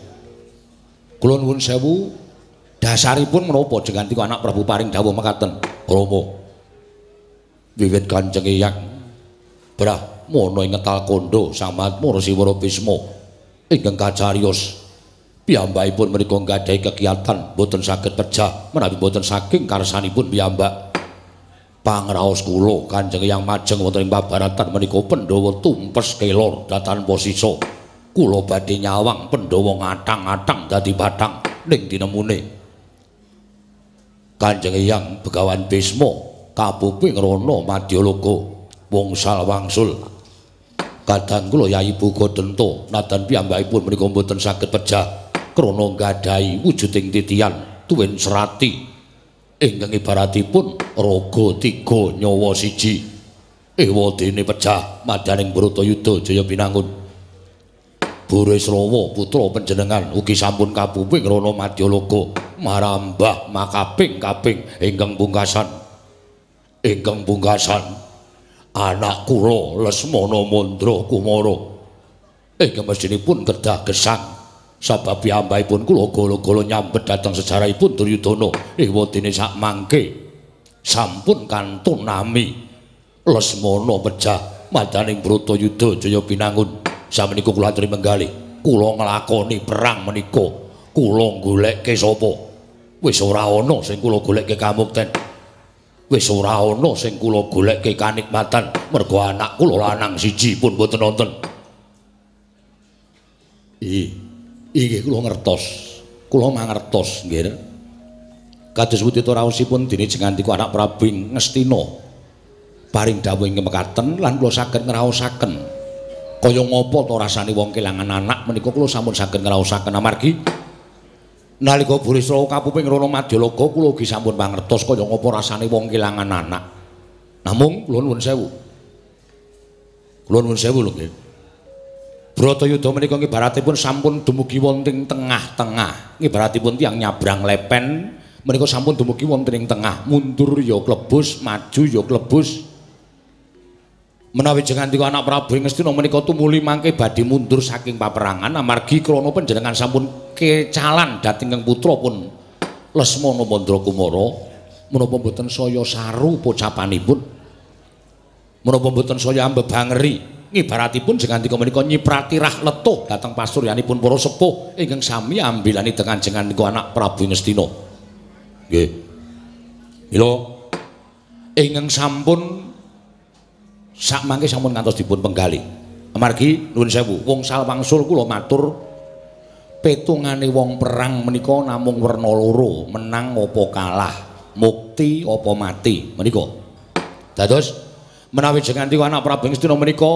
Speaker 4: sewu. Dasaripun menapa jengandika anak Prabu paring dawuh mekaten? Rama. Wiwit Kanjeng Eyang Brahmana ing ngetal kandha Sang Mahatma Rasiwara Bisma ingkang kacariyos piyambakipun menika nggadahi kekiyatan boten saged pejah menawi boten saking karsanipun piyambak. Pangraos kula Kanjeng Eyang majeng wonten ing pabaratan menika Pandhawa tumpes kelor datan posisa. Kula badhe nyawang Pandhawa ngatang-atang dadi bathang ning dinemune Kanjeng Eyang Begawan Bisma kabuping Rana Madyalaga wongsal wangsul. Kadang kula Yayi Bugadenta nadan piyambakipun menika boten saged pejah krana nggadahi wujuding titian tuwin serati ingkang ibaratipun raga 3 nyawa 1 ewadene pejah madyaning Bratayuda Jaya Pinangun. Burisrawa putra panjenengan ugi sampun kabuping Rana Madyalaga marambah makaping-kaping ingkang pungkasan anak kula Lesmana Mandra Kumara ingkang mestinipun kedah gesang sabab piyambakipun kula golo-golo nyambet dhateng sejarahipun Duryudana ewadene sak mangke sampun kantun nami Lesmana pejah madyaning Bratayuda Jaya Pinangun. Samenika kula aturi menggalih kula nglakoni perang menika kula goleke sapa? Wis ora ana sing kula goleke kamukten. Wis ora ana sing kula goleke kanikmatan mergo anak kula lanang siji pun boten wonten. Iki kula ngertos. Kula mangertos nggih. Kados wutita raosipun dene jengandika anak Prabu Ngastina paring dawuh ing mekaten lan kula saged ngraosaken kaya ngapa to rasane wong kelangan anak menika kula sampun saged ngraosaken amargi nalika Burisrawa kapuping Rana Madyalaga kula ugi sampun mangertos kaya ngapa rasane wong kelangan anak. Namung kula nuwun sewu. Kula nuwun sewu lho nggih. Bratayuda menika ibaratipun sampun dumugi wonten tengah-tengah. Ibaratipun tiyang nyabrang lepen menika sampun dumugi wonten ing tengah. Mundur ya klebus, maju ya klebus. Menawi jengandika anak Prabu Ngastina menika tumuli mangke badhe mundur saking paperangan amargi krana panjenengan sampun kecalan dhateng putra pun Lesmana Mandra Kumara menapa mboten saya saru pocapanipun menapa mboten saya ambebangeri ibaratipun jengandika menika nyiprati rah letuh dhateng pasuryanipun para sepuh ingkang sami ambilani dengan jengandika anak Prabu Ngastina. Nggih. Mila ingkang sampun sak mangke sampun ngantos dipun penggali. Amargi nuwun sewu, wongsal wangsul kula matur petungane wong perang menika namung werna loro, menang apa kalah, mukti apa mati menika. Dados menawi jengandika anak Prabu Ngastina menika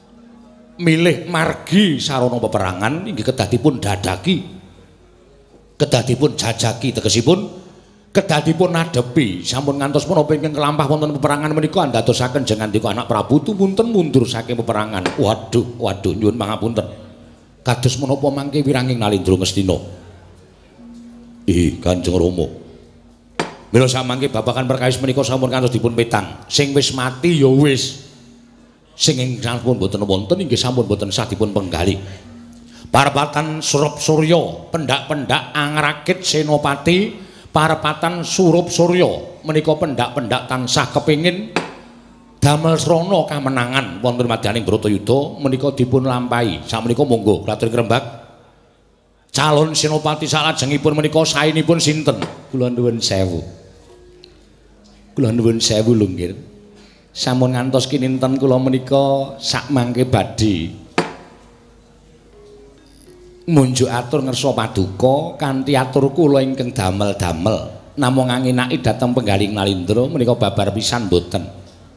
Speaker 4: milih margi sarana peperangan inggih kedah dipun dadaki kedah dipun jajaki tegesipun kedah dipun nadepi sampun ngantos punapa ingkang kelampah wonten peperangan menika andadosaken jengandika anak Prabu tumunten mundur saking peperangan. Waduh nyuwun pangapunten. Kados menapa mangke wiranging Nalindra Ngastina? Kanjeng Rama. Mila samangke babagan perkawis menika sampun kantos dipun petang. Sing wis mati ya wis. Sing sampun boten wonten inggih sampun boten sah dipun penggali. Parepatan Surup Surya, pendak-pendak angrakit Senopati, parepatan Surup Surya menika pendak-pendak tansah kepingin damel srana kamenangan wonten madyaning Bratayuda menika dipun lampahi. Sakmenika monggo Raden Krembak. Calon Senopati salajengipun menika saenipun sinten? Kula nuwun sewu. Kula nuwun sewu lho nggih. Sampun ngantos kinten kula menika sakmangke badhe munjuk atur ngersa paduka kanthi atur kula ingkang damel-damel namung anginaki dhateng penggaling Nalindra menika babar pisan boten.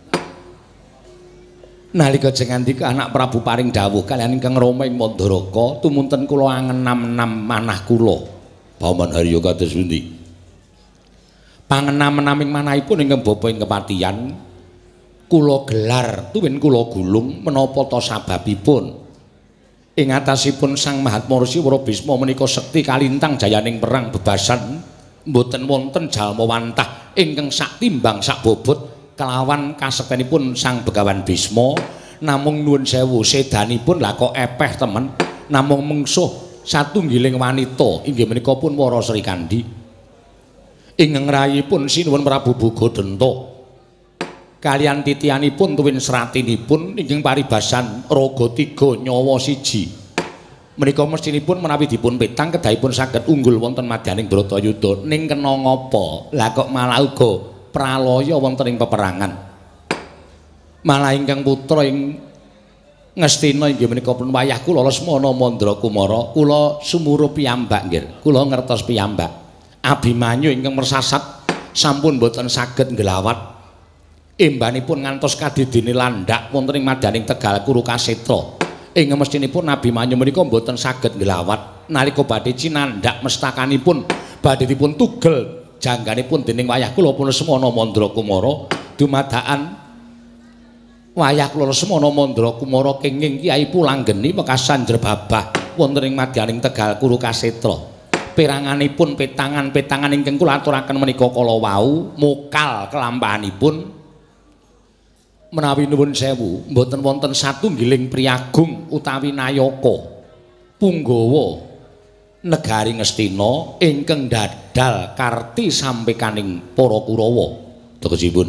Speaker 4: Nalika jengandika anak Prabu paring dawuh kaliyan ingkang Rama ing Mandaraka tumunten kula angenam-enam manah kula. Paman Harya kados pundi? Pangenam-enaming manahipun ingkang bapa ing kepatihan kula gelar tuwin kula gulung menapa ta sababipun? Ing atasipun Sang Mahatma Rasiwara Bisma menika sekti kalintang jayaning perang bebasan mboten wonten jalma wantah ingkang sak timbang sak bobot kelawan kasektenipun Sang Begawan Bisma. Namung nuwun sewu sedanipun lah kok epeh temen namung mungsuh satunggiling wanita inggih menika pun Wara Sri Kandi ingkang rayipun sinuwun Prabu Bogodenta kaliyan titianipun tuwin seratinipun inggih paribasan raga 3 nyawa 1 menika mestinipun menawi dipun petang kedahipun saged unggul wonten madyaning Bratayuda ning kena ngapa lah kok malah uga pralaya wonten ing peperangan malah ingkang putra ing Ngastina inggih menika pun wayah kula Lesmana Mandrakumara kula sumurup piyambak nggih kula ngertos piyambak Abimanyu ingkang mersasat sampun boten saged nglawat embanipun ngantos kadidene landhak wonten ing madyaning Tegal Kurukasetra ing mestinipun Abimanyu menika boten saged nglawat nalika badhe cinandhak mestakanipun badhe dipun tugel jangganipun dening wayah kula Lesmana Mandrakumara dumadakan wayah kula Lesmana Mandrakumara kenging Kyai Pulanggeni Wekasan Jrebabah wonten ing madyaning Tegal Kurukasetra peranganipun petangan-petangan ingkang kula aturaken menika kala wau mokal kelampahanipun menawi nuwun sewu mboten wonten satunggiling priyagung utawi nayaka punggawa negari Ngastina ingkang dadal karti sampekaning para Kurawa tegesipun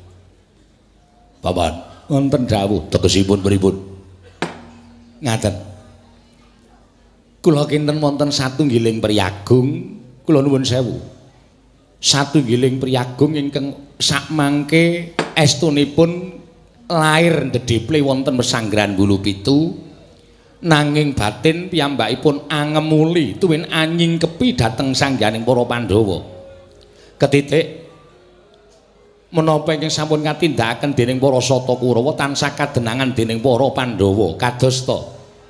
Speaker 4: Paman wonten dawuh tegesipun pripun ngaten kula kinten wonten satunggiling priyagung kula nuwun sewu satunggiling priyagung ingkang sakmangke estunipun lair ndedheple wonten Pesanggrahan Bulu Pitu nanging batin piyambakipun angemuli tuwin anyingkepi dhateng sangganing para Pandhawa ketitik menapa ingkang sampun katindakaken dening para Sata Kurawa tansah kadenangan dening para Pandhawa kadosta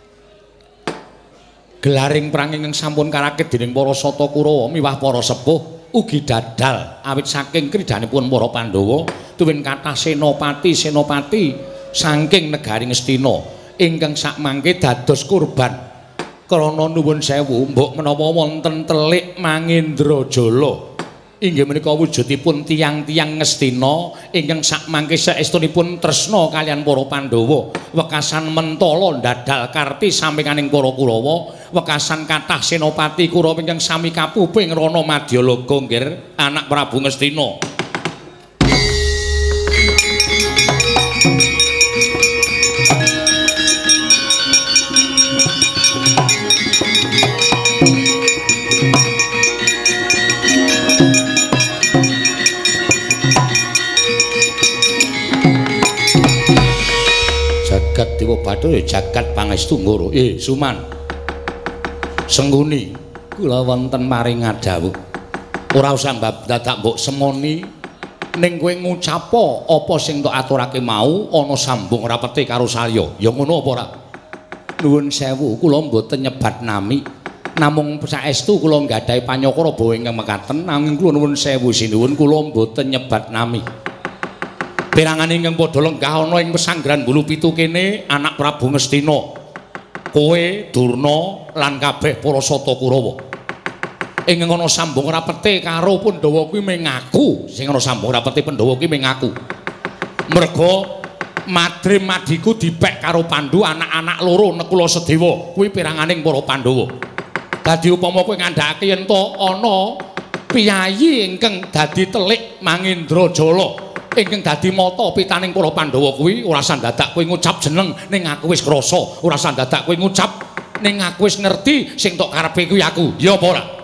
Speaker 4: gelaring perang ingkang sampun karakit dening para Sata Kurawa miwah para sepuh ugi dadal awit saking kridanipun para Pandhawa tuwin kathah senopati saking negari Ngastina ingkang sakmangke dados kurban krana nuwun sewu mbok menawa wonten telik Mangendrajala inggih menika wujudipun tiyang-tiyang Ngastina ingkang sakmangke saestunipun tresna kaliyan para Pandhawa wekasan mentala dadal karti sampinganing para Kurawa wekasan kathah senopati Kurawa ingkang sami kapuping rana Madyalaga nggih anak Prabu Ngastina jagat Dewa Bathara jagat pangestu Nggara Suman Sengguni kula wonten maring ngadhawuh ora usah dadak mbok semoni ning kowe ngucapa apa sing tok aturake mau ana sambung rapete karo salya ya ngono apa ora nuwun sewu kula mboten nyebat nami
Speaker 1: Namung saestu kula nggadahi panyakara bawa ingkang mekaten nanging kula nuwun sewu sinuwun kula mboten nyebat nami. Pirangane ingkang padha lenggah ana ing pesanggrahan Bulu Pitu kene anak Prabu Ngastina. Kowe Durna lan kabeh para Sata Kurawa. Ingkang ana sambung rapete karo Pandhawa kuwi mengaku, sing ana sambung rapete Pandhawa kuwi mengaku. Merga Madrim Madiku dipek karo Pandhu anak-anak loro Nekula Sedewa kuwi piranganing para Pandhawa. Dadi upama kowe ngandhakake yen to ana piyayi ingkang dadi telik Mangindrajala ingkang dadi mata pitaning para Pandhawa kuwi ora sandadak kowe ngucap jeneng ning aku wis krasa, ora sandadak kowe ngucap ning aku wis ngerti sing tok karepe kuwi aku. Ya apa ora?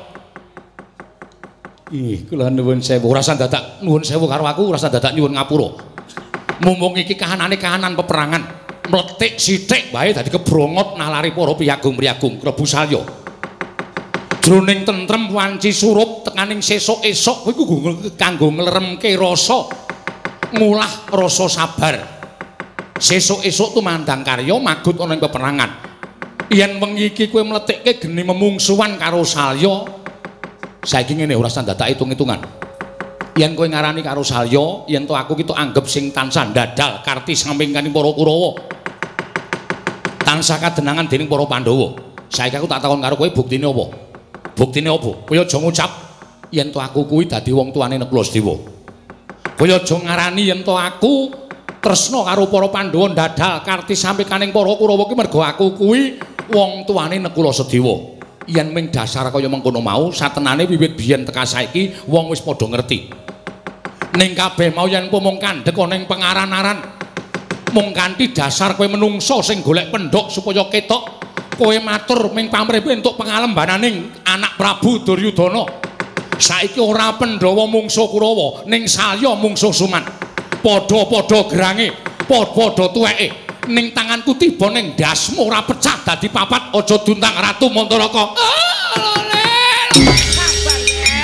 Speaker 1: Ih, kula nuwun sewu, ora sandadak nuwun sewu karo aku, ora sandadak nyuwun ngapura. Mumpung iki kahanan peperangan, mletik sithik wae dadi kebrongot nalari para piyagung-priyagung Klebu Salya. Jroning tentrem wanci surup tekaning sesuk-esuk kuwi kanggo ngleremke rasa ngulah rasa sabar. Sesuk-esuk tumandang karya magut ana ing peperangan. Yen wengi iki kowe mletikke geni memungsuhan karo Salya, saiki ngene ora sandadak hitung-hitungan. Yen kowe ngarani karo Salya, yen to aku ki tok anggep sing tansah ndadal karti samping kaning para Kurawa. Tansah kadenangan dening para Pandhawa. Saiki aku tak takon karo kowe buktine apa? Buktine apa? Kowe aja ngucap yen to aku kuwi dadi wong tuane Nekula Sedewa. Kowe aja ngarani yen to aku tresna karo para Pandhawa ndadal karti sampe kaning para Kurawa ki mergo aku kuwi wong tuane Nekula Sedewa. Yen ming dasar kaya mengkono mau satenane wiwit biyen tekan saiki wong wis padha ngerti. Ning kabeh mau yen mung kandhek ana ing pengaran-aran mung kanthi dasar kowe menungso sing golek pendhok supaya ketok kowe matur ming pamrih entuk pengalembananing anak Prabu Duryudana. Saiki ora Pandhawa mungsuh Kurawa, ning Salya mungsuh Suman. Padha-padha gerange, padha-padha tuweke. Ning tanganku tiba ning dasmu ora pecah dadi papat, aja duntang Ratu Mantaraka.
Speaker 3: Sabar ya,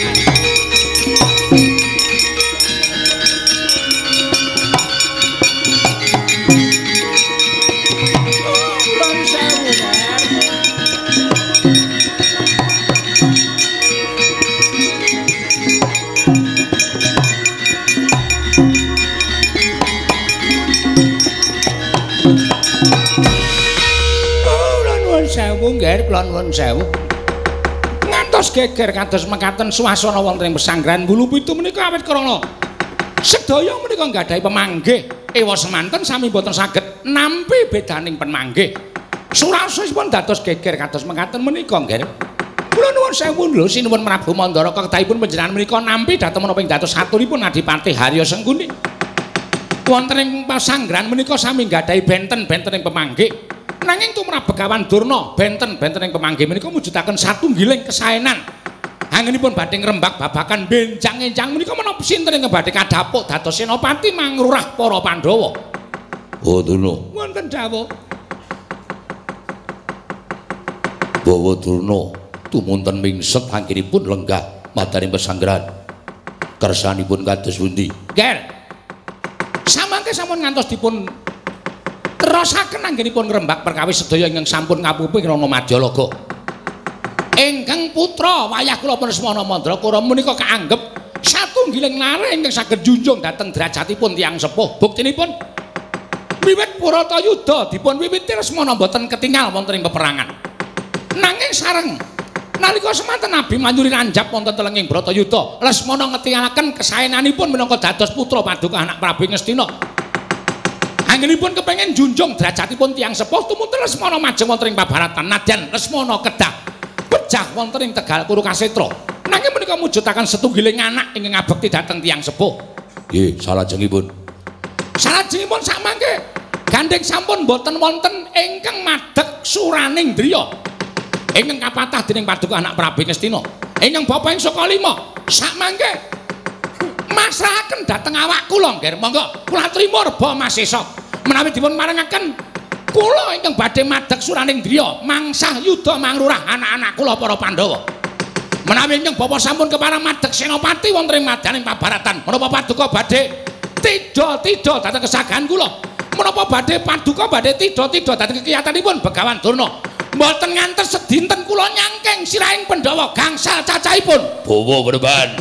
Speaker 1: sewu nggih kula nuwun sewu. Ngantos geger kados mekaten swasana wonten ing pesanggrahan Bulu Pitu menika awit krana sedaya menika nggadahi pemanggih ewa semanten sami boten saged nampi bedaning pemanggih. Surasipun dados geger kados mekaten menika nggih. Kula nuwun sewu lho sinuwun Prabu Mandaraka kedahipun panjenengan menika nampi dhateng menapa ing dados saturipun Adipati Harya Sengkuni. Wonten ing pesanggrahan menika sami nggadahi benten-benten ing pemanggih. Nanging tumrap Begawan Durna benten-benten ing pemanggih menika mujudaken satunggiling kesaenan. Anggenipun badhe ngrembak babagan benjang-enjang menika menapa sinten ing badhe kadhapuk dados senopati mangrurah para Pandhawa.
Speaker 4: Oh Durna.
Speaker 1: Wonten dawuh.
Speaker 4: Bawa Durna tumunten mingset anggenipun lenggah madaning pesanggrahan. Kersanipun kados pundi?
Speaker 1: Ger. Samangke sampun ngantos dipun terosaken anggenipun ngrembak perkawis sedaya ingkang sampun ngapuping krana Madyalaga. Ingkang putra wayah kula Lesmana Mandrakara menika kaanggep satunggiling laré ingkang saged junjung dhateng derajatipun tiyang sepuh. Buktinipun wiwit Puratayuda dipun wiwiti Lesmana boten ketingal wonten ing peperangan. Nanging sareng nalika semanten Nabi Manyuri ranjap wonten telenging Bratayuda, Lesmana ngetingalaken kesaenanipun minangka dados putra paduka anak Prabu Ngastina. Anggenipun kepengin junjung derajatipun tiyang sepuh tumunten Lesmana majeng wonten ing pabaratan nadyan Lesmana kedah pejah wonten ing Tegal Kurukasetra. Nanging menika mujudaken setunggiling anak ingkang ngabekti dhateng tiyang sepuh.
Speaker 4: Nggih, salajengipun.
Speaker 1: Salajengipun samangke gandeng sampun boten wonten ingkang madhek suraning driya. Ingkang kapatah dening paduka anak Prabu Ngastina. Ingkang bapa ing Sukalima samangke masrahaken dhateng awak kula nggih. Monggo kula trima reba Mas Sesa. Menawi dipun marengaken kula ingkang badhe madhek suraning driya mangsah yuda mangrurah anak-anak kula para Pandhawa. Menawi ingkang bapa sampun kepareng madhek senopati wonten ing madaning pabaratan, menapa paduka badhe tida-tida dhateng kesagahan kula? Menapa badhe paduka badhe tida-tida dhateng kekiyatanipun Begawan Durna? Mboten ngantos sedinten kula nyangking sirahing Pandhawa gangsal cacahipun.
Speaker 4: Bawa Beneban.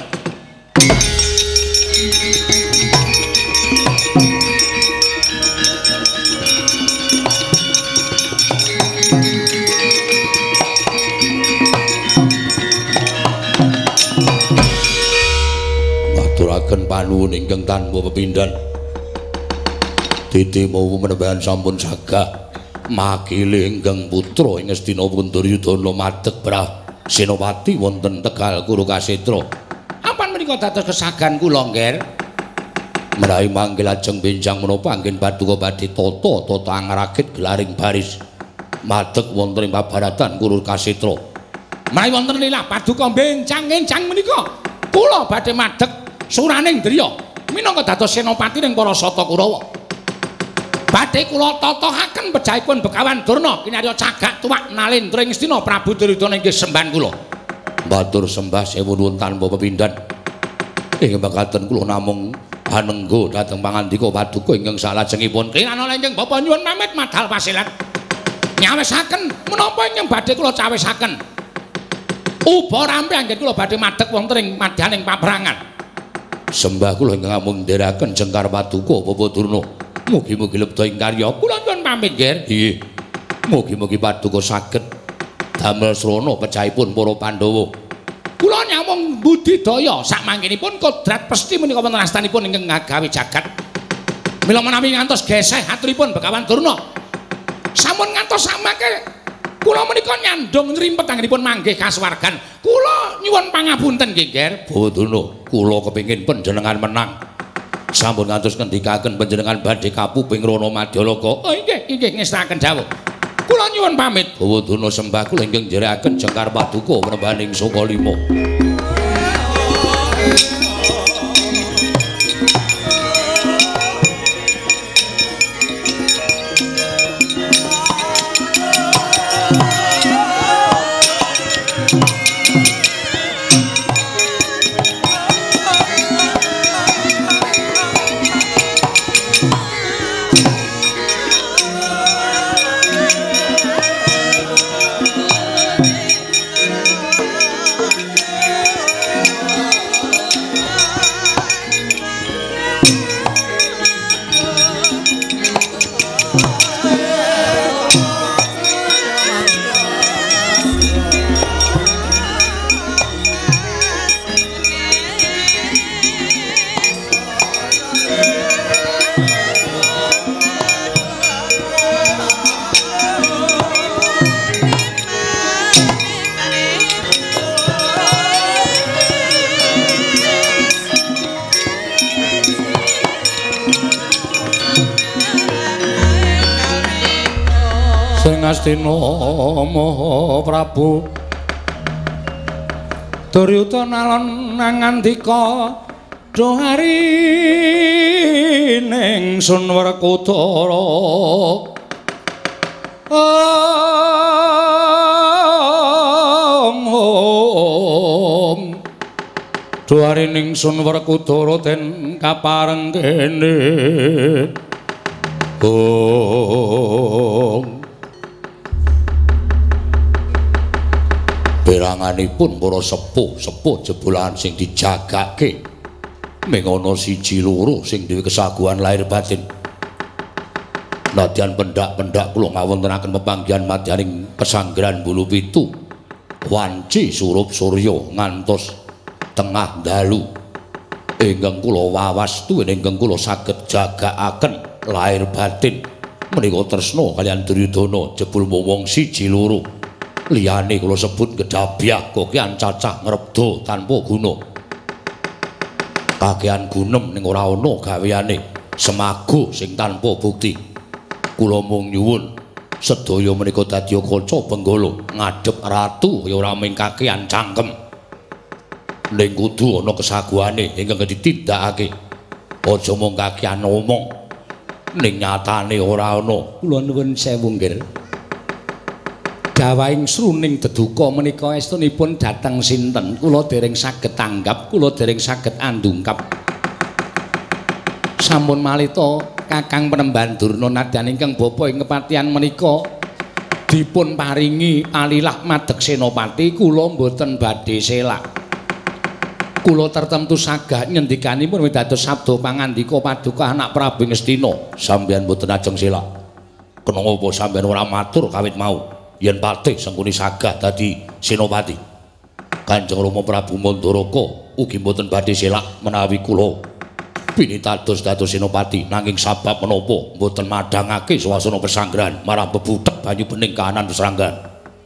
Speaker 4: Maturaken panuwun ingkang tanpa pepindhan. Titi mawu Beneban sampun sagah makile ingkang putra ing Hastinapura Duryudana madheg Brah Senopati wonten Tegal Kurukasetra.
Speaker 1: Apan menika dados kesagan kula, Nger?
Speaker 4: Menawi manggil lajeng benjang menapa anggen paduka badhe tata angrakit gelaring baris madheg wonten ing pabaratan Kurukasetra.
Speaker 1: Menawi wonten lila paduka benjang-enjang menika kula badhe madheg suraning driya minangka dados senopati ning para sata Kurawa. Badhe kula totohaken pejahipun Begawan Durna kinarya cagak tuwak nalendra ing Astina Prabu Duryudana inggih semban kula.
Speaker 4: Matur sembah sewu nuwun tanpa pepindhan. Ing mekaten kula namung anengga dhateng pangandika paduka ingkang salajengipun kirana
Speaker 1: Kanjeng Bapa nyuwun pamit madhal pasilat. Nyawisaken menapa ingkang badhe kula cawisaken. Uba rampe anggen kula badhe madheg wonten ing madyaning paprangan.
Speaker 4: Sembah kula ingkang namung ndherekaken jengkar paduka Bapa Durna. Mugi-mugi lebda ing karya
Speaker 1: Kula nyuwun pamit, Nger.
Speaker 4: Nggih. Mugi-mugi paduka saged damel srana pejahipun para Pandhawa.
Speaker 1: Kula nyamung budidaya sakmangkinipun kodrat pesti menika wonten astanipun ingkang ngagawe jagat. Mila menawi ngantos geseh aturipun Begawan Durna. Sampun ngantos samangke kula menika nyandung nrimpet anggenipun manggih kasuwargan. Kula nyuwun pangapunten nggih, Nger.
Speaker 4: Bawa Durna, kula kepengin panjenengan menang. Sampun ngantos ngendikaken panjenengan badhe kapuping Rana Madyalaka.
Speaker 1: Oh inggih ngestakaken dawuh. Kula nyuwun pamit.
Speaker 4: Bawa Durna sembah kula ingkang njerekaken jengkar paduka Prambaning Sokalima.
Speaker 1: Astina Maha Prabu Duryudana lan ngandika dohari ning Sun Werkudara dohari ning Sun Werkudara den kapareng kene peranganipun para sepuh-sepuh jebolan sing dijagake ming ana siji loro sing duwe kesaguhan lahir batin. Nadyan pendak-pendak kula ngawontenaken pepanggihan madyaning pesanggeran Bulu Pitu wanci surup surya ngantos tengah dalu ingkang kula wawastu ingkang kula saged jagakaken lahir batin menika tresna kaliyan Duryudana jebul wong siji loro. Liyane kula sebut gedabyah kokean cacah ngrebda tanpa guna. Kakean gunem ning ora ana gaweane, semago sing tanpa bukti. Kula mung nyuwun sedaya menika dadi kaca benggala ngadhep ratu ya ora mung kakean cangkem. Ning kudu ana kesaguhane ingkang ditindakake. Aja mung kakean omong. Ning nyatane ora ana. Kula nuwun sewu nggih. Dawaing sruning deduka menika estunipun dhateng sinten kula dereng saged tanggap kula dereng saged andungkap sampun malita Kakang Penemban Durna nadyan ingkang bapa ing kepatihan menika dipun paringi alilah madeg senopati kula mboten badhe selak. Kula tertentu sagah ngendikanipun dados sabda pangandika paduka anak Prabu Ngastina. Sampeyan mboten ajeng selak. Kenapa sampeyan ora matur kawit mau yen patih sengkuni sagah dadi senopati? Kanjeng Rama Prabu Mandaraka ugi mboten badhe selak menawi kula pinitados dados senopati, nanging sabab menapa mboten madhangake swasana pesanggrahan marang bebudhek banyu bening kahanan pesanggrahan.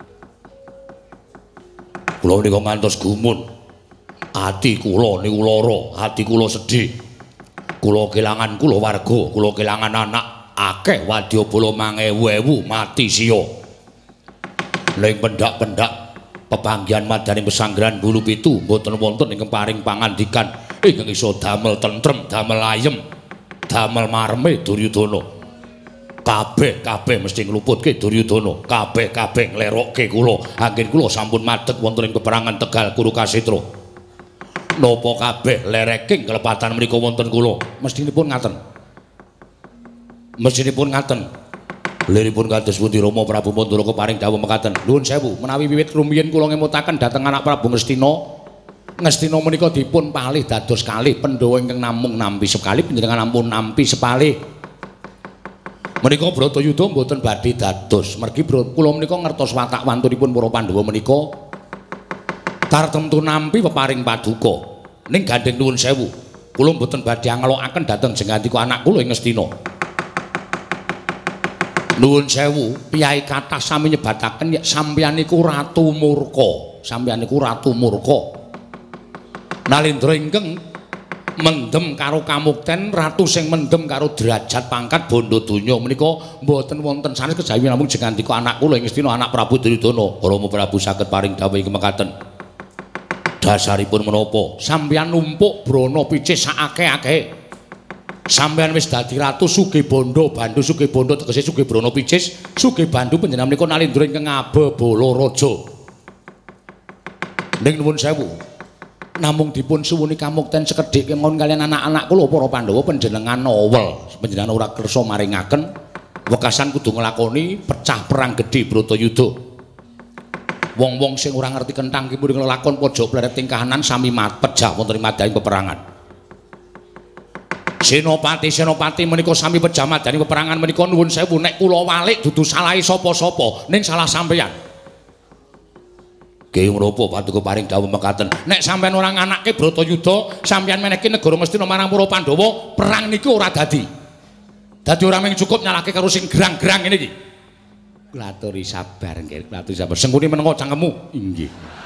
Speaker 1: Kula menika ngantos gumun. Ati kula niku lara, ati kula sedih. Kula kelangan kula warga, kula kelangan anak, akeh wadyabala mangewu-ewu mati sia. Ning pendak-pendak pepanggihan madaning pesanggrahan Bulu Pitu mboten wonten ingkang paring pangandikan ingkang isa damel tentrem, damel ayem, damel mareme Duryudana. Kabeh mesti ngluputke Duryudana, kabeh nglerokke kula. Anggen kula sampun madeg wonten ing peperangan Tegal Kurukasetra. Napa kabeh lereking kelepatan menika wonten kula? Mestinipun ngaten. Liripun kados pundi Rama Prabu Mandaraka paring dawuh mekaten. Nuwun sewu, menawi wiwit rumiyin kula ngemutaken dhateng anak Prabu Ngastina. Ngastina menika dipun palih dados kalih Pandhawa ingkang namung nampi sekali, panjenengan ampun nampi sepalih. Menika Bratayuda mboten badhe dados. Mergi kula menika ngertos watak wantunipun para Pandhawa menika tartemtu nampi peparing paduka. Ning gandeng nuwun sewu, kula mboten badhe angelokaken dhateng jengandika anak kula ing Ngastina. Nuwun sewu, piyai kathah sami nyebataken yen sampeyan niku ratu murka. Sampeyan niku ratu murka. Nalendra ingkang mendem karo kamukten, ratu sing mendem karo derajat pangkat bondo donya menika mboten wonten sanes kejawi namung jengandika anak kula ing Ngastina anak Prabu Duryudana. Rama Prabu saged paring dawuh ing mekaten. Dasaripun menapa? Sampeyan numpuk brana picis sakake-akehe. Sampeyan wis dadi ratu sugih bondo, bandu sugih bondo tegese sugih brana picis, sugih bandu panjenengan menika nalendra ingkang ngabebala raja. Ning nuwun sewu. Namung dipun suwuni kamukten sekedhik kemawon kaliyan anak-anak kula para Pandhawa panjenengan nowel, panjenengan ora kersa maringaken wekasan kudu nglakoni pecah perang gedhe Bratayuda. Wong-wong sing ora ngerti kenthang ki muring lakon pojok plereting kahanan sami pejah wonten ing madaning peperangan. Senopati menika sami pejah madaning peperangan menika nuwun sewu nek kula walik dudu salahe sapa-sapa ning salah sampeyan. Ki menapa paduka paring dawuh mekaten. Nek sampeyan ora nganake Bratayuda, sampeyan menehi negara Ngastina marang para Pandhawa, perang niku ora dadi. Dadi ora mung cukup nyalahke karo sing gerang-gerang ngene iki. Kulaturi sabar nggih, kulaturi sabar. Sengkuni menengo cangkemmu. Inggih.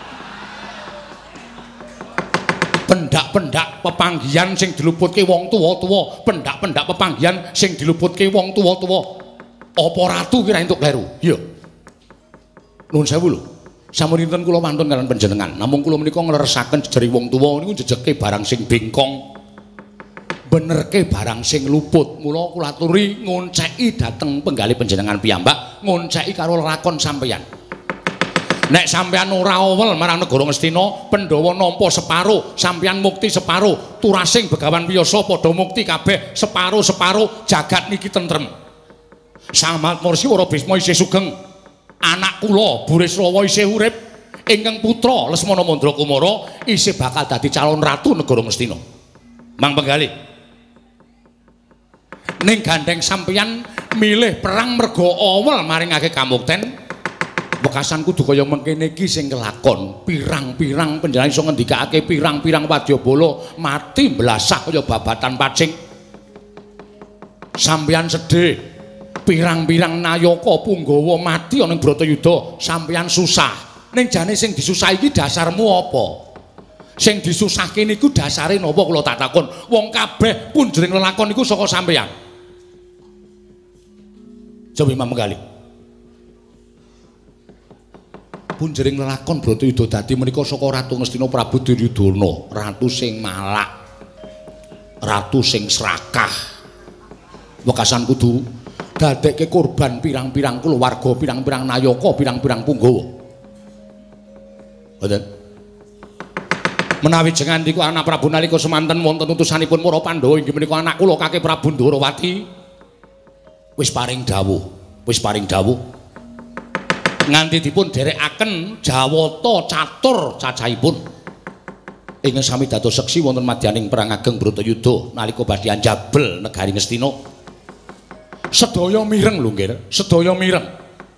Speaker 1: Pendak-pendak pepanggihan sing diluputke wong tuwa-tuwa, pendak-pendak pepanggihan sing diluputke wong tuwa-tuwa. Apa ratu kira entuk kleru? Iya. Nuwun sewu lho. Sampun kula wantun kaliyan panjenengan. Namung kula menika ngleresaken jejering wong tuwa niku jejeke barang sing bengkong. Benerke barang sing luput. Mula kula aturi ngonceki dhateng penggalih panjenengan piyambak, ngonceki karo lakon sampeyan. Nek sampeyan ora owel marang negara Ngastina, Pandhawa nampa separo, sampeyan mukti separo, turasing Begawan Wiyasa padha mukti kabeh separo-separo, jagat niki tentrem. Sang Matmursi Wara Bisma isih sugeng. Anak kula Burisrawa isih urip, ingkang putra Lesmana Mandrakumara isih bakal dadi calon ratu negara Ngastina. Mang penggalih ning gandeng sampeyan milih perang merga awel maringake kamukten, wekasan kudu kaya mengkene iki sing kelakon. Pirang-pirang panjenengan iso ngendikake pirang-pirang wadyabala mati mblasah kaya babatan pacing. Sampeyan sedih, pirang-pirang nayaka Punggawa mati ana ing Bratayuda, sampeyan susah. Ning jane sing disusahi iki dasarmu apa? Sing disusahke niku dasare napa kula tak takon. Wong kabeh punjering lelakon niku saka sampeyan. Coba Imam Menggalih. Punjering lelakon Bratayuda dadi menika saka Ratu Ngastina Prabu Duryudana, ratu sing malak, ratu sing serakah. Wekasan kudu dadekke korban pirang-pirang kulawarga, pirang-pirang nayaka, pirang-pirang Punggawa. Mboten. Menawi jengandika anak Prabu nalika semanten wonten utusanipun para Pandhawa inggih menika anak kula Kakek Prabu Ndarawati wis paring dawuh,
Speaker 4: nganti dipun derekaken Jawata catur cacahipun ingkang sami dados seksi wonten madyaning perang ageng Bratayuda nalika badhe anjabel negari Ngastina. Sedaya mireng lho nggih, sedaya mireng.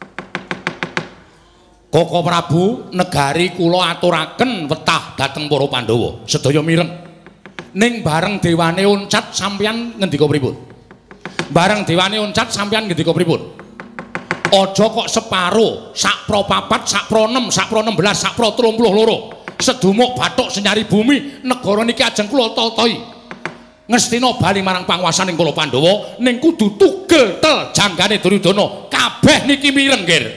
Speaker 4: Koko Prabu, negari kula aturaken wetah dhateng para Pandhawa. Sedaya mireng. Ning bareng dewane Oncat sampeyan ngendika pripun? Bareng dewane Oncat sampeyan ngendika pripun? Aja kok separo, sak pro 4, sak pro 6, sak pro 16, sak pro 32. Sedumuk bathuk senyari bumi, negara niki ajeng kula tatahi. Ngastina bali marang panguwasaning kula Pandhawa ning kudu tugel tel janggane Duryudana. Kabeh niki mireng, nggih.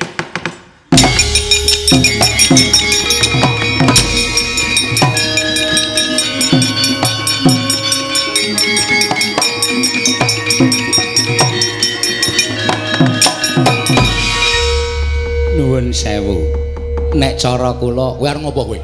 Speaker 4: Nuwun sewu. Nek cara kula, kowe arep ngopo kowe?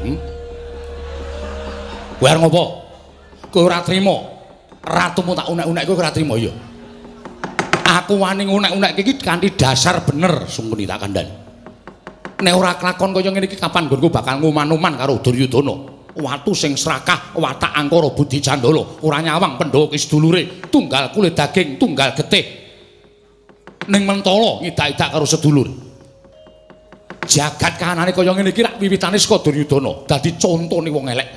Speaker 4: Kowe arep ngopo? Kowe ora trima. Ratumu tak unek-unek kowe ora trima ya. Aku wani ngunek-unek iki kanthi dasar bener sungkuni tak kandhani. Nek ora kelakon kaya ngene iki kapan nggonku bakal nguman-uman karo Duryudana. Watu sing serakah, watak angkara budi candala, ora nyawang Pandhawa ki sedulure, tunggal kulit daging, tunggal getih. Ning mentala ngidak-idak karo sedulur. Jagat kahanane kaya ngene iki rak wiwitane saka Duryudana, dadi contone wong elek.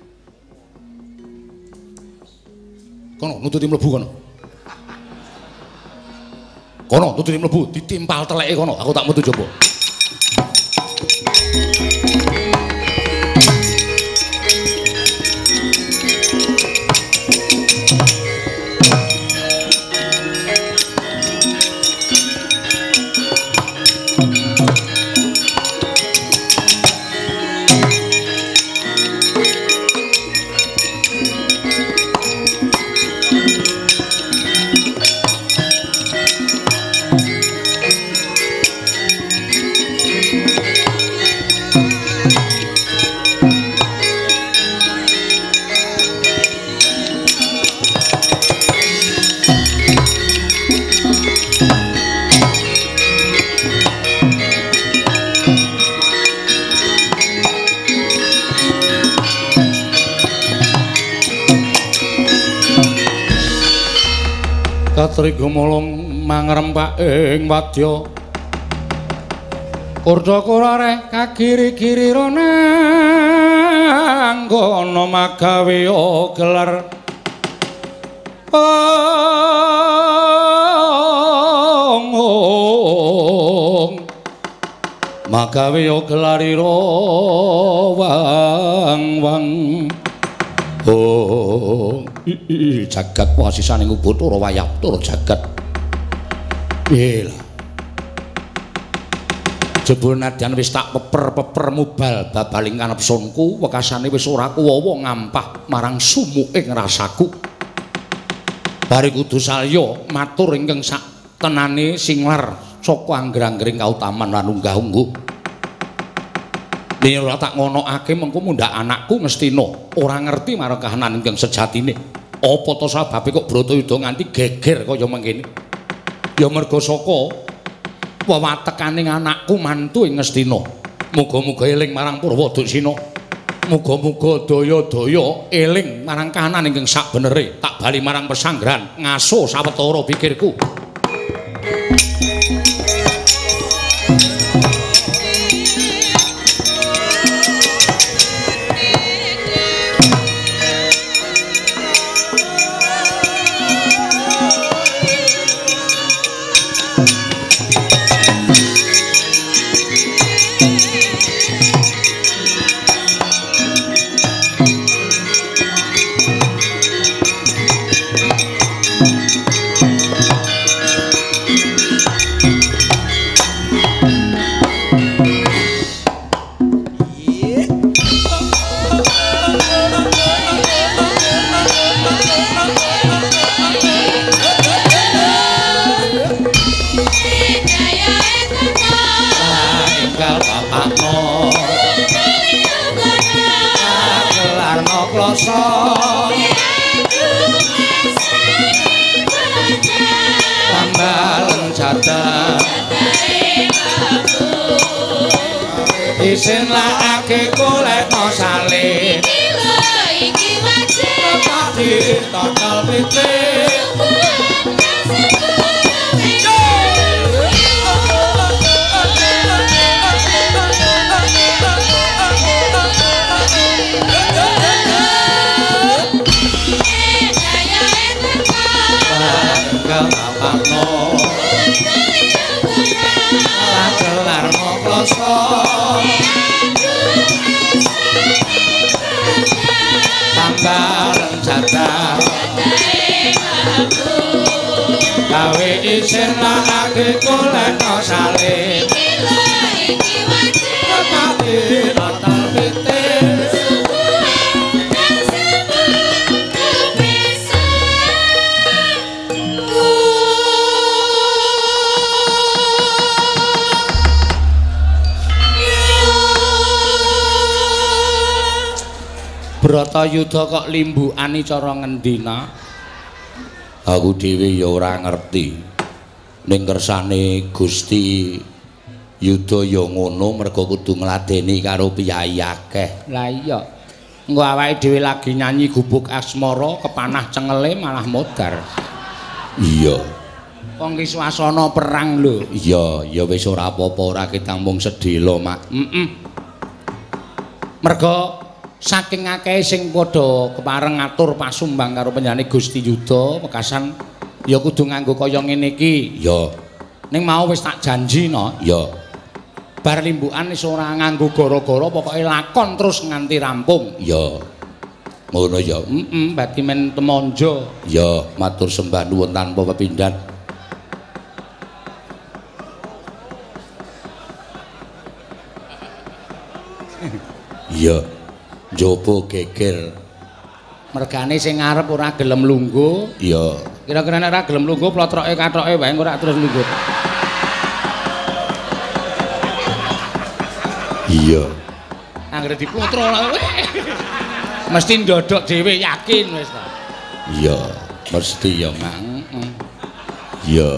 Speaker 4: Kono nututi mlebu kono. Kono nututi mlebu, ditimpal teleke kono, aku tak metu jaba. Katriga molong mangrempak ing wadya Kurdakara reh kagiri-giri ronanggono magawe gelar magawe gelarira wang-wang jagat wasisaning Ubathara wayaptura jagat. Piye lah. Jebul nadyan wis tak peper-peper mubal babaling kanepsunku, wekasane wis ora kuwawa ngampah marang sumuking rasaku. Bari kudu salya matur ingkang sak tenane singlar saka angger-anggering kautaman lan unggah-ungguh. Yen ora tak ngonokake mengko mundhak anakku Ngastina ora ngerti marang kahanan ingkang sejatine. Apa to sababe kok Bratayuda nganti geger kaya mengkene? Ya merga saka wewatekaning anakku mantu ing Ngastina. Muga-muga eling marang Purwadasina. Muga-muga daya-daya eling marang kahanan ingkang sak benere. Tak bali marang pesanggrahan ngaso sawetara pikirku.
Speaker 3: Tambalen jatah
Speaker 1: isin lakake kulekno salin iki wajib tadi total pitik Tambareng jatah gawe isin lakake kulekno salin iki wajib tadi total pitik Bratayuda kok limbukani cara ngendina? Aku dhewe ya ora ngerti. Ning kersane Gusti Yuda ya ngono mergo kudu ngladeni karo piyai akeh. Lah iya. Engko awake dhewe lagi nyanyi gubuk asmara kepanah cengele malah modar. Iya. Wong ki swasana perang lho. Iya, ya wis ora apa-apa ora kitampung sedhela, Mak. Mergo saking akeh sing padha kepareng ngatur pasumbang karo penyanyi Gusti Yuda Pekasan ya kudu nganggo kaya ngene iki ya ning mau wis tak janji no ya bar limbukan wis ora nganggo gara-gara pokoke lakon terus nganti rampung ya ngono ya berarti men temonjo ya matur sembah nuwun tanpa pepindhan iya Jopo geger. Mergane sing ngarep ora gelem lungguh. Iya. Kira-kira nek ora gelem lungguh plotroke kathoke wae ora terus lungguh. Iya. Anggere diplotro mesti ndodok dhewe yakin wis ta. Iya, mesti ya, Mang. Iya.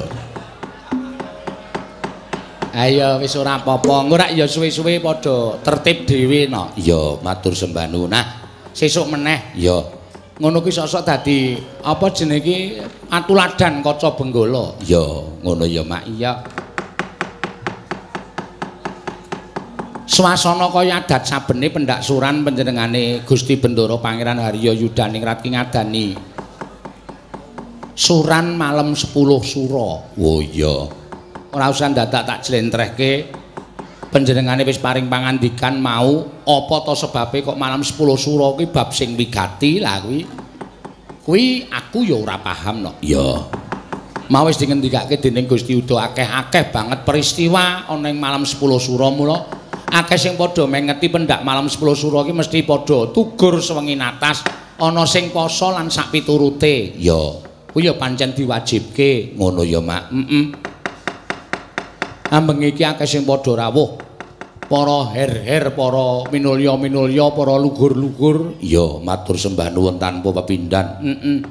Speaker 1: Ayo wis ora apa-apa. Engko rak ya suwe-suwe padha tertib dhewe no. Iya, matur sembah nuwun. Nah, sesuk meneh ya. Ngono ki sosok dadi apa jenenge iki atuladan kaca benggala. Ya, ngono ya, Mak. Iya. Swasana kaya adat sabene pendak suran panjenengane Gusti Bendara Pangeran Harya Yudaningrat ki ngadani suran malam 10 sura. Oh iya. Ora usah dadak tak jlentrehke panjenengane wis paring pangandikan mau apa to sebabe kok malam 10 sura kuwi bab sing wigati lah kuwi aku ya ora paham no ya mau wis dingendikake dening Gusti Yuda akeh-akeh banget peristiwa ana ing malam 10 sura mula akeh sing padha mengeti pendak malam 10 sura ki mesti padha tugur sewengi natas ana sing poso lan sak piturute ya kuwi ya pancen diwajibke ngono ya Mak ambeng iki akeh sing padha rawuh para her-her para minulya-minulya para lugur-lugur ya matur sembah nuwun tanpa pepindhan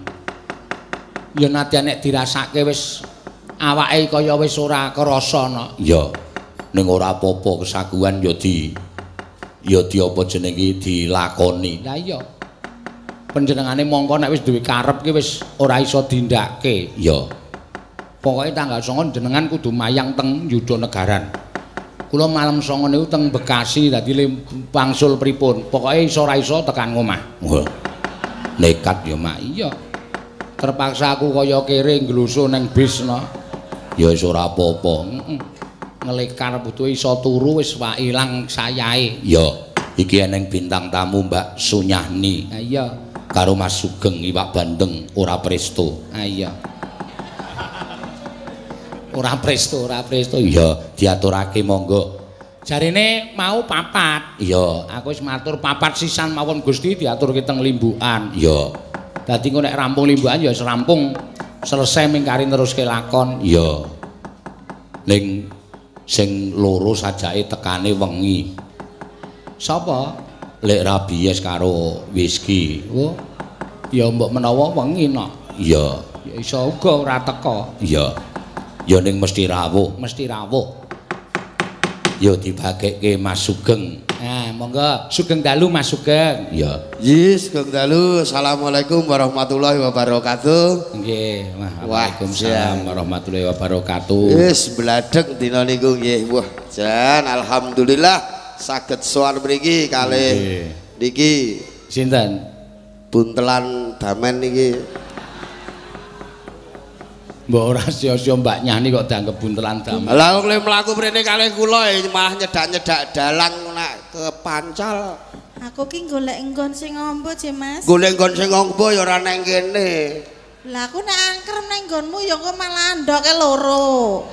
Speaker 1: ya nadyan nek dirasake wis awake kaya wis ora krasa no ya ning ora apa-apa kesaguhan ya di apa jenenge dilakoni lah iya panjenengane mongko nek wis duwe karep ki wis ora iso dindakke ya pokoke tanggal 9 jenengan kudu mayang teng Yudhanagaran. Kula malam 9 niku teng Bekasi dadi wangsul pripun. Pokoke iso ora iso tekan omah. Wah. Nekat ya, Mak. Iya. Terpaksa aku kaya kere nglusuh ning bis no. Ya wis ora apa-apa. Ngelekar butuh iso turu wis wae ilang sayahe. Ya, iki eneng bintang tamu Mbak Sunyahni. Ha iya. Karo Mas Sugeng iwak bandeng ora presto. Ha iya. Ora presto iya diaturake monggo jarine mau papat iya aku wis matur papat sisan mawon Gusti diaturke teng limbukan iya dadi engko nek rampung limbukan ya wis rampung selesai mingkari neruske lakon iya ning sing loro sajake tekane wengi sapa Lek Rabies karo whisky oh ya mbok menawa wengi nok iya ya iso uga ora teka iya ya ning mesti rawuh
Speaker 4: Ya dibageke Mas Sugeng.
Speaker 1: Nah, monggo Sugeng dalu Mas Sugeng.
Speaker 4: Ya.
Speaker 5: Yes, Sugeng dalu. Assalamualaikum warahmatullahi wabarakatuh.
Speaker 1: Nggih, waalaikumsalam warahmatullahi wabarakatuh.
Speaker 5: Wis bladeg dina niku nggih. Wah, jan alhamdulillah saged sowan mriki kalih niki
Speaker 1: Sinten?
Speaker 5: buntelan damen niki.
Speaker 1: Mbok ora sia-sia Mbak Nyani kok dianggep buntelan damen.
Speaker 5: Lah wong le mlaku mrene kalih kula malah nyedak-nyedak dalang nek kepancal.
Speaker 3: Aku ki golek nggon sing ngombo, Je, Mas.
Speaker 5: Golek nggon sing ngombo ya ora nang kene.
Speaker 3: Lah aku nek angker nang nggonmu ya kok malah ndoke loro.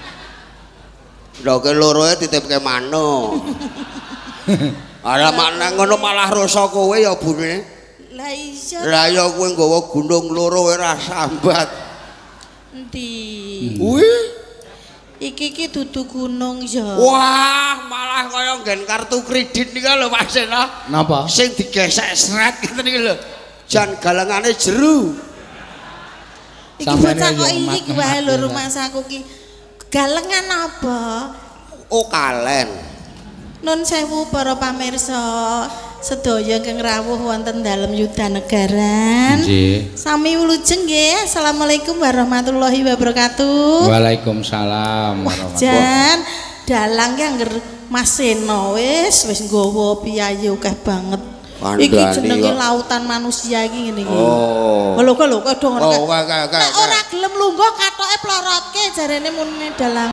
Speaker 5: Ndoke loroe titipke mano. Ala makna ngono malah rasa kowe ya bune.
Speaker 3: Lah iya.
Speaker 5: Lah ya kowe nggawa gunung loro ora sambat.
Speaker 3: Endi?
Speaker 5: Wih.
Speaker 3: Iki ki dudu gunung ya.
Speaker 5: Wah, malah kaya nggen kartu kredit nika lho Pak Sena.
Speaker 1: Napa?
Speaker 5: Sing digesek sret ngene iki lho. Jan galangane jeru.
Speaker 3: Iki bocah kok iki wae lho rumah saku ki. Galengan apa?
Speaker 5: Oh, kalen.
Speaker 3: Nun sewu para pamirsa sedaya ingkang rawuh wonten dalem Yudanagaran.
Speaker 1: Nggih.
Speaker 3: Sami wilujeng nggih. Assalamualaikum warahmatullahi wabarakatuh.
Speaker 1: Waalaikumsalam warahmatullahi.
Speaker 3: Jan dalang ki angger Mas Seno wis nggawa piyayi akeh banget. Iki jenenge lautan manusia iki ngene iki.
Speaker 5: Oh.
Speaker 3: Lho kok do ngono.
Speaker 5: Oh,
Speaker 3: Nek ora gelem lungguh katoke plorotke jarene mune dalang.